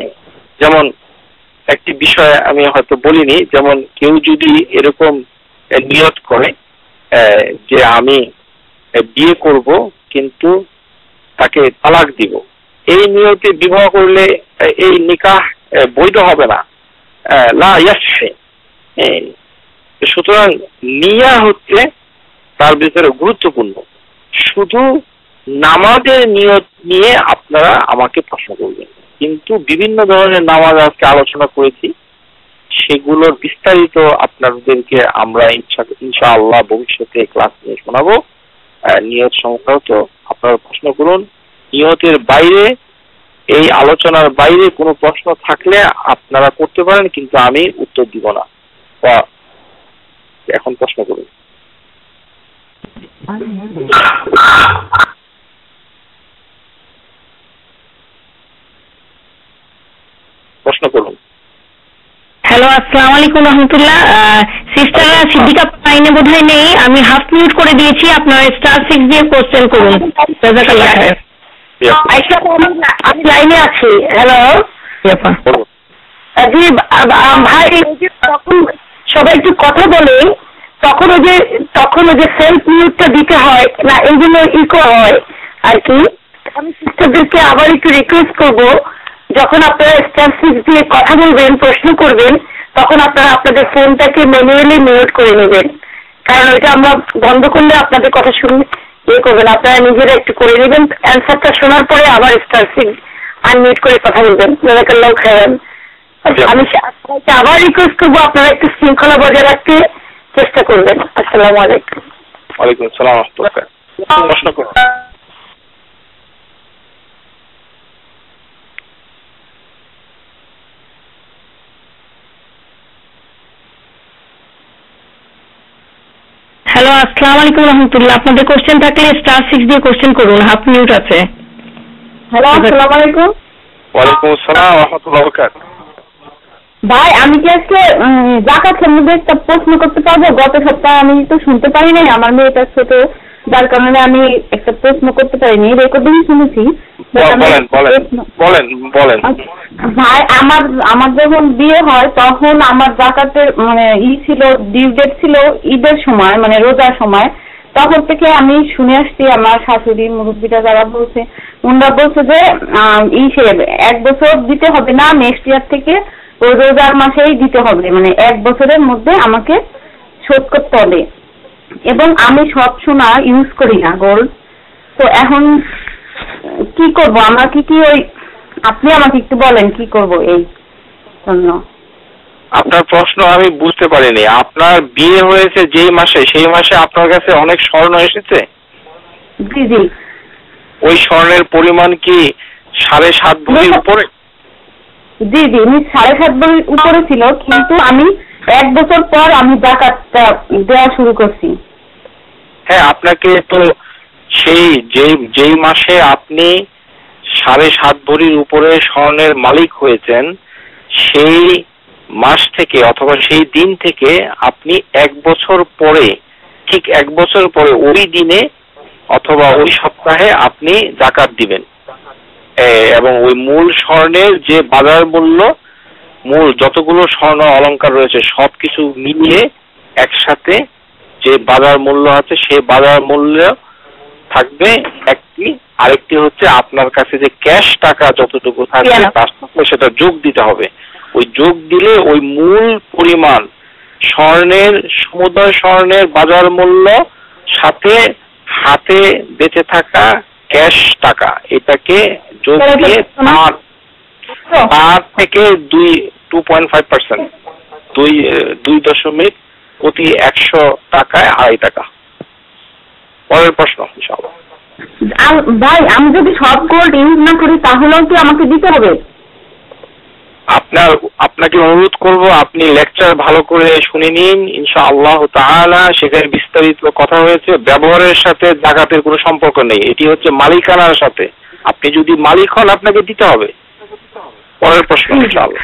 S1: যেমন একটি বিষয় আমি হয়তো বলিনি, যেমন কেউ যদি এরকম নিয়ত করে যে আমি বিয়ে করব কিন্তু তাকে তালাক দিব, এই নিয়তে বিবাহ করলে এই নিকাহ বৈধ হবে না, লা ইয়াসহি। সুতরাং নিয়া হচ্ছে তার ভিতরে গুরুত্বপূর্ণ। শুধু নামাজের নিয়ত নিয়ে আপনারা আমাকে প্রশ্ন করবেন, কিন্তু বিভিন্ন ধরনের নামাজ আজকে আলোচনা করেছি, সেগুলোর বিস্তারিত আপনাদেরকে আমরা ইনশাআল্লাহ ভবিষ্যতে ক্লাস নিয়ে শোনাবো। নিয়ত সংক্রান্ত আপনারা প্রশ্ন করুন। নিয়তের বাইরে, এই আলোচনার বাইরে কোনো প্রশ্ন থাকলে আপনারা করতে পারেন, কিন্তু আমি উত্তর দিব না। এখন প্রশ্ন করুন। প্রশ্ন করুন।
S3: হ্যালো, আসসালামু আলাইকুম রহমতুল্লাহ। সিস্টার সিদ্দিকা পাইনে বোধহয় নেই, আমি হাফ মিউট করে দিয়েছি, আপনারা *6 দিয়ে কোশ্চেন করুন। জাযাকাল্লাহ খায়ের। আয়েশা, আমি লাইনে আছি। হ্যালো জি ভাই, তখন সবাই একটু কথা বলে তখন ওই যে সেলফ মিউটটা দিতে হয় না, এই জন্য ইকো হয় আর কি। আমি সিস্টারদেরকে আবার একটু রিকোয়েস্ট করবো, যখন আপনারা *6 দিয়ে কথা বলবেন, প্রশ্ন করবেন, তখন আপনারা আপনাদের ফোনটাকে ম্যানুয়ালি মিউট করে নেবেন, কারণ ওইটা আমরা বন্ধ করলে আপনাদের কথা শুনে করবেন। আপনারা নিজেরা একটু করে নেবেন, অ্যান্সারটা শোনার পরে আবার *6 আনমিউট করে কথা বলবেন। জাযাকাল্লাহ খায়ের। আমি আবার রিকোয়েস্ট করবো, আপনারা একটু শৃঙ্খলা বজায় রাখতে চেষ্টা করবেন। আসসালামু আলাইকুম।
S1: ওয়ালাইকুম আসসালাম। প্রশ্ন করুন।
S3: হ্যালো, আসসালামু আলাইকুম রহমতুল্লাহ। আপনাদের কোশ্চেন থাকলে *6 দিয়ে কোশ্চেন করুন, হাফ মিউট আছে। হ্যালো, আসসালামু আলাইকুম।
S1: ওয়ালাইকুম আসসালাম ওয়া রাহমাতুল্লাহি ওয়া বারাকাতুহু।
S3: ভাই, আমি কি আজকে যাকাতের মধ্যে একটা প্রশ্ন করতে পারবো? গত সপ্তাহে আমি তো শুনতে পারি নাই, আমার মেয়েটা ছোট, যার কারণে আমি একটা প্রশ্ন করতে পারিনি। রেকর্ডিং শুনেছি।
S1: বলেন।
S3: ভাই, আমার যখন বিয়ে হয় তখন আমার যাকাতের মানে ছিল, ডিউ ডেট ছিল ঈদের সময়, মানে রোজার সময়। তখন থেকে আমি শুনে আসছি, আমার শাশুড়ি মুরব্বীরা যারা বলছে, ওনারা বলছে যে হিসেবে 1 বছর দিতে হবে না, নেক্সট ইয়ার থেকে ওই রোজার মাসেই দিতে হবে, মানে 1 বছরের মধ্যে আমাকে শোধ করতে হবে। এবং আমি সব সোনা ইউজ করি না, গোল্ড। তো এখন কি করব? আমাকে কি আপনি আমাকে একটু বলেন কি করব এই জন্য।
S1: আপনার প্রশ্ন আমি বুঝতে পারিনি। আপনার বিয়ে হয়েছে যেই মাসে, সেই মাসে আপনার কাছে অনেক স্বর্ণ এসেছে?
S3: জি জি।
S1: ওই স্বর্ণের পরিমাণ কি 7.5 ভরির উপরে?
S3: জি জি, 7.5 ভরির উপরে ছিল, কিন্তু আমি 1 বছর পর আমি যাকাতটা দেওয়া শুরু করছি।
S1: হ্যাঁ, আপনাকে তো যেই মাসে আপনি 7.5 ভরির উপরে স্বর্ণের মালিক হয়েছেন, সেই মাস থেকে অথবা সেই দিন থেকে আপনি 1 বছর পরে, ঠিক 1 বছর পরে ওই দিনে অথবা ওই সপ্তাহে আপনি যাকাত দিবেন। এবং ওই মূল স্বর্ণের যে বাজার মূল্য, মূল যতগুলো স্বর্ণ অলংকার রয়েছে সবকিছু মিলিয়ে একসাথে যে বাজার মূল্য আছে, সেই বাজার মূল্য থাকবে একটি। আরেকটি হচ্ছে আপনার কাছে যে ক্যাশ টাকা যতটুকু থাকবে তার সাথে সেটা যোগ দিতে হবে। ওই যোগ দিলে ওই মূল পরিমাণ স্বর্ণের, সমুদয় স্বর্ণের বাজার মূল্য সাথে হাতে বেঁচে থাকা ক্যাশ টাকা, এটাকে যোগ দিয়ে তার থেকে 2.5%, 2 প্রতি 100 টাকায় 2.5 টাকা। পরের প্রশ্ন ইনশাআল্লাহ।
S3: ভাই, আমি যদি সব গোল্ড ইউজ না করি তাহলেও কি আমাকে দিতে হবে?
S1: আপনাকে অনুরোধ করব, আপনি লেকচার ভালো করে শুনে নিন ইনশাআল্লাহ তাআলা। সেখানে বিস্তারিত কথা হয়েছে। ব্যবহারের সাথে যাকাতের কোনো সম্পর্ক নেই, এটি হচ্ছে মালিকানার সাথে। আপনি যদি মালিক হন আপনাকে দিতে হবে। পরের প্রশ্ন ইনশাআল্লাহ।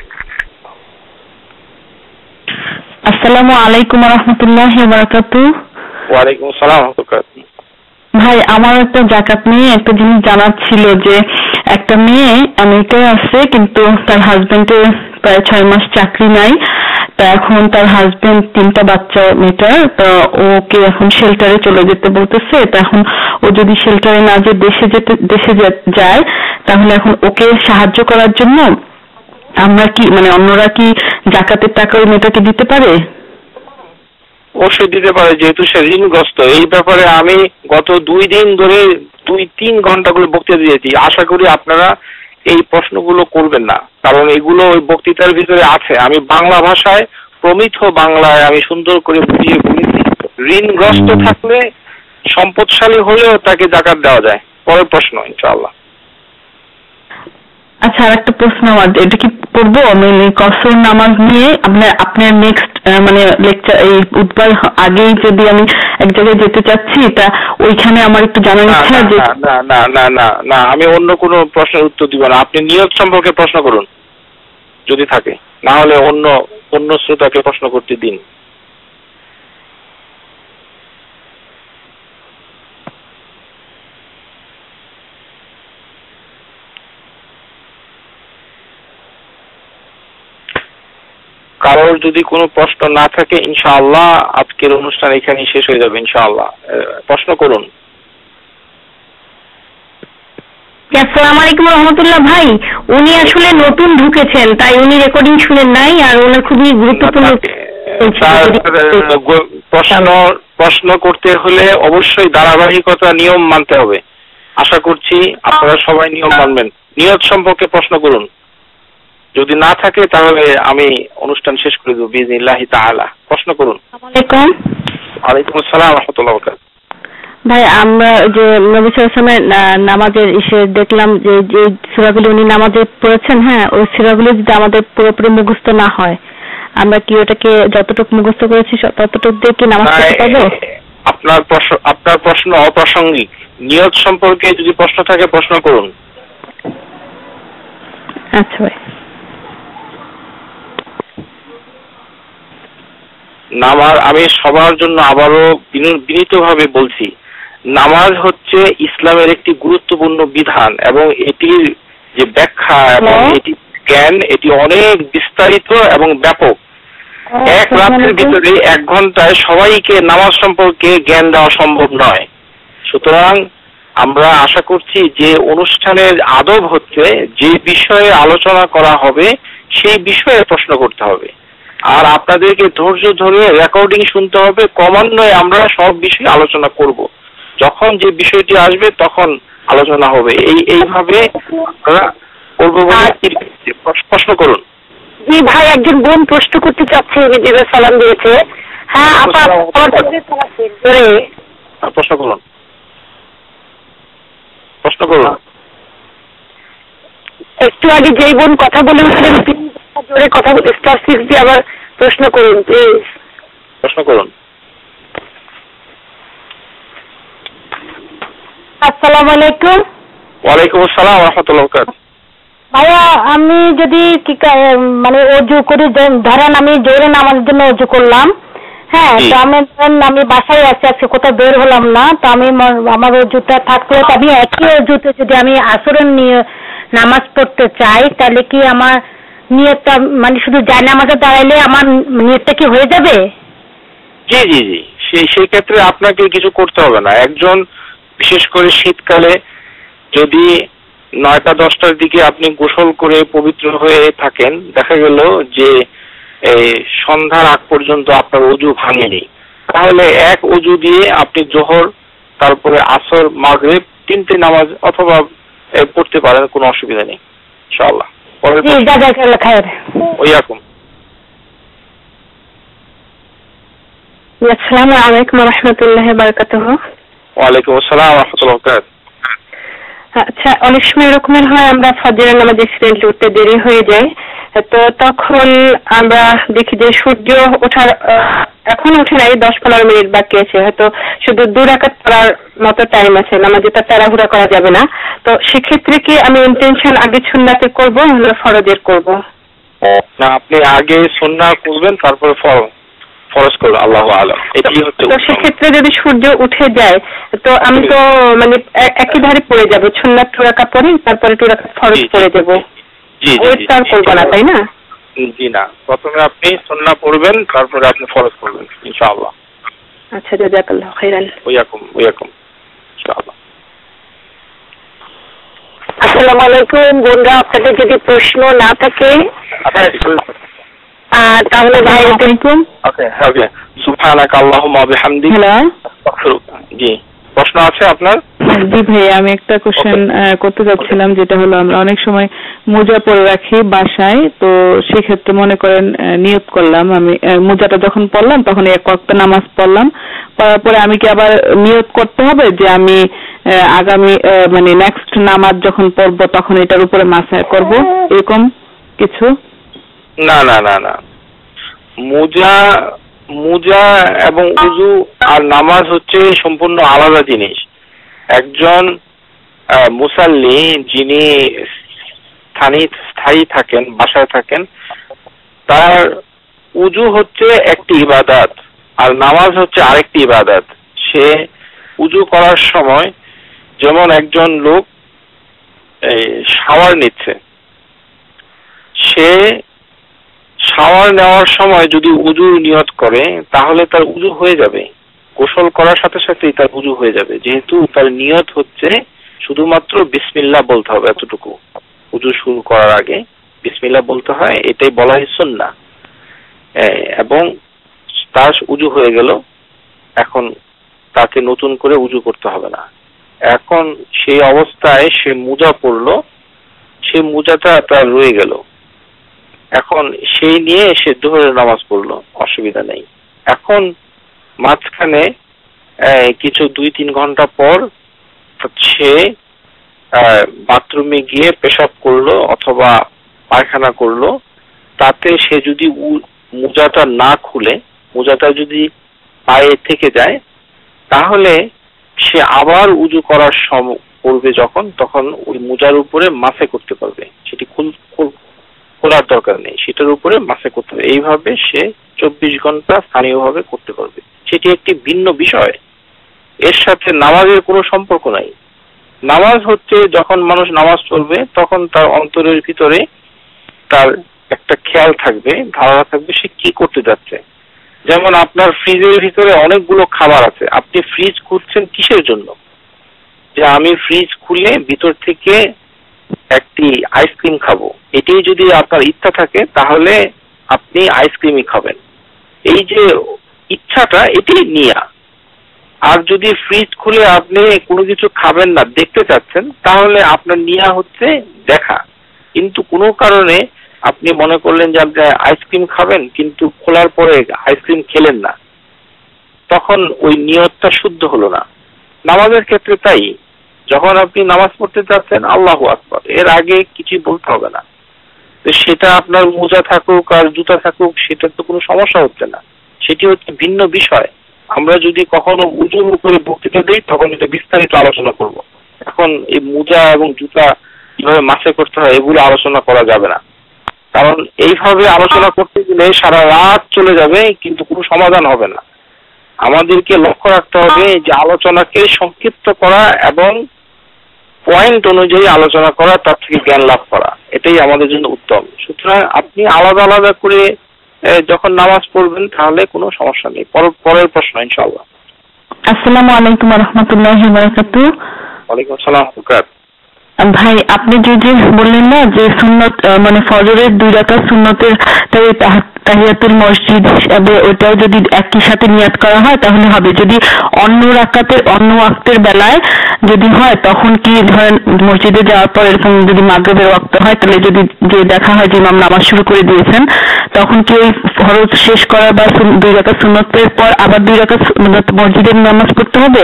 S2: আসসালামু আলাইকুম ওয়া রাহমাতুল্লাহি ওয়া বারাকাতুহু।
S1: ওয়া আলাইকুম আসসালাম ওয়া রাহমাতুল্লাহ।
S2: ভাই, আমার একটা যাকাত নিয়ে একটা জিনিস জানার ছিল, যে একটা মেয়ে আমেরিকায় আছে, কিন্তু তার হাজবেন্ডের প্রায় 6 মাস চাকরি নাই।
S4: তা এখন তার হাজবেন্ড 3টা বাচ্চা মেয়েটার, তো ওকে এখন শেল্টারে চলে যেতে বলতেছে। তা এখন ও যদি শেল্টারে না যে দেশে যায়, তাহলে এখন ওকে সাহায্য করার জন্য আমরা কি মানে অন্যরা কি যাকাতের টাকা ওই মেয়েটাকে দিতে পারে?
S1: অবশ্যই দিতে পারে, যেহেতু সে ঋণগ্রস্ত। এই ব্যাপারে আমি গত 2 দিন ধরে 2-3 ঘন্টা করে বক্তৃতা দিয়েছি। আশা করি আপনারা এই প্রশ্নগুলো করবেন না, কারণ এগুলো ওই বক্তৃতার ভিতরে আছে। আমি বাংলা ভাষায় প্রমিত বাংলায় আমি সুন্দর করে বুঝিয়ে বলেছি, ঋণগ্রস্ত থাকলে সম্পদশালী হলেও তাকে যাকাত দেওয়া যায়। পরের প্রশ্ন ইনশাআল্লাহ।
S4: আচ্ছা, আর একটা প্রশ্ন আমার, এটা কি পড়বো আমি কসর নামাজ নিয়ে আপনার নেক্সট মানে লেকচার এই বুধবার আগেই যদি আমি এক জায়গায় যেতে চাচ্ছি, তা ওইখানে আমার একটু জানার ইচ্ছা। যে
S1: না না না না না, আমি অন্য কোনো প্রশ্নের উত্তর দিব না। আপনি নিয়ত সম্পর্কে প্রশ্ন করুন যদি থাকে, না হলে অন্য শ্রোতাকে প্রশ্ন করতে দিন। কারোর যদি কোনো প্রশ্ন না থাকে ইনশাআল্লাহ আজকের অনুষ্ঠান এখানেই শেষ হয়ে যাবে ইনশাআল্লাহ। প্রশ্ন করুন।
S3: আসসালামু আলাইকুম রহমতুল্লাহ। ভাই, উনি আসলে নতুন ঢুকেছেন, তাই উনি রেকর্ডিং শুনেন নাই, আর ওনার খুবই গুরুত্বপূর্ণ
S1: প্রশ্ন করতে হলে অবশ্যই ধারাবাহিকতা নিয়ম মানতে হবে। আশা করছি আপনারা সবাই নিয়ম মানবেন। নিয়ত সম্পর্কে প্রশ্ন করুন, যদি না থাকে তাহলে আমি অনুষ্ঠান শেষ করে দেবো বিইজনিল্লাহি তাআলা। প্রশ্ন করুন। ওয়ালাইকুম আসসালাম ওয়া রাহমাতুল্লাহি ওয়া বারাকাতুহু।
S4: ভাই, আমরা যে নবী সাল্লাল্লাহু আলাইহি ওয়াসাল্লামের নামাজের দেখলাম যে যে সূরাগুলো উনি নামাজে পড়েছেন, হ্যাঁ, ওই সূরাগুলো যদি আমাদের পুরোপুরি মুখস্থ না হয়, আমরা কি ওটাকে যতটুকু মুখস্থ করেছি ততটুকু দিয়ে কি নামাজ পড়তে পারবো?
S1: আপনার প্রশ্ন অপ্রাসঙ্গিক। নিয়ত সম্পর্কে যদি প্রশ্ন থাকে প্রশ্ন করুন।
S4: আচ্ছা ভাই।
S1: নামাজ আমি সবার জন্য আবারও বিনীতভাবে বলছি, নামাজ হচ্ছে ইসলামের একটি গুরুত্বপূর্ণ বিধান এবং এটির যে ব্যাখ্যা এবং এটি জ্ঞান এটি অনেক বিস্তারিত এবং ব্যাপক। এক রাতের ভিতরে 1 ঘন্টায় সবাইকে নামাজ সম্পর্কে জ্ঞান দেওয়া সম্ভব নয়। সুতরাং আমরা আশা করছি যে অনুষ্ঠানের আদব হচ্ছে যে বিষয়ে আলোচনা করা হবে সেই বিষয়ে প্রশ্ন করতে হবে, আর আপনাদেরকে ধৈর্য ধরে রেকর্ডিং শুনতে হবে। ক্রমান্বয়ে আমরা সব বিষয়ে আলোচনা করব, যখন যে বিষয়টি আসবে তখন আলোচনা হবে। এইভাবে আপনারা করবো বলে প্রশ্ন করুন।
S3: জি ভাই, একজন বোন প্রশ্ন করতে চাচ্ছে, নিজেদের সালাম দিয়েছে। হ্যাঁ আপা,
S1: প্রশ্ন করুন। প্রশ্ন করুন।
S3: একটু আগে যেই বোন কথা বলে উঠলেন, জোরে কথা বলে *6 দিয়ে আবার প্রশ্ন করুন প্লিজ।
S1: প্রশ্ন করুন।
S3: আসসালামু আলাইকুম।
S1: ওয়ালাইকুম আসসালাম ওয়া রাহমাতুল্লাহি ওয়া বারাকাতুহু।
S3: ভাইয়া, আমি যদি মানে অজু করে ধরেন আমি জোরে নামাজের জন্য অজু করলাম, হ্যাঁ, তো আমি বাসায় আছি, আজকে কোথাও বের হলাম না, তো আমি আমার অজুটা থাকলে আমি একই অজুতে যদি আমি আসরের নিয়ে নামাজ পড়তে চাই, তাহলে কি আমার নিয়তটা মানে শুধু জায়নামাজে দাঁড়াইলে আমার নিয়তটা কি হয়ে যাবে?
S1: জি জি জি, সেই ক্ষেত্রে আপনাকে কিছু করতে হবে না। একজন বিশেষ করে শীতকালে যদি 9টা-10টার দিকে আপনি গোসল করে পবিত্র হয়ে থাকেন, দেখা গেল যে সন্ধ্যার আগ পর্যন্ত আপনার অজু ভাঙেনি, তাহলে এক অজু দিয়ে আপনি জোহর, তারপরে আসর, মাগরিব 3টে নামাজ অথবা পড়তে পারেন, কোনো অসুবিধা নেই ইনশাআল্লাহ।
S3: আসসালামু আলাইকুম ওয়া রাহমাতুল্লাহি ওয়া বারাকাতুহু।
S1: ওয়ালাইকুম আসসালাম ওয়া রাহমাতুল্লাহি ওয়া বারাকাতুহু।
S3: আচ্ছা, অনেক সময় এরকমের হয় আমরা ফজরের নামাজে এক্সিডেন্টলি উঠতে দেরি হয়ে যায়, তো তখন আমরা দেখি যে সূর্য ওঠার এখন উঠে নাই, 10-15 মিনিট বাকি আছে, হয়তো শুধু 2 রাকাত পড়ার মতো টাইম আছে, নামাজে তার তাড়াহুড়া করা যাবে না। তো সেক্ষেত্রে কি আমি ইন্টেনশন আগে সুন্নাতে করব না ফরজের করব?
S1: না, আপনি আগে সুন্নাহ করবেন, তারপরে ফরজ করবেন, আল্লাহু আ'লাম। এটি হচ্ছে।
S3: তো সেক্ষেত্রে যদি সূর্য উঠে যায়, তো আমি তো মানে একই ধারে পড়ে যাব, সুন্নাত 2 রাকাত পড়ি, তারপরে 2 রাকাত ফরজ পড়ে দেব।
S1: জি জি,
S3: ওইটা করব না, তাই না?
S1: জি না, প্রথমে আপনি সুন্নাহ পড়বেন, তারপরে আপনি ফরজ পড়বেন ইনশাআল্লাহ।
S3: আচ্ছা, জাযাকাল্লাহু খাইরান।
S1: ওয়াকুম ইনশাআল্লাহ।
S3: আসসালামু আলাইকুম বোনরা, আপনাদের যদি প্রশ্ন না থাকে তাহলে ভাই
S1: ওকে সুবহানাকা আল্লাহুম্মা বিহামদিক।
S4: হ্যালো,
S1: জি প্রশ্ন আছে আপনার?
S4: জি ভাই, আমি একটা কোশ্চেন করতে যাচ্ছিলাম, যেটা হলো আমরা অনেক সময় মোজা পরে রাখি বাসায়, তো সেক্ষেত্রে মনে করেন নিয়ত করলাম, আমি মোজাটা যখন পড়লাম তখন এক ওয়াক্ত নামাজ পড়লাম, পড়ার পরে আমি কি আবার নিয়ত করতে হবে যে আমি আগামী মানে নেক্সট নামাজ যখন পড়বো তখন এটার উপরে মাসায় করব, এরকম কিছু?
S1: না না না না, মোজা এবং উযু আর নামাজ হচ্ছে সম্পূর্ণ আলাদা জিনিস। একজন মুসাল্লি যিনি স্থায়ী থাকেন, বাসায় থাকেন, তার উযু হচ্ছে একটি ইবাদত আর নামাজ হচ্ছে আরেকটি ইবাদত। সে উযু করার সময় যেমন একজন লোক শাওয়ার নিচ্ছে, সে শাওয়ার নেওয়ার সময় যদি উযুর নিয়ত করে তাহলে তার উযু হয়ে যাবে, গোসল করার সাথে সাথেই তার উযু হয়ে যাবে, যেহেতু তার নিয়ত হচ্ছে শুধুমাত্র বিসমিল্লাহ বলতে হবে এতটুকু। উযু শুরু করার আগে বিসমিল্লাহ বলতে হয়, এটাই বলা হয় সুন্নাহ। এবং তার উযু হয়ে গেল, এখন তাকে নতুন করে উযু করতে হবে না। এখন সেই অবস্থায় সে মোজা পরলো, সেই মোজাটা তার রয়ে গেল, এখন সেই নিয়ে সে যোহরের নামাজ পড়লো, অসুবিধা নেই। এখন মাঝখানে কিছু 2-3 ঘন্টা পর সে বাথরুমে গিয়ে পেশাব করলো অথবা পায়খানা করলো, তাতে সে যদি মোজাটা না খুলে, মোজাটা যদি পায়ে থেকে যায়, তাহলে সে আবার উযু করার সময় করবে যখন, তখন ওই মোজার উপরে মাসে করতে পারবে, সেটি খোলার দরকার নেই, সেটার উপরে মাসে করতে হবে। এইভাবে সে 24 ঘন্টা স্থানীয়ভাবে করতে পারবে। সেটি একটি ভিন্ন বিষয়, এর সাথে নামাজের কোনো সম্পর্ক নাই। নামাজ হচ্ছে যখন মানুষ নামাজ পড়বে তখন তার অন্তরের ভিতরে তার একটা খেয়াল থাকবে, ধারণা থাকবে সে কি করতে যাচ্ছে। যেমন আপনার ফ্রিজের ভিতরে অনেকগুলো খাবার আছে, আপনি ফ্রিজ খুলছেন কিসের জন্য? যে আমি ফ্রিজ খুলে ভিতর থেকে একটি আইসক্রিম খাবো, এটাই যদি আপনার ইচ্ছা থাকে তাহলে আপনি আইসক্রিমই খাবেন। এই যে ইচ্ছাটা, এটাই নিয়া। আর যদি ফ্রিজ খুলে আপনি কোনো কিছু খাবেন না, দেখতে চাচ্ছেন, তাহলে আপনার নিয়া হচ্ছে দেখা। কিন্তু কোনো কারণে আপনি মনে করলেন যে আপনি আইসক্রিম খাবেন, কিন্তু খোলার পরে আইসক্রিম খেলেন না, তখন ওই নিয়তটা শুদ্ধ হলো না। নামাজের ক্ষেত্রে তাই, যখন আপনি নামাজ পড়তে যাচ্ছেন আল্লাহু আকবার, এর আগে কিছু বলতে হবে না। তো সেটা আপনার মোজা থাকুক আর জুতা থাকুক, সেটা তো কোনো সমস্যা হচ্ছে না, সেটি হচ্ছে ভিন্ন বিষয়। আমরা যদি কখনো উযুর উপরে বক্তৃতা দিই তখন এটা বিস্তারিত আলোচনা করব। এখন এই মোজা এবং জুতা কিভাবে মাসে করতে হয় এগুলো আলোচনা করা যাবে না, কারণ এইভাবে আলোচনা করতে গেলে সারা রাত চলে যাবে, কিন্তু কোনো সমাধান হবে না। আমাদেরকে লক্ষ্য রাখতে হবে যে আলোচনাকে সংক্ষিপ্ত করা এবং পয়েন্ট অনুযায়ী আলোচনা করা, তার থেকে জ্ঞান লাভ করা, এটাই আমাদের জন্য উত্তম। সুতরাং আপনি আলাদা আলাদা করে যখন নামাজ পড়বেন তাহলে কোনো সমস্যা নেই। পরের প্রশ্ন ইনশাআল্লাহ।
S4: আসসালামু আলাইকুম ওয়া রাহমাতুল্লাহি ওয়া বারাকাতুহু।
S1: ওয়ালাইকুম আসসালাম।
S4: ভাই, আপনি যে বললেন না যে সুন্নত মানে ফজরের 2 রাকাত সুন্নতের তাহিয়াতুল মসজিদ হিসাবে ওটাও যদি একই সাথে নিয়াত করা হয় তাহলে হবে, যদি অন্য ওয়াক্তের বেলায় যদি হয় তখন কি ধরেন মসজিদে যাওয়ার পর এরকম যদি মাগরিবের ওয়াক্ত হয়, তাহলে যদি যে দেখা হয় যে ইমাম নামাজ শুরু করে দিয়েছেন, তখন কি ওই ফরজ শেষ করা বা 2 রাকাত সুন্নতের পর আবার 2 রাকাত মসজিদের নামাজ পড়তে হবে?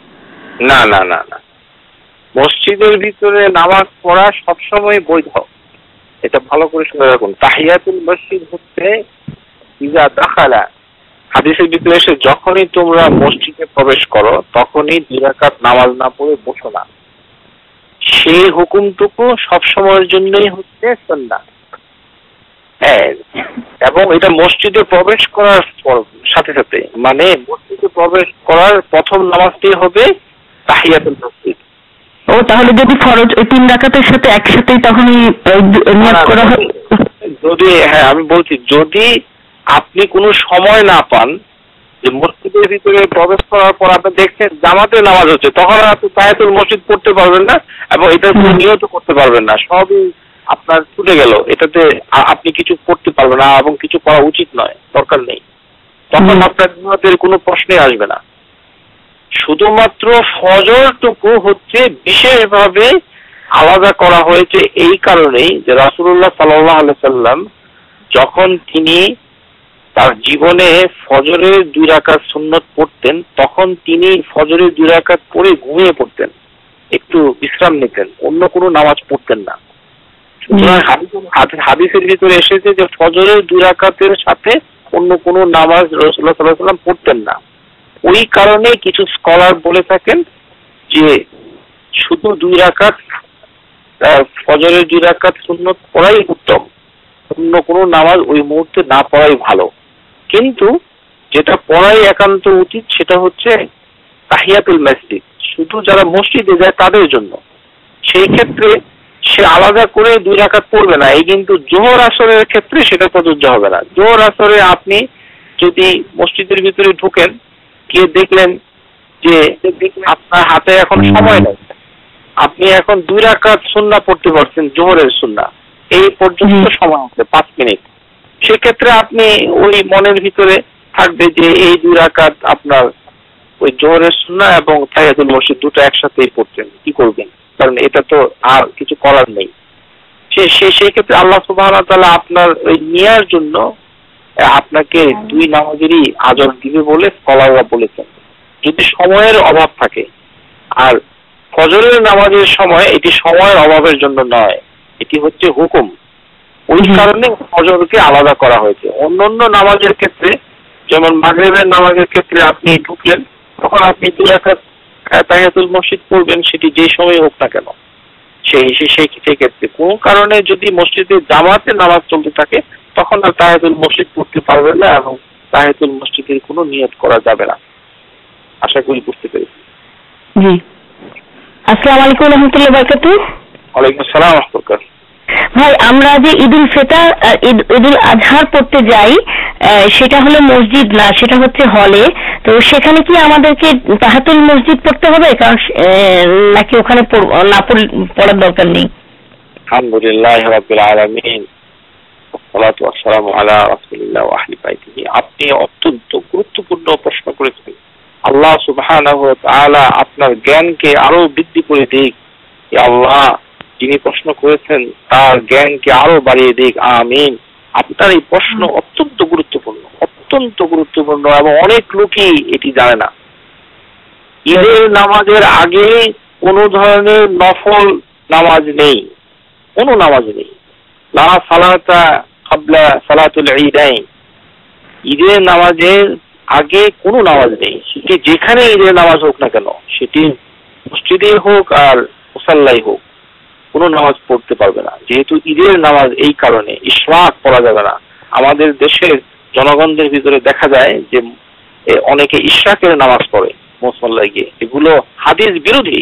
S1: না না না না, মসজিদের ভিতরে নামাজ পড়া সবসময় বৈধ, এটা ভালো করে শুনে রাখুন। তাহিয়াতুল মসজিদ হচ্ছে ইজা দাখালা, হাদিসের ভিতরে এসে যখনই তোমরা মসজিদে প্রবেশ করো তখনই 2 রাকাত নামাজ না পড়ে বসো না, সেই হুকুমটুকু সবসময়ের জন্যই হচ্ছে সুন্নাহ। এবং এটা মসজিদে প্রবেশ করার সাথে সাথে, মানে মসজিদে প্রবেশ করার প্রথম নামাজটি হবে তাহিয়াতুল মসজিদ।
S4: ও, তাহলে যদি ফরজ ওই 3 রাকাতের সাথে একসাথেই তখনই নিয়াত করা হয়?
S1: যদি হ্যাঁ আমি বলছি, যদি আপনি কোনো সময় না পান যে মসজিদের ভিতরে প্রবেশ করার পর আপনি দেখছেন জামাতে নামাজ হচ্ছে, তখন আপনি তাহিয়াতুল মসজিদ পড়তে পারবেন না এবং এটা নিয়ত করতে পারবেন না, সবই আপনার ছুটে গেল, এটাতে আপনি কিছু করতে পারবেন না এবং কিছু করা উচিত নয়, দরকার নেই, তখন আপনার নিয়তের কোনো প্রশ্নই আসবে না। শুধুমাত্র ফজরটুকু হচ্ছে বিশেষভাবে আলাদা করা হয়েছে এই কারণেই যে রাসূলুল্লাহ সাল্লাল্লাহু আলাইহি সাল্লাম যখন তিনি তার জীবনে ফজরের 2 রাকাত সুন্নত পড়তেন, তখন তিনি ফজরের 2 রাকাত পড়ে ঘুমিয়ে পড়তেন, একটু বিশ্রাম নিতেন, অন্য কোনো নামাজ পড়তেন না। সুতরাং হাদিসের ভিতরে এসেছে যে ফজরের 2 রাকাতের সাথে অন্য কোনো নামাজ রাসূলুল্লাহ সাল্লাল্লাহু আলাইহি সাল্লাম পড়তেন না। ওই কারণে কিছু স্কলার বলে থাকেন যে শুধু 2 রাকাত ফজরের 2 রাকাত সুন্নত পড়াই উত্তম, অন্য কোনো নামাজ ওই মুহূর্তে না পড়াই ভালো। কিন্তু যেটা পড়াই একান্ত উচিত সেটা হচ্ছে তাহিয়াতুল মসজিদ, শুধু যারা মসজিদে যায় তাদের জন্য। সেই ক্ষেত্রে সে আলাদা করে 2 রাকাত পড়বে না, এই কিন্তু জোহর আসরের ক্ষেত্রে সেটা প্রযোজ্য হবে না। জোহর আসরে আপনি যদি মসজিদের ভিতরে ঢুকেন, গিয়ে দেখলেন যে আপনার হাতে এখন সময় নেই, আপনি এখন 2 রাকাত সুন্নাহ পড়তে পারছেন, জোহরের সুন্নাহ, এই পর্যন্ত সময় আছে 5 মিনিট, সেক্ষেত্রে আপনি ওই মনের ভিতরে থাকবে যে এই 2 রাকাত আপনার ওই জোহরের সুন্নাহ এবং তাহিয়াতুল মসজিদ দুটো একসাথেই পড়ছেন, কি করবেন? কারণ এটা তো আর কিছু করার নেই। সেই ক্ষেত্রে আল্লাহ সুবহানাহু ওয়া তাআলা আপনার ওই নেয়ার জন্য আপনাকে 2 নামাজেরই আজর দিবে বলে স্কলাররা বলেছেন, যদি সময়ের অভাব থাকে। আর ফজরের নামাজের সময় এটি সময়ের অভাবের জন্য নয়, এটি হচ্ছে হুকুম, ওই কারণে ফজরকে আলাদা করা হয়েছে। অন্যান্য নামাজের ক্ষেত্রে যেমন মাগরিবের নামাজের ক্ষেত্রে আপনি ঢুকলেন, তখন আপনি 2 রাকাত তাহিয়াতুল মসজিদ পড়বেন, সেটি যে সময় হোক না কেন। সেই ক্ষেত্রে কোনো কারণে যদি মসজিদে জামাতে নামাজ চলতে থাকে, তখন আর তাহিয়াতুল মসজিদ পড়তে পারবেন না এবং তাহিয়াতুল মসজিদের কোনো নিয়ত করা যাবে না। আশা করি বুঝতে পেরেছি।
S3: জি, আসসালামু আলাইকুম ওয়া রাহমাতুল্লাহি ওয়া বারাকাতুহু।
S1: ওয়ালাইকুম আসসালাম ওয়া রাহমাতুল্লাহ।
S3: ভাই, আমরা যে ঈদুল ফিতর ঈদুল আজহার পড়তে যাই, সেটা হলো মসজিদ না, সেটা হচ্ছে হলে, তো সেখানে কি আমাদেরকে তাহিয়াতুল মসজিদ পড়তে হবে, কারণ নাকি ওখানে না পড়ার দরকার নেই?
S1: আলহামদুলিল্লাহ রাব্বিল আলামিন, ওয়াসসালাতু ওয়াসসালামু আলা রাসূলিল্লাহ ওয়া আহলি বাইতিহি। আপনি অত্যন্ত গুরুত্বপূর্ণ প্রশ্ন করেছেন। আল্লাহ সুবহানাহু ওয়া তাআলা আপনার জ্ঞানকে আরো বৃদ্ধি করে দিক। আল্লাহ যিনি প্রশ্ন করেছেন তার জ্ঞানকে আরো বাড়িয়ে দিক, আমিন। আপনার এই প্রশ্ন অত্যন্ত গুরুত্বপূর্ণ এবং অনেক লোকই এটি জানে না। ঈদের নামাজের আগে কোনো ধরনের নফল নামাজ নেই, কোনো নামাজ নেই। লা সালাতা ক্বাবলা সালাতুল ঈদাইন, ঈদের নামাজের আগে কোনো নামাজ নেই। সেটি যেখানে ঈদের নামাজ হোক না কেন, সেটি মসজিদে হোক আর মুসাল্লাই হোক, কোনো নামাজ পড়তে পারবে না। যেহেতু ঈদের নামাজ, এই কারণে ইশরাক পড়া যাবে না। আমাদের দেশের জনগণদের ভিতরে দেখা যায় যে অনেকে ইশরাকের নামাজ পড়ে মুসল্লায় গিয়ে, এগুলো হাদিস বিরোধী।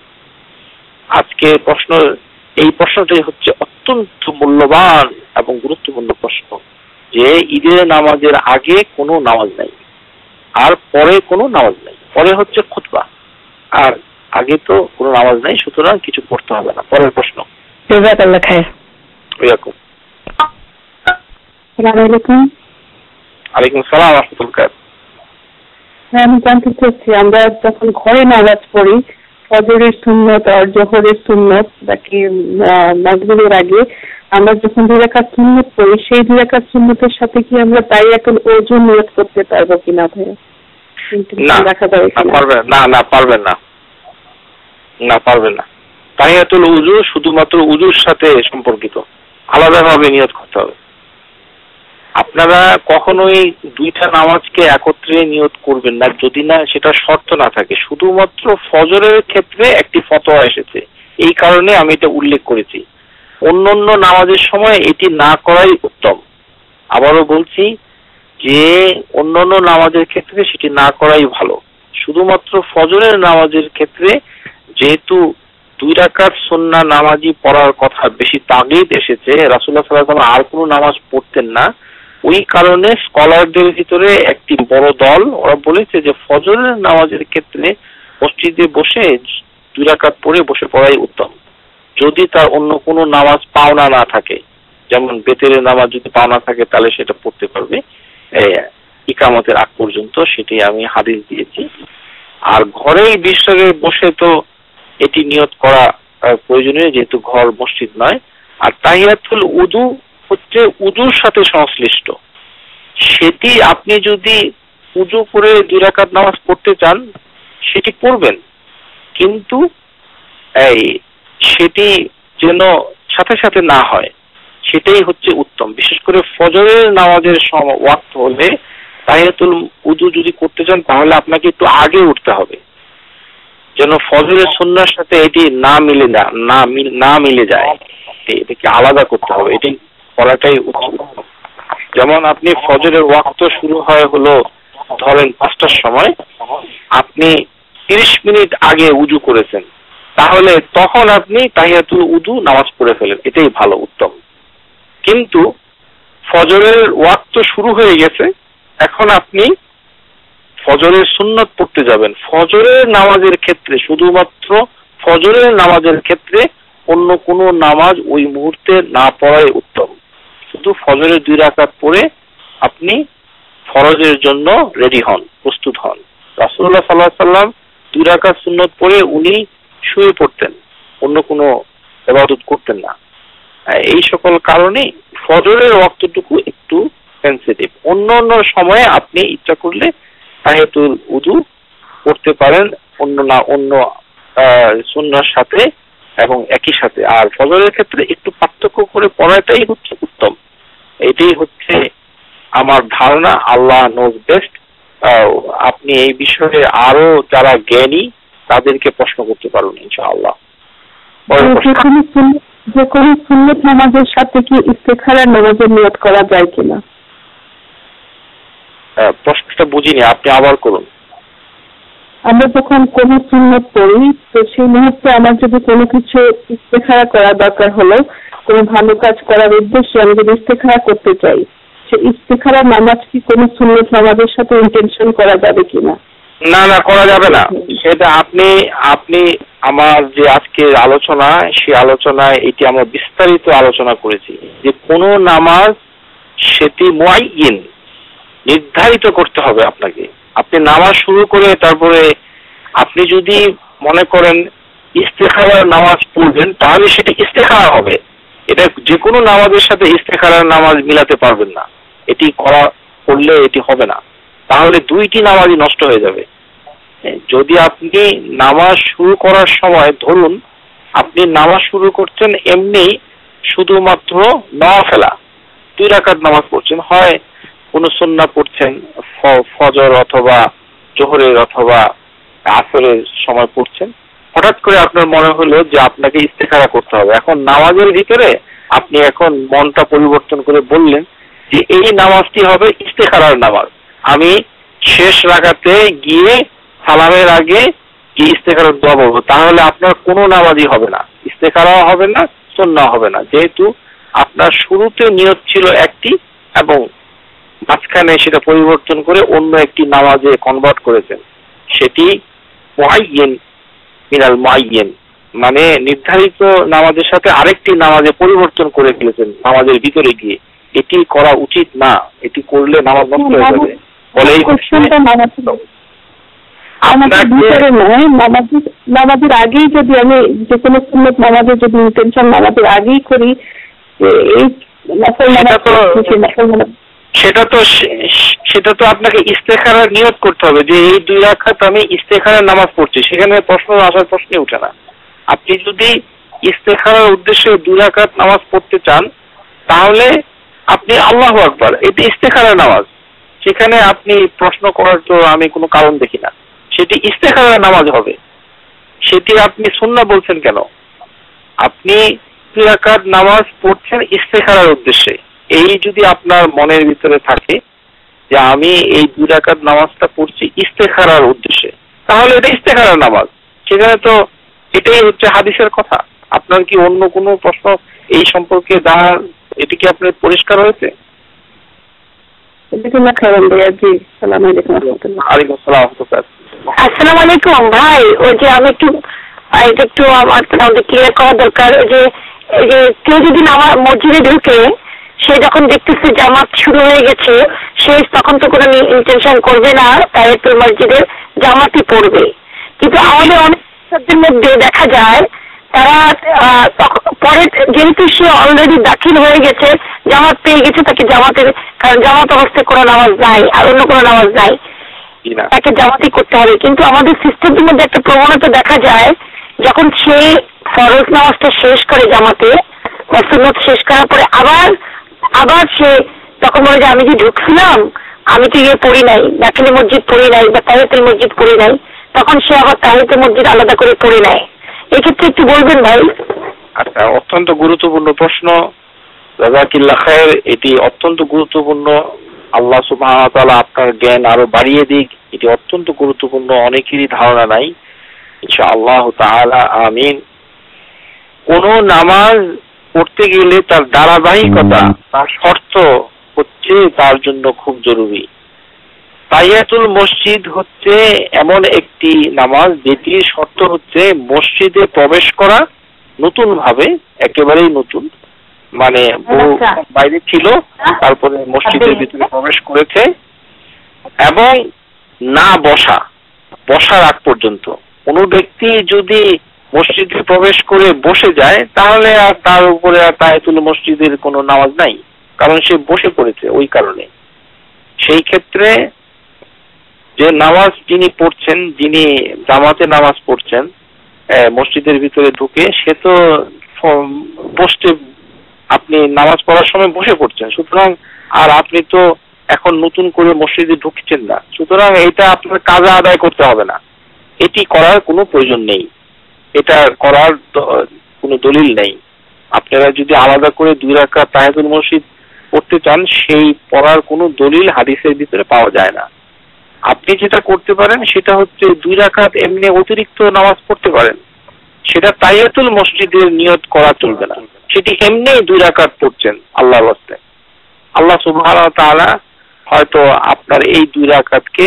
S1: আজকে এই প্রশ্নটাই হচ্ছে অত্যন্ত মূল্যবান এবং গুরুত্বপূর্ণ প্রশ্ন, যে ঈদের নামাজের আগে কোনো নামাজ নাই আর পরে কোনো নামাজ নাই, পরে হচ্ছে খুতবা, আর আগে তো কোনো নামাজ নাই, সুতরাং কিছু পড়তে হবে না। পরের প্রশ্ন।
S3: জাযাকাল্লাহ খায়ের।
S1: ওয়ালাইকুম আসসালাম ওয়া রাহমাতুল্লাহ।
S4: আমি জানতে চাচ্ছি, আমরা যখন ঘরে নামাজ পড়ি, ফজরের সুন্নত আর জোহরের সুন্নত বাকি মাগরিবের আগে আমরা যখন 2 রাকাত সুন্নত পড়ি, সেই 2 রাকাত সুন্নতের সাথে কি আমরা তাহিয়াতুল ওযু নিয়ত করতে পারবো কিনা ভাই?
S1: না, পারবেন না। তাহিয়াতুল ওযু শুধুমাত্র ওযুর সাথে সম্পর্কিত, আলাদাভাবে নিয়ত করতে হবে। আপনারা কখনোই 2টা নামাজকে একত্রে নিয়ত করবেন না, যদি না সেটা শর্ত না থাকে। শুধুমাত্র ফজরের ক্ষেত্রে একটি ফতোয়া এসেছে, এই কারণে আমি এটা উল্লেখ করেছি। অন্যান্য নামাজের সময় এটি না করাই উত্তম। আবারও বলছি যে অন্যান্য নামাজের ক্ষেত্রে সেটি না করাই ভালো। শুধুমাত্র ফজরের নামাজের ক্ষেত্রে যেহেতু 2 রাকাত সুন্নাহ নামাজি পড়ার কথা বেশি তাগিদ এসেছে, রাসূলুল্লাহ সাল্লাল্লাহু আলাইহি ওয়াসাল্লাম আর কোনো নামাজ পড়তেন না, ওই কারণে স্কলারদের ভিতরে একটি বড় দল ওরা বলেছে যে ফজরের নামাজের ক্ষেত্রে মসজিদে বসে 2 রাকাত পড়ে বসে পড়াই উত্তম, যদি তার অন্য কোনো নামাজ পাওনা না থাকে। যেমন বেতের নামাজ যদি পাওনা থাকে তাহলে সেটা পড়তে পারবে ইকামতের আগ পর্যন্ত, সেটি আমি হাদিস দিয়েছি। আর ঘরেই বিশ্বরে বসে তো এটি নিয়ত করা প্রয়োজনীয়, যেহেতু ঘর মসজিদ নয়। আর তাহিয়াতুল উযু হচ্ছে উযুর সাথে সংশ্লিষ্ট, সেটি আপনি যদি উযু করে 2 রাকাত নামাজ পড়তে চান সেটি পড়বেন, কিন্তু সেটি যেন সাথে সাথে না হয়, সেটাই হচ্ছে উত্তম। বিশেষ করে ফজরের নামাজের ওয়াক্ত হলে তাহিয়াতুল উযু যদি করতে চান তাহলে আপনাকে একটু আগে উঠতে হবে, যেন ফজরের সুন্নাহর সাথে এটি না মিলে যায়, এটাকে আলাদা করতে হবে, এটি করাটাই উত্তম। যেমন আপনি ফজরের ওয়াক্ত শুরু হয় হলো ধরেন 5টার সময়, আপনি 30 মিনিট আগে উযু করেছেন, তাহলে তখন আপনি তাহিয়াতুল উযু নামাজ পড়ে ফেলেন, এটাই ভালো উত্তম। কিন্তু ফজরের ওয়াক্ত শুরু হয়ে গেছে, এখন আপনি ফজরের সুন্নত পড়তে যাবেন, ফজরের নামাজের ক্ষেত্রে শুধুমাত্র ফজরের নামাজের ক্ষেত্রে অন্য কোনো নামাজ ওই মুহূর্তে না পড়াই উত্তম। শুধু ফজরের 2 রাকাত পড়ে আপনি ফরজের জন্য রেডি হন, প্রস্তুত হন। রাসূলুল্লাহ সাল্লাল্লাহু আলাইহি ওয়াসাল্লাম 2 রাকাত সুন্নত পড়ে উনি শুয়ে পড়তেন, অন্য কোনো ইবাদত করতেন না। এই সকল কারণে ফজরের ওয়াক্তটুকু একটু সেনসিটিভ। অন্য সময়ে আপনি ইচ্ছা করলে তাহিয়াতুল উযু করতে পারেন অন্য সুন্নাহর সাথে এবং একই সাথে। আর ফজরের ক্ষেত্রে একটু পার্থক্য করে পড়াটাই হচ্ছে উত্তম, এটাই হচ্ছে আমার ধারণা। আল্লাহ নোজ বেস্ট। আপনি এই বিষয়ে আরো যারা জ্ঞানী তাদেরকে প্রশ্ন করতে পারবেন ইনশাআল্লাহ।
S3: যে কোনো সুন্নত নামাজের সাথে কি ইস্তেখারার নামাজের নিয়ত করা যায় কিনা?
S1: প্রশ্নটা বুঝিনি, আপনি আবার করুন।
S3: আমরা যখন কোন সুন্নত পড়ি তো সেই মুহূর্তে আমার যদি কোনো কিছু ইস্তেখারা করা দরকার হলো, কোনো ভালো কাজ করার উদ্দেশ্যে আমি যদি ইস্তেখারা করতে চাই, সে ইস্তেখারার নামাজ কি কোনো সুন্নত নামাজের সাথে ইন্টেনশন করা যাবে কিনা?
S1: না, করা যাবে না। সেটা আপনি আমার যে আজকের আলোচনা, সেই আলোচনায় এটি আমরা বিস্তারিত আলোচনা করেছি যে কোনো নামাজ সেটি মুআয়্যান নির্ধারিত করতে হবে আপনাকে। আপনি নামাজ শুরু করে তারপরে আপনি যদি মনে করেন ইস্তেখারার নামাজ পড়বেন তাহলে সেটা ইস্তেখারা হবে, এটা যে কোনো নামাজের সাথে ইস্তেখারার নামাজ মিলাতে পারবেন না, এটি করলে এটি হবে না, তাহলে 2টি নামাজই নষ্ট হয়ে যাবে। যদি আপনি নামাজ শুরু করার সময় ধরুন আপনি নামাজ শুরু করছেন এমনি শুধুমাত্র নওয়াফেলা 2 রাকাত নামাজ পড়ছেন, হয় কোন সুন্নাহ পড়ছেন ফজর অথবা জোহরের অথবা আসরের সময় পড়ছেন, হঠাৎ করে আপনার মনে হলো যে আপনাকে ইস্তেখারা করতে হবে। এখন নামাজের ভিতরে আপনি এখন মনটা পরিবর্তন করে বললেন যে এই নামাজটি হবে ইস্তেখারার নামাজ, আমি শেষ রাকাতে গিয়ে সালামের আগে কি ইস্তেখারার দোয়া বলবো, তাহলে আপনার কোনো নামাজই হবে না, ইস্তেখারাও হবে না, সুন্নাহ হবে না, যেহেতু আপনার শুরুতে নিয়ত ছিল একটি এবং মাঝখানে সেটা পরিবর্তন করে অন্য একটি নামাজে কনভার্ট করেছেন। সেটি মুআয়্যান মিনাল মুআয়্যান, মানে নির্ধারিত নামাজের সাথে আরেকটি নামাজে পরিবর্তন করে ফেলেছেন নামাজের ভিতরে গিয়ে। এটি করা উচিত না, এটি করলে নামাজ নষ্ট হয়ে যাবে। বলে এই কোশ্চেনটা
S3: নামাজের আগেই যদি আমি যে কোনো সুন্নত নামাজের যদি ইন্টেনশন নামাজের আগেই করি,
S1: সেটা তো আপনাকে ইস্তেখারার নিয়ত করতে হবে যে এই 2 রাকাত আমি ইস্তেখারার নামাজ পড়ছি, সেখানে প্রশ্ন আসার প্রশ্নই ওঠে না। আপনি যদি ইস্তেখারার উদ্দেশ্যে 2 রাকাত নামাজ পড়তে চান তাহলে আপনি আল্লাহু আকবার, এটি ইস্তেখারার নামাজ, সেখানে আপনি প্রশ্ন করার তো আমি কোনো কারণ দেখি না, সেটি ইস্তেখারার নামাজ হবে। সেটি আপনি সুন্নাহ বলছেন কেন? আপনি 2 রাকাত নামাজ পড়ছেন ইস্তেখারার উদ্দেশ্যে, এই যদি আপনার মনের ভিতরে থাকে যে আমি এই 2 রাকাত নামাজটা পড়ছি ইস্তেখারার উদ্দেশ্যে, তাহলে এটা ইস্তেখারার নামাজ, সেখানে তো এটাই হচ্ছে হাদিসের কথা। আপনার কি অন্য কোনো প্রশ্ন এই সম্পর্কে জানার, এটি কি আপনার পরিষ্কার হয়েছে?
S3: আসসালামু আলাইকুম ভাই। ওই যে আমি একটু আমার ক্লিয়ার করা দরকার। যে কেউ যদি আমার মসজিদে ঢুকে, সে যখন দেখতেছে জামাত শুরু হয়ে গেছে, সে তখন তো কোনো ইন্টেনশন করবে না তাহিয়াতুল মসজিদে জামাতই পড়বে। কিন্তু আমাদের অনেক মধ্যে দেখা যায় তারা পরে, যেহেতু সে অলরেডি দাখিল হয়ে গেছে, জামাত পেয়ে গেছে, তাকে জামাতের, কারণ জামাত অবস্থায় কোনো নামাজ নাই আর অন্য কোনো নামাজ নাই, তাকে জামাতই করতে হবে। কিন্তু আমাদের সিস্টেমের মধ্যে একটা প্রবণতা দেখা যায়, যখন সে ফরজ নামাজটা শেষ করে জামাতে বা সুন্নত শেষ করার পরে আবার সে তখন বলে যে আমি যে ঢুকছিলাম, আমি তো ইয়ে পড়ি নাই, দাখিল মসজিদ পড়ি নাই বা তাহিয়াতুল মসজিদ পড়ি নাই, তখন সে আবার তাহিয়াতুল মসজিদ আলাদা করে পড়ে নেয়। এক্ষেত্রে একটু বলবেন ভাই।
S1: আচ্ছা, অত্যন্ত গুরুত্বপূর্ণ প্রশ্ন, জাযাকিল্লাহ খায়ের। এটি অত্যন্ত গুরুত্বপূর্ণ। আল্লাহ সুবহানাহু ওয়া তাআলা আপনার জ্ঞান আরো বাড়িয়ে দিক। এটি অত্যন্ত গুরুত্বপূর্ণ, অনেকেরই ধারণা নাই। ইনশাআল্লাহ তাআলা আমিন। কোন নামাজ পড়তে গেলে তার ধারাবাহিকতা, তার শর্ত হচ্ছে তার জন্য খুব জরুরি। তাহিয়াতুল মসজিদ হচ্ছে এমন একটি নামাজ যেটির শর্ত হচ্ছে মসজিদে প্রবেশ করা নতুন ভাবে, একেবারেই নতুন, মানে বাইরে ছিল তারপরে মসজিদের ভিতরে প্রবেশ করেছে, এবং না বসার আগ পর্যন্ত। কোন ব্যক্তি যদি মসজিদে প্রবেশ করে বসে যায়, তাহলে আর তার উপরে আর তাহিয়াতুল মসজিদের কোনো নামাজ নাই, কারণ সে বসে পড়েছে। ওই কারণে সেই ক্ষেত্রে যে নামাজ যিনি পড়ছেন, যিনি জামাতে নামাজ পড়ছেন মসজিদের ভিতরে ঢুকে, সে তো বসতে, আপনি নামাজ পড়ার সময় বসে পড়ছেন, সুতরাং আর আপনি তো এখন নতুন করে মসজিদে ঢুকছেন না, সুতরাং এটা আপনার কাজা আদায় করতে হবে না। এটি করার কোনো প্রয়োজন নেই, এটা করার কোনো দলিল নেই। আপনারা যদি আলাদা করে 2 রাকাত তাহিয়াতুল মসজিদ পড়তে চান, সেই পড়ার কোনো দলিল হাদিসের ভিতরে পাওয়া যায় না। আপনি যেটা করতে পারেন সেটা হচ্ছে 2 রাকাত এমনি অতিরিক্ত নামাজ পড়তে পারেন, সেটা তাহিয়াতুল মসজিদের নিয়ত করা চলবে না। সেটি এমনি 2 রাকাত পড়ছেন আল্লাহর ওয়াস্তে। আল্লাহ সুবহানাহু ওয়া তাআলা হয়তো আপনার এই 2 রাকাতকে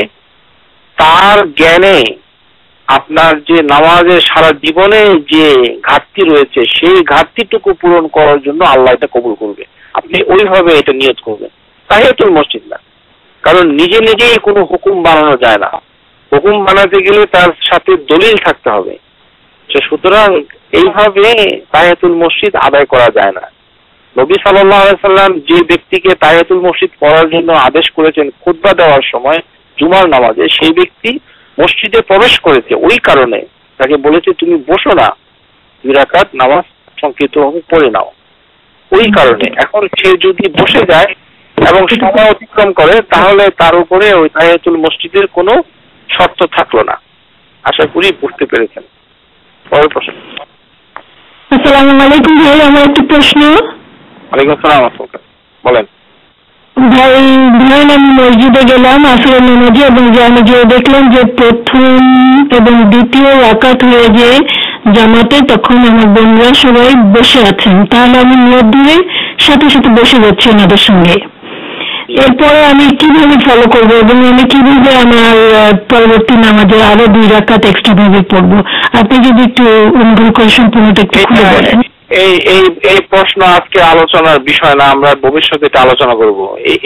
S1: তার জ্ঞানে, আপনার যে নামাজের সারা জীবনে যে ঘাটতি রয়েছে সেই ঘাটতিটুকু পূরণ করার জন্য আল্লাহ এটা কবুল করবে। আপনি ওইভাবে এটা নিয়ত করবেন, তাহিয়াতুল মসজিদ না। কারণ নিজে নিজেই কোনো হুকুম বানানো যায় না, হুকুম বানাতে গেলে তার সাথে দলিল থাকতে হবে। সুতরাং এইভাবে তাহিয়াতুল মসজিদ আদায় করা যায় না। নবী সাল্লাল্লাহু আলাইহি সাল্লাম যে ব্যক্তিকে তাহিয়াতুল মসজিদ পড়ার জন্য আদেশ করেছেন খুতবা দেওয়ার সময় জুমার নামাজে, সেই ব্যক্তি মসজিদে প্রবেশ করেছে, ওই কারণে তাকে বলেছে তুমি বসো না, 2 রাকাত নামাজ সংক্ষিপ্তভাবে পড়ে নাও। ওই কারণে এখন সে যদি বসে যায় এবং সময় অতিক্রম করে, তাহলে তার উপরে ওই তাহিয়াতুল মসজিদের কোনো শর্ত থাকলো না। আশা করি বুঝতে পেরেছেন। পরের প্রশ্ন।
S2: আসসালামু আলাইকুম ভাই, আমার একটা প্রশ্ন।
S1: ওয়ালাইকুম আসসালাম, বলেন।
S2: ভাই ধরেন আমি মসজিদে গেলাম আসরের নামাজে, এবং আমি গিয়ে দেখলাম যে প্রথম এবং দ্বিতীয় রাকাত হয়ে যে জামাতে, তখন আমার বোনরা সবাই বসে আছেন, তাহলে আমি নিয়ত ধরে সাথে সাথে বসে যাচ্ছি ওনাদের সঙ্গে। এরপরে আমি কিভাবে ফলো করবো এবং আমি কিভাবে আমার পরবর্তী নামাজে আরো 2 রাকাত এক্সট্রা ভাবে পড়বো? আপনি যদি একটু অনুগ্রহ করে সম্পূর্ণটা একটু খুলে বলেন।
S1: এই প্রশ্ন আজকে আলোচনার বিষয় না, আমরা ভবিষ্যতে এটা আলোচনা করব।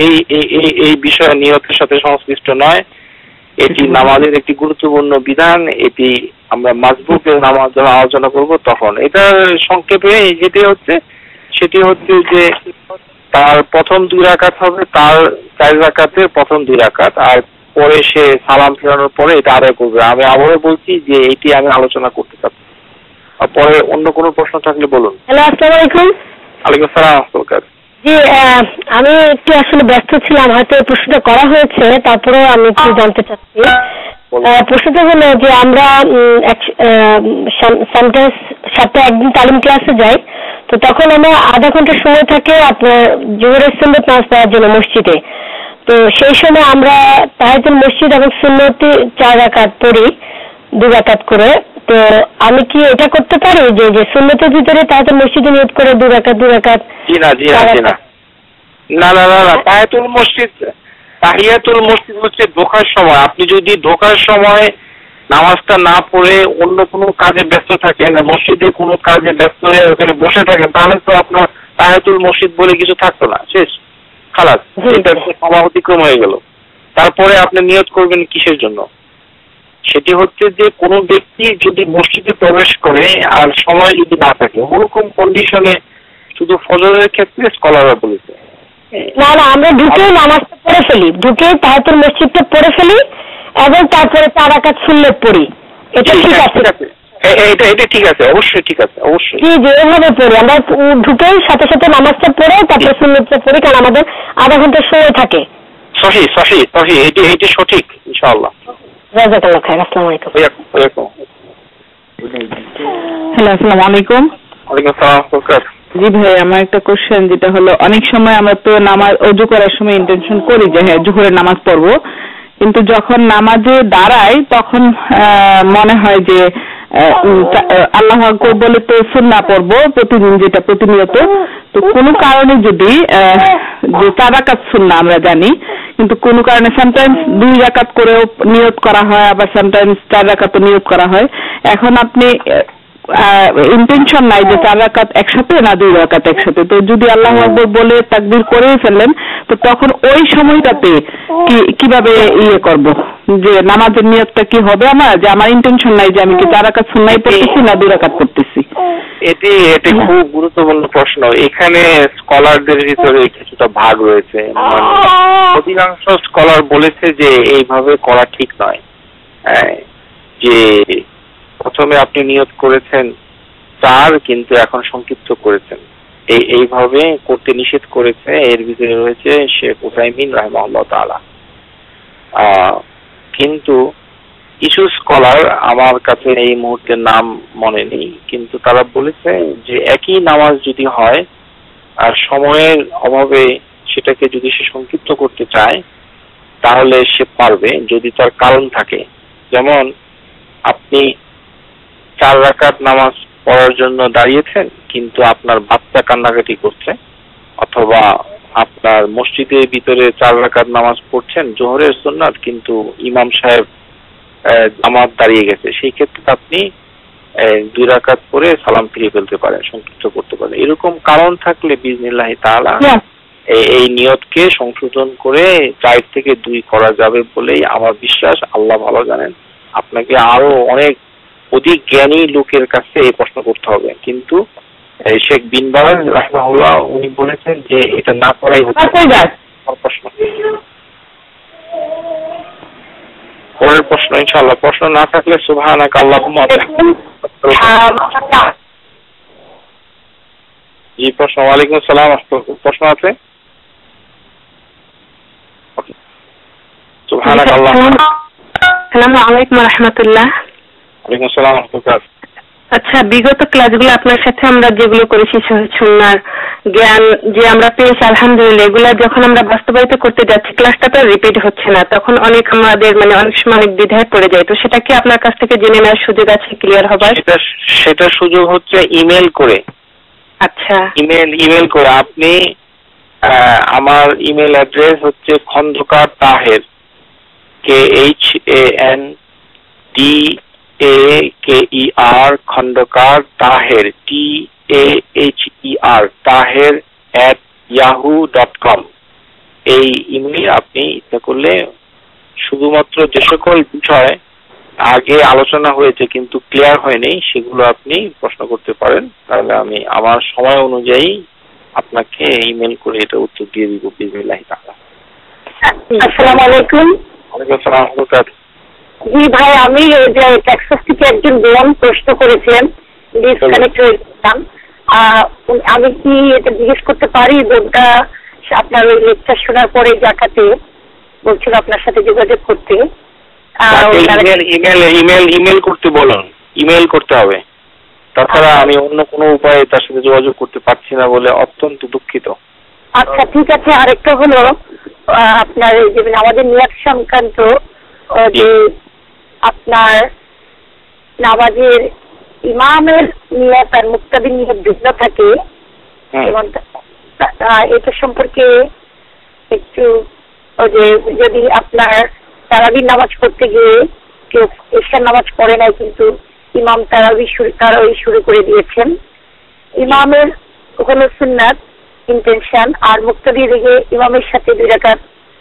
S1: এই বিষয় নিয়তের সাথে সংশ্লিষ্ট নয়, এটি নামাজের একটি গুরুত্বপূর্ণ বিধান। এটি আমরা মাসবুকের নামাজ যখন আলোচনা করব তখন। এটা সংক্ষেপে সেটি হচ্ছে যে তার প্রথম 2 রাকাত হবে, তার 4 রাকাতের প্রথম 2 রাকাত, আর পরে সে সালাম ফেরানোর পরে এটা আদায় করবে। আমি আবারও বলছি যে এটি আমি আলোচনা করতে চাচ্ছি। পরে অন্য কোনো প্রশ্ন থাকলে বলুন।
S3: হ্যালো, আসসালামু আলাইকুম।
S1: ওয়ালাইকুম আসসালাম।
S3: জি, আমি একটু আসলে ব্যস্ত ছিলাম, হয়তো এই প্রশ্নটা করা হয়েছে, তারপরেও আমি একটু জানতে চাচ্ছি। প্রশ্নটা হলো যে আমরা সামটাইমস সপ্তাহে একদিন তালিম ক্লাসে যাই, তো তখন আমরা আধা ঘন্টা সময় থাকে আপনার জোহরের সুন্নত নামাজ পড়ার জন্য মসজিদে। তো সেই সময় আমরা তাহিয়াতুল মসজিদ এবং সুন্নতি 4 রাকাত পড়ি, 2 রাকাত করে। তো তো আমি কি এটা করতে পারি যে সুন্নতের ভিতরে তাহাতুল মসজিদে নিয়ত করে 2 রাকাত 2 রাকাত?
S1: জি না। তাহিয়াতুল মসজিদ হচ্ছে ঢোকার সময়। আপনি যদি ঢোকার সময় নামাজটা না পড়ে অন্য কোনো কাজে ব্যস্ত থাকেন, মসজিদে কোনো কাজে ব্যস্ত হয়ে ওখানে বসে থাকেন, তাহলে তো আপনার তাহিয়াতুল মসজিদ বলে কিছু থাকতো না, শেষ, খালাস, এটা সময় অতিক্রম হয়ে গেল। তারপরে আপনি নিয়ত করবেন কিসের জন্য? সেটি হচ্ছে যে কোনো ব্যক্তি যদি মসজিদে প্রবেশ করে আর সময় যদি না থাকে, ওরকম কন্ডিশনে শুধু ফজরের ক্ষেত্রে স্কলাররা বলেছে
S3: না আমরা ঢুকে নামাজটা পড়ে ফেলি, ঢুকে তাহিয়াতুল মসজিদটা পড়ে ফেলি এবং তারপরে 4 রাকাত সুন্নত পড়ি, এটা ঠিক আছে?
S1: এটা ঠিক আছে, অবশ্যই ঠিক আছে, অবশ্যই।
S3: জি এভাবে পড়ি আমরা, ঢুকেই সাথে সাথে নামাজটা পড়ে তারপরে সুন্নতটা পড়ি, কারণ আমাদের আধা ঘন্টা সময় থাকে।
S1: সহি, এটা সঠিক ইনশাআল্লাহ।
S3: জাযাকাল্লাহ খাইর। আসসালামু আলাইকুম।
S4: হ্যালো, আসসালামু আলাইকুম।
S1: ওয়ালাইকুম আসসালাম।
S4: জি ভাই, আমার একটা কোশ্চেন, যেটা হলো অনেক সময় আমরা তো নামাজ ওযু করার সময় ইন্টেনশন করি যে হ্যাঁ জোহরের নামাজ পড়বো, কিন্তু যখন নামাজে দাঁড়াই তখন মনে হয় যে আল্লাহু আকবার বলে তো সুন্নাহ পড়বো প্রতিদিন, যেটা প্রতিনিয়ত, তো কোনো কারণে যদি যে 4 রাকাত সুন্নাহ আমরা জানি, কিন্তু কোনো কারণে সামটাইমস 2 রাকাত করেও নিয়ত করা হয়, আবার সামটাইমস 4 রাকাতও নিয়ত করা হয়। এখন আপনি ইন্টেনশন নাই যে 4 রাকাত একসাথে না 2 রাকাত একসাথে, তো যদি আল্লাহু আকবার বলে তাকবীর করে ফেললেন, তো তখন ওই সময়টাতে কিভাবে করব, যে নামাজের নিয়তটা কি হবে আমার, যে আমার ইন্টেনশন নাই যে আমি কি 4 রাকাত সুন্নাহ পড়তেছি না 2 রাকাত পড়তেছি?
S1: এটি খুব গুরুত্বপূর্ণ প্রশ্ন। এখানে স্কলারদের ভিতরে কিছুটা ভাগ রয়েছে। অধিকাংশ স্কলার বলেছে যে এইভাবে করা ঠিক নয়, যে প্রথমে আপনি নিয়ত করেছেন 4 কিন্তু এখন সংক্ষিপ্ত করেছেন, এইভাবে করতে নিষেধ করেছে। এর ভিতরে রয়েছে শেখ উসাইমিন রাহিমাহুল্লাহ তাআলা। কিন্তু কিছু স্কলার, আমার কাছে এই মুহূর্তে নাম মনে নেই, কিন্তু তারা বলেছে যে একই নামাজ যদি হয় আর সময়ের অভাবে সেটাকে যদি সে সংক্ষিপ্ত করতে চায় তাহলে সে পারবে, যদি তার কারণ থাকে। যেমন আপনি 4 রাকাত নামাজ পড়ার জন্য দাঁড়িয়েছেন, কিন্তু আপনার বাচ্চা কান্নাকাটি করছে, অথবা আপনার মসজিদের ভিতরে 4 রাকাত নামাজ পড়ছেন জোহরের সুন্নাত, কিন্তু ইমাম সাহেব জামাত দাঁড়িয়ে গেছে, সেই ক্ষেত্রে আপনি 2 রাকাত পরে সালাম ফিরিয়ে ফেলতে পারেন, সংক্ষিপ্ত করতে পারেন। এরকম কারণ থাকলে বিইজনিল্লাহি তাআলা এই নিয়তকে সংশোধন করে 4 থেকে 2 করা যাবে বলেই আমার বিশ্বাস। আল্লাহ ভালো জানেন, আপনাকে আরো অনেক অধিক জ্ঞানী লোকের কাছে এই প্রশ্ন করতে হবে, কিন্তু শেখ বিন বাজ রাহিমাহুল্লাহ উনি বলেছেন যে এটা না করাই হচ্ছে প্রশ্ন। পরের প্রশ্ন ইনশাআল্লাহ, প্রশ্ন না থাকলে সুবহানাক আল্লাহুম্মা। জি প্রশ্ন। ওয়ালাইকুম আসসালাম। প্রশ্ন আছে? সুবহানাক আল্লাহুম্মা।
S5: আসসালামু আলাইকুম ওয়া রাহমাতুল্লাহ।
S1: ওয়ালাইকুম আসসালাম ওয়া রাহমাতুল্লাহ।
S5: আচ্ছা, বিগত ক্লাসগুলো আপনার সাথে আমরা যেগুলো করেছি সুন্নাহর জ্ঞান যে আমরা পেয়েছি, আলহামদুলিল্লাহ, এগুলা যখন আমরা বাস্তবায়িত করতে যাচ্ছি ক্লাসটা তো রিপিট হচ্ছে না, তখন অনেক আমাদের অনেক সময় অনেক দ্বিধায় পড়ে যায়। তো সেটা কি আপনার কাছ থেকে জেনে নেওয়ার সুযোগ আছে, ক্লিয়ার হবার?
S1: সেটা সুযোগ হচ্ছে ইমেল করে।
S5: আচ্ছা,
S1: ইমেল করে আপনি, আমার ইমেল অ্যাড্রেস হচ্ছে Khandakar Taher, KHANDAKER Khandakar Taher TAHER Taher @yahoo.com। এই ইমেইলে আপনি ইচ্ছা করলে শুধুমাত্র যে সকল বিষয় আগে আলোচনা হয়েছে কিন্তু ক্লিয়ার হয়নি সেগুলো আপনি প্রশ্ন করতে পারেন, তাহলে আমি আমার সময় অনুযায়ী আপনাকে ইমেল করে এটা উত্তর দিয়ে দিব বিসমিল্লাহি তাআলা।
S3: আসসালামু আলাইকুম।
S1: ওয়ালাইকুম আসসালাম।
S3: জি ভাই, আমি যে টেক্সাস থেকে একজন বোন প্রশ্ন করেছিলেন, ডিসকানেক্ট হয়েছিলাম, আমি কি এটা জিজ্ঞেস করতে পারি? বোনটা আপনার ওই লেকচার শোনার পরে জাকাতে বলছিল আপনার সাথে যোগাযোগ করতে।
S1: ইমেল করতে বলুন, ইমেল করতে হবে, তাছাড়া আমি অন্য কোনো উপায়ে তার সাথে যোগাযোগ করতে পারছি না বলে অত্যন্ত দুঃখিত।
S3: আচ্ছা ঠিক আছে। আরেকটা হলো আপনার যে আমাদের নিয়াত সংক্রান্ত, যে আপনার নামাজের ইমামের নিয়ত আর মুক্তাদির নিয়ত ভিন্ন থাকে, এবং এটা সম্পর্কে একটু যে যদি আপনার তারাবির নামাজ পড়তে গিয়ে কেউ এশার নামাজ পড়ে নাই কিন্তু ইমাম তারাবি শুরু করে দিয়েছেন, ইমামের হলো সুন্নাত ইন্টেনশন আর মুক্তাদি দিকে ইমামের সাথে 2 রাকাত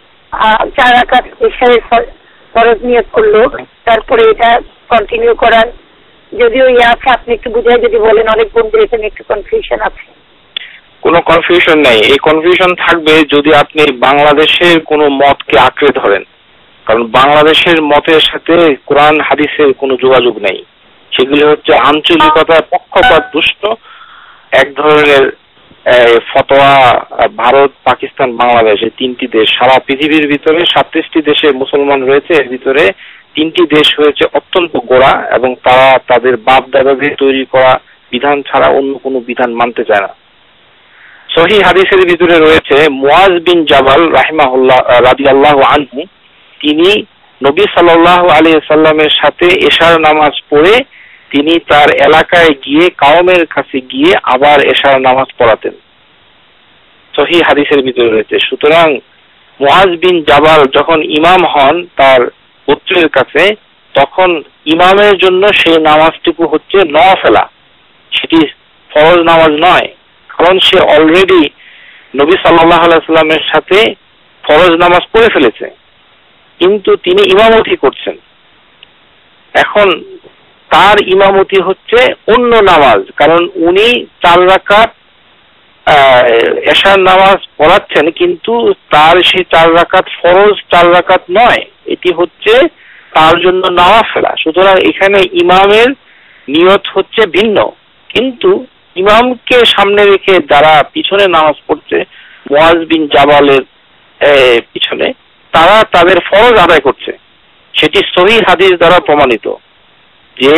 S3: 4 রাকাত এশারের ফরজ নিয়ত করলো, তারপরে এটা কন্টিনিউ করার যদিও আছে, আপনি একটু বুঝাই যদি বলেন, অনেক বন্ধুদের এখানে একটু কনফিউশন আছে।
S1: কোনো কনফিউশন নেই, এই কনফিউশন থাকবে যদি আপনি বাংলাদেশের কোনো মতকে আঁকড়ে ধরেন, কারণ বাংলাদেশের মতের সাথে কোরআন হাদিসের কোনো যোগাযোগ নেই, সেগুলি হচ্ছে আঞ্চলিকতার পক্ষপাত দুষ্ট এক ধরনের ফতোয়া। ভারত, পাকিস্তান, বাংলাদেশ এই 3টি দেশ, সারা পৃথিবীর ভিতরে 37টি দেশে মুসলমান রয়েছে, এর ভিতরে 3টি দেশ হয়েছে অত্যন্ত গোড়া এবং তারা তাদের বাপ দাদাদের তৈরি করা বিধান ছাড়া অন্য কোনো বিধান মানতে চায় না। সহিহ হাদিসের ভিতরে রয়েছে মুআজ বিন জাবাল রাহিমাহুল্লাহ রাদিয়াল্লাহু আনহু, তিনি নবী সাল্লাল্লাহু আলাইহি ওয়াসাল্লামের সাথে এশার নামাজ পড়ে তিনি তার এলাকায় গিয়ে কাওমের কাছে গিয়ে আবার এশার নামাজ পড়াতেন, সহিহ হাদিসের ভিতরে রয়েছে। সুতরাং মুআজ বিন জাবাল যখন ইমাম হন তার গোত্রের কাছে, তখন ইমামের জন্য সেই নামাজটুকু হচ্ছে নওয়াফেলা, সেটি ফরজ নামাজ নয়, কারণ সে অলরেডি নবী সাল্লাল্লাহু আলাইহি ওয়াসাল্লামের সাথে ফরজ নামাজ পড়ে ফেলেছে, কিন্তু তিনি ইমামতি করছেন। এখন তার ইমামতি হচ্ছে অন্য নামাজ, কারণ উনি 4 রাকাত এশার নামাজ পড়াচ্ছেন, কিন্তু তার সেই 4 রাকাত ফরজ 4 রাকাত নয়, এটি হচ্ছে তার জন্য নওয়াফেলা। সুতরাং এখানে ইমামের নিয়ত হচ্ছে ভিন্ন, কিন্তু ইমামকে সামনে রেখে যারা পিছনে নামাজ পড়ছে মুআজ বিন জাবালের পিছনে, তারা তাদের ফরজ আদায় করছে। সেটি সহিহ হাদিস দ্বারা প্রমাণিত যে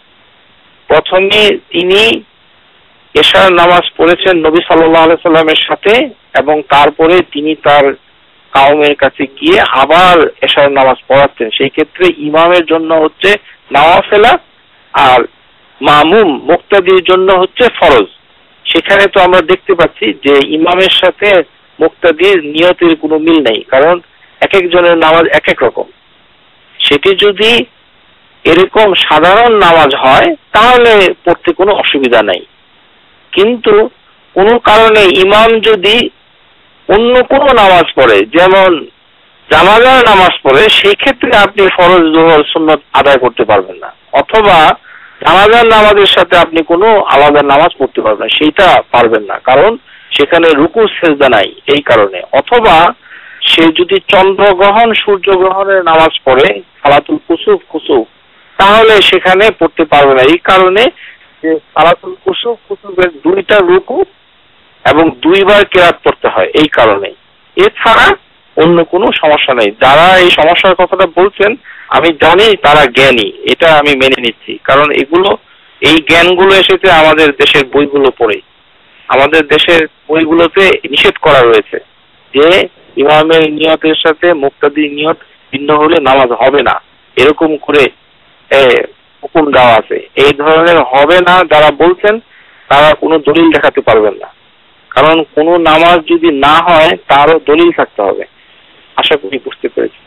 S1: প্রথমে তিনি এশার নামাজ পড়েছেন নবী সাল্লাল্লাহু আলাইহি সাল্লামের সাথে, এবং তারপরে তিনি তার কাওমের কাছে গিয়ে আবার এশার নামাজ পড়াচ্ছেন। সেই ক্ষেত্রে ইমামের জন্য হচ্ছে নওয়াফেলা আর মামুম মুক্তাদির জন্য হচ্ছে ফরজ। সেখানে তো আমরা দেখতে পাচ্ছি যে ইমামের সাথে মুক্তাদির নিয়তের কোনো মিল নেই, কারণ এক একজনের নামাজ এক এক রকম। সেটি যদি এরকম সাধারণ নামাজ হয় তাহলে পড়তে কোনো অসুবিধা নাই, কিন্তু কোনো কারণে ইমাম যদি অন্য কোনো নামাজ পড়ে, যেমন জানাজার নামাজ পড়ে, সেই ক্ষেত্রে আপনি ফরজ যোহর সুন্নত আদায় করতে পারবেন না, অথবা জানাজার নামাজের সাথে আপনি কোনো আলাদা নামাজ পড়তে পারবেন না, সেইটা পারবেন না, কারণ সেখানে রুকু সেজদা নাই এই কারণে। অথবা সে যদি চন্দ্রগ্রহণ সূর্যগ্রহণের নামাজ পড়ে সালাতুল কুসুফ, তাহলে সেখানে পড়তে পারবে না, এই কারণে যে সালাতুল কুসুফের 2টা রুকু এবং 2 বার কিরাত পড়তে হয়, এই কারণে। এছাড়া অন্য কোনো সমস্যা নেই। যারা এই সমস্যার কথাটা বলছেন আমি জানি তারা জ্ঞানী, এটা আমি মেনে নিচ্ছি, কারণ এই জ্ঞানগুলো এসেছে আমাদের দেশের বইগুলো পড়ে। আমাদের দেশের বইগুলোতে নিষেধ করা রয়েছে যে ইমামের নিয়তের সাথে মুক্তাদির নিয়ত ভিন্ন হলে নামাজ হবে না, এরকম করে হুকুম দেওয়া আছে। এই ধরনের হবে না যারা বলছেন তারা কোনো দলিল দেখাতে পারবেন না, কারণ কোনো নামাজ যদি না হয় তারও দলিল থাকতে হবে। আশা করি বুঝতে পেরেছি।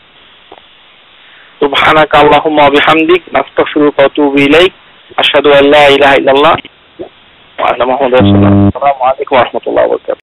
S1: সুবহানাকা আল্লাহুম্মা ওয়া বিহামদিক নাস্তাগফিরুকা ওয়া আতুবু ইলাইক আশহাদু আল্লা ইলাহা ইল্লাল্লাহ ওয়া আন্না মুহাম্মাদার রাসূলুল্লাহ। আসসালামু আলাইকুম ওয়া রাহমাতুল্লাহি ওয়া বারাকাতুহু।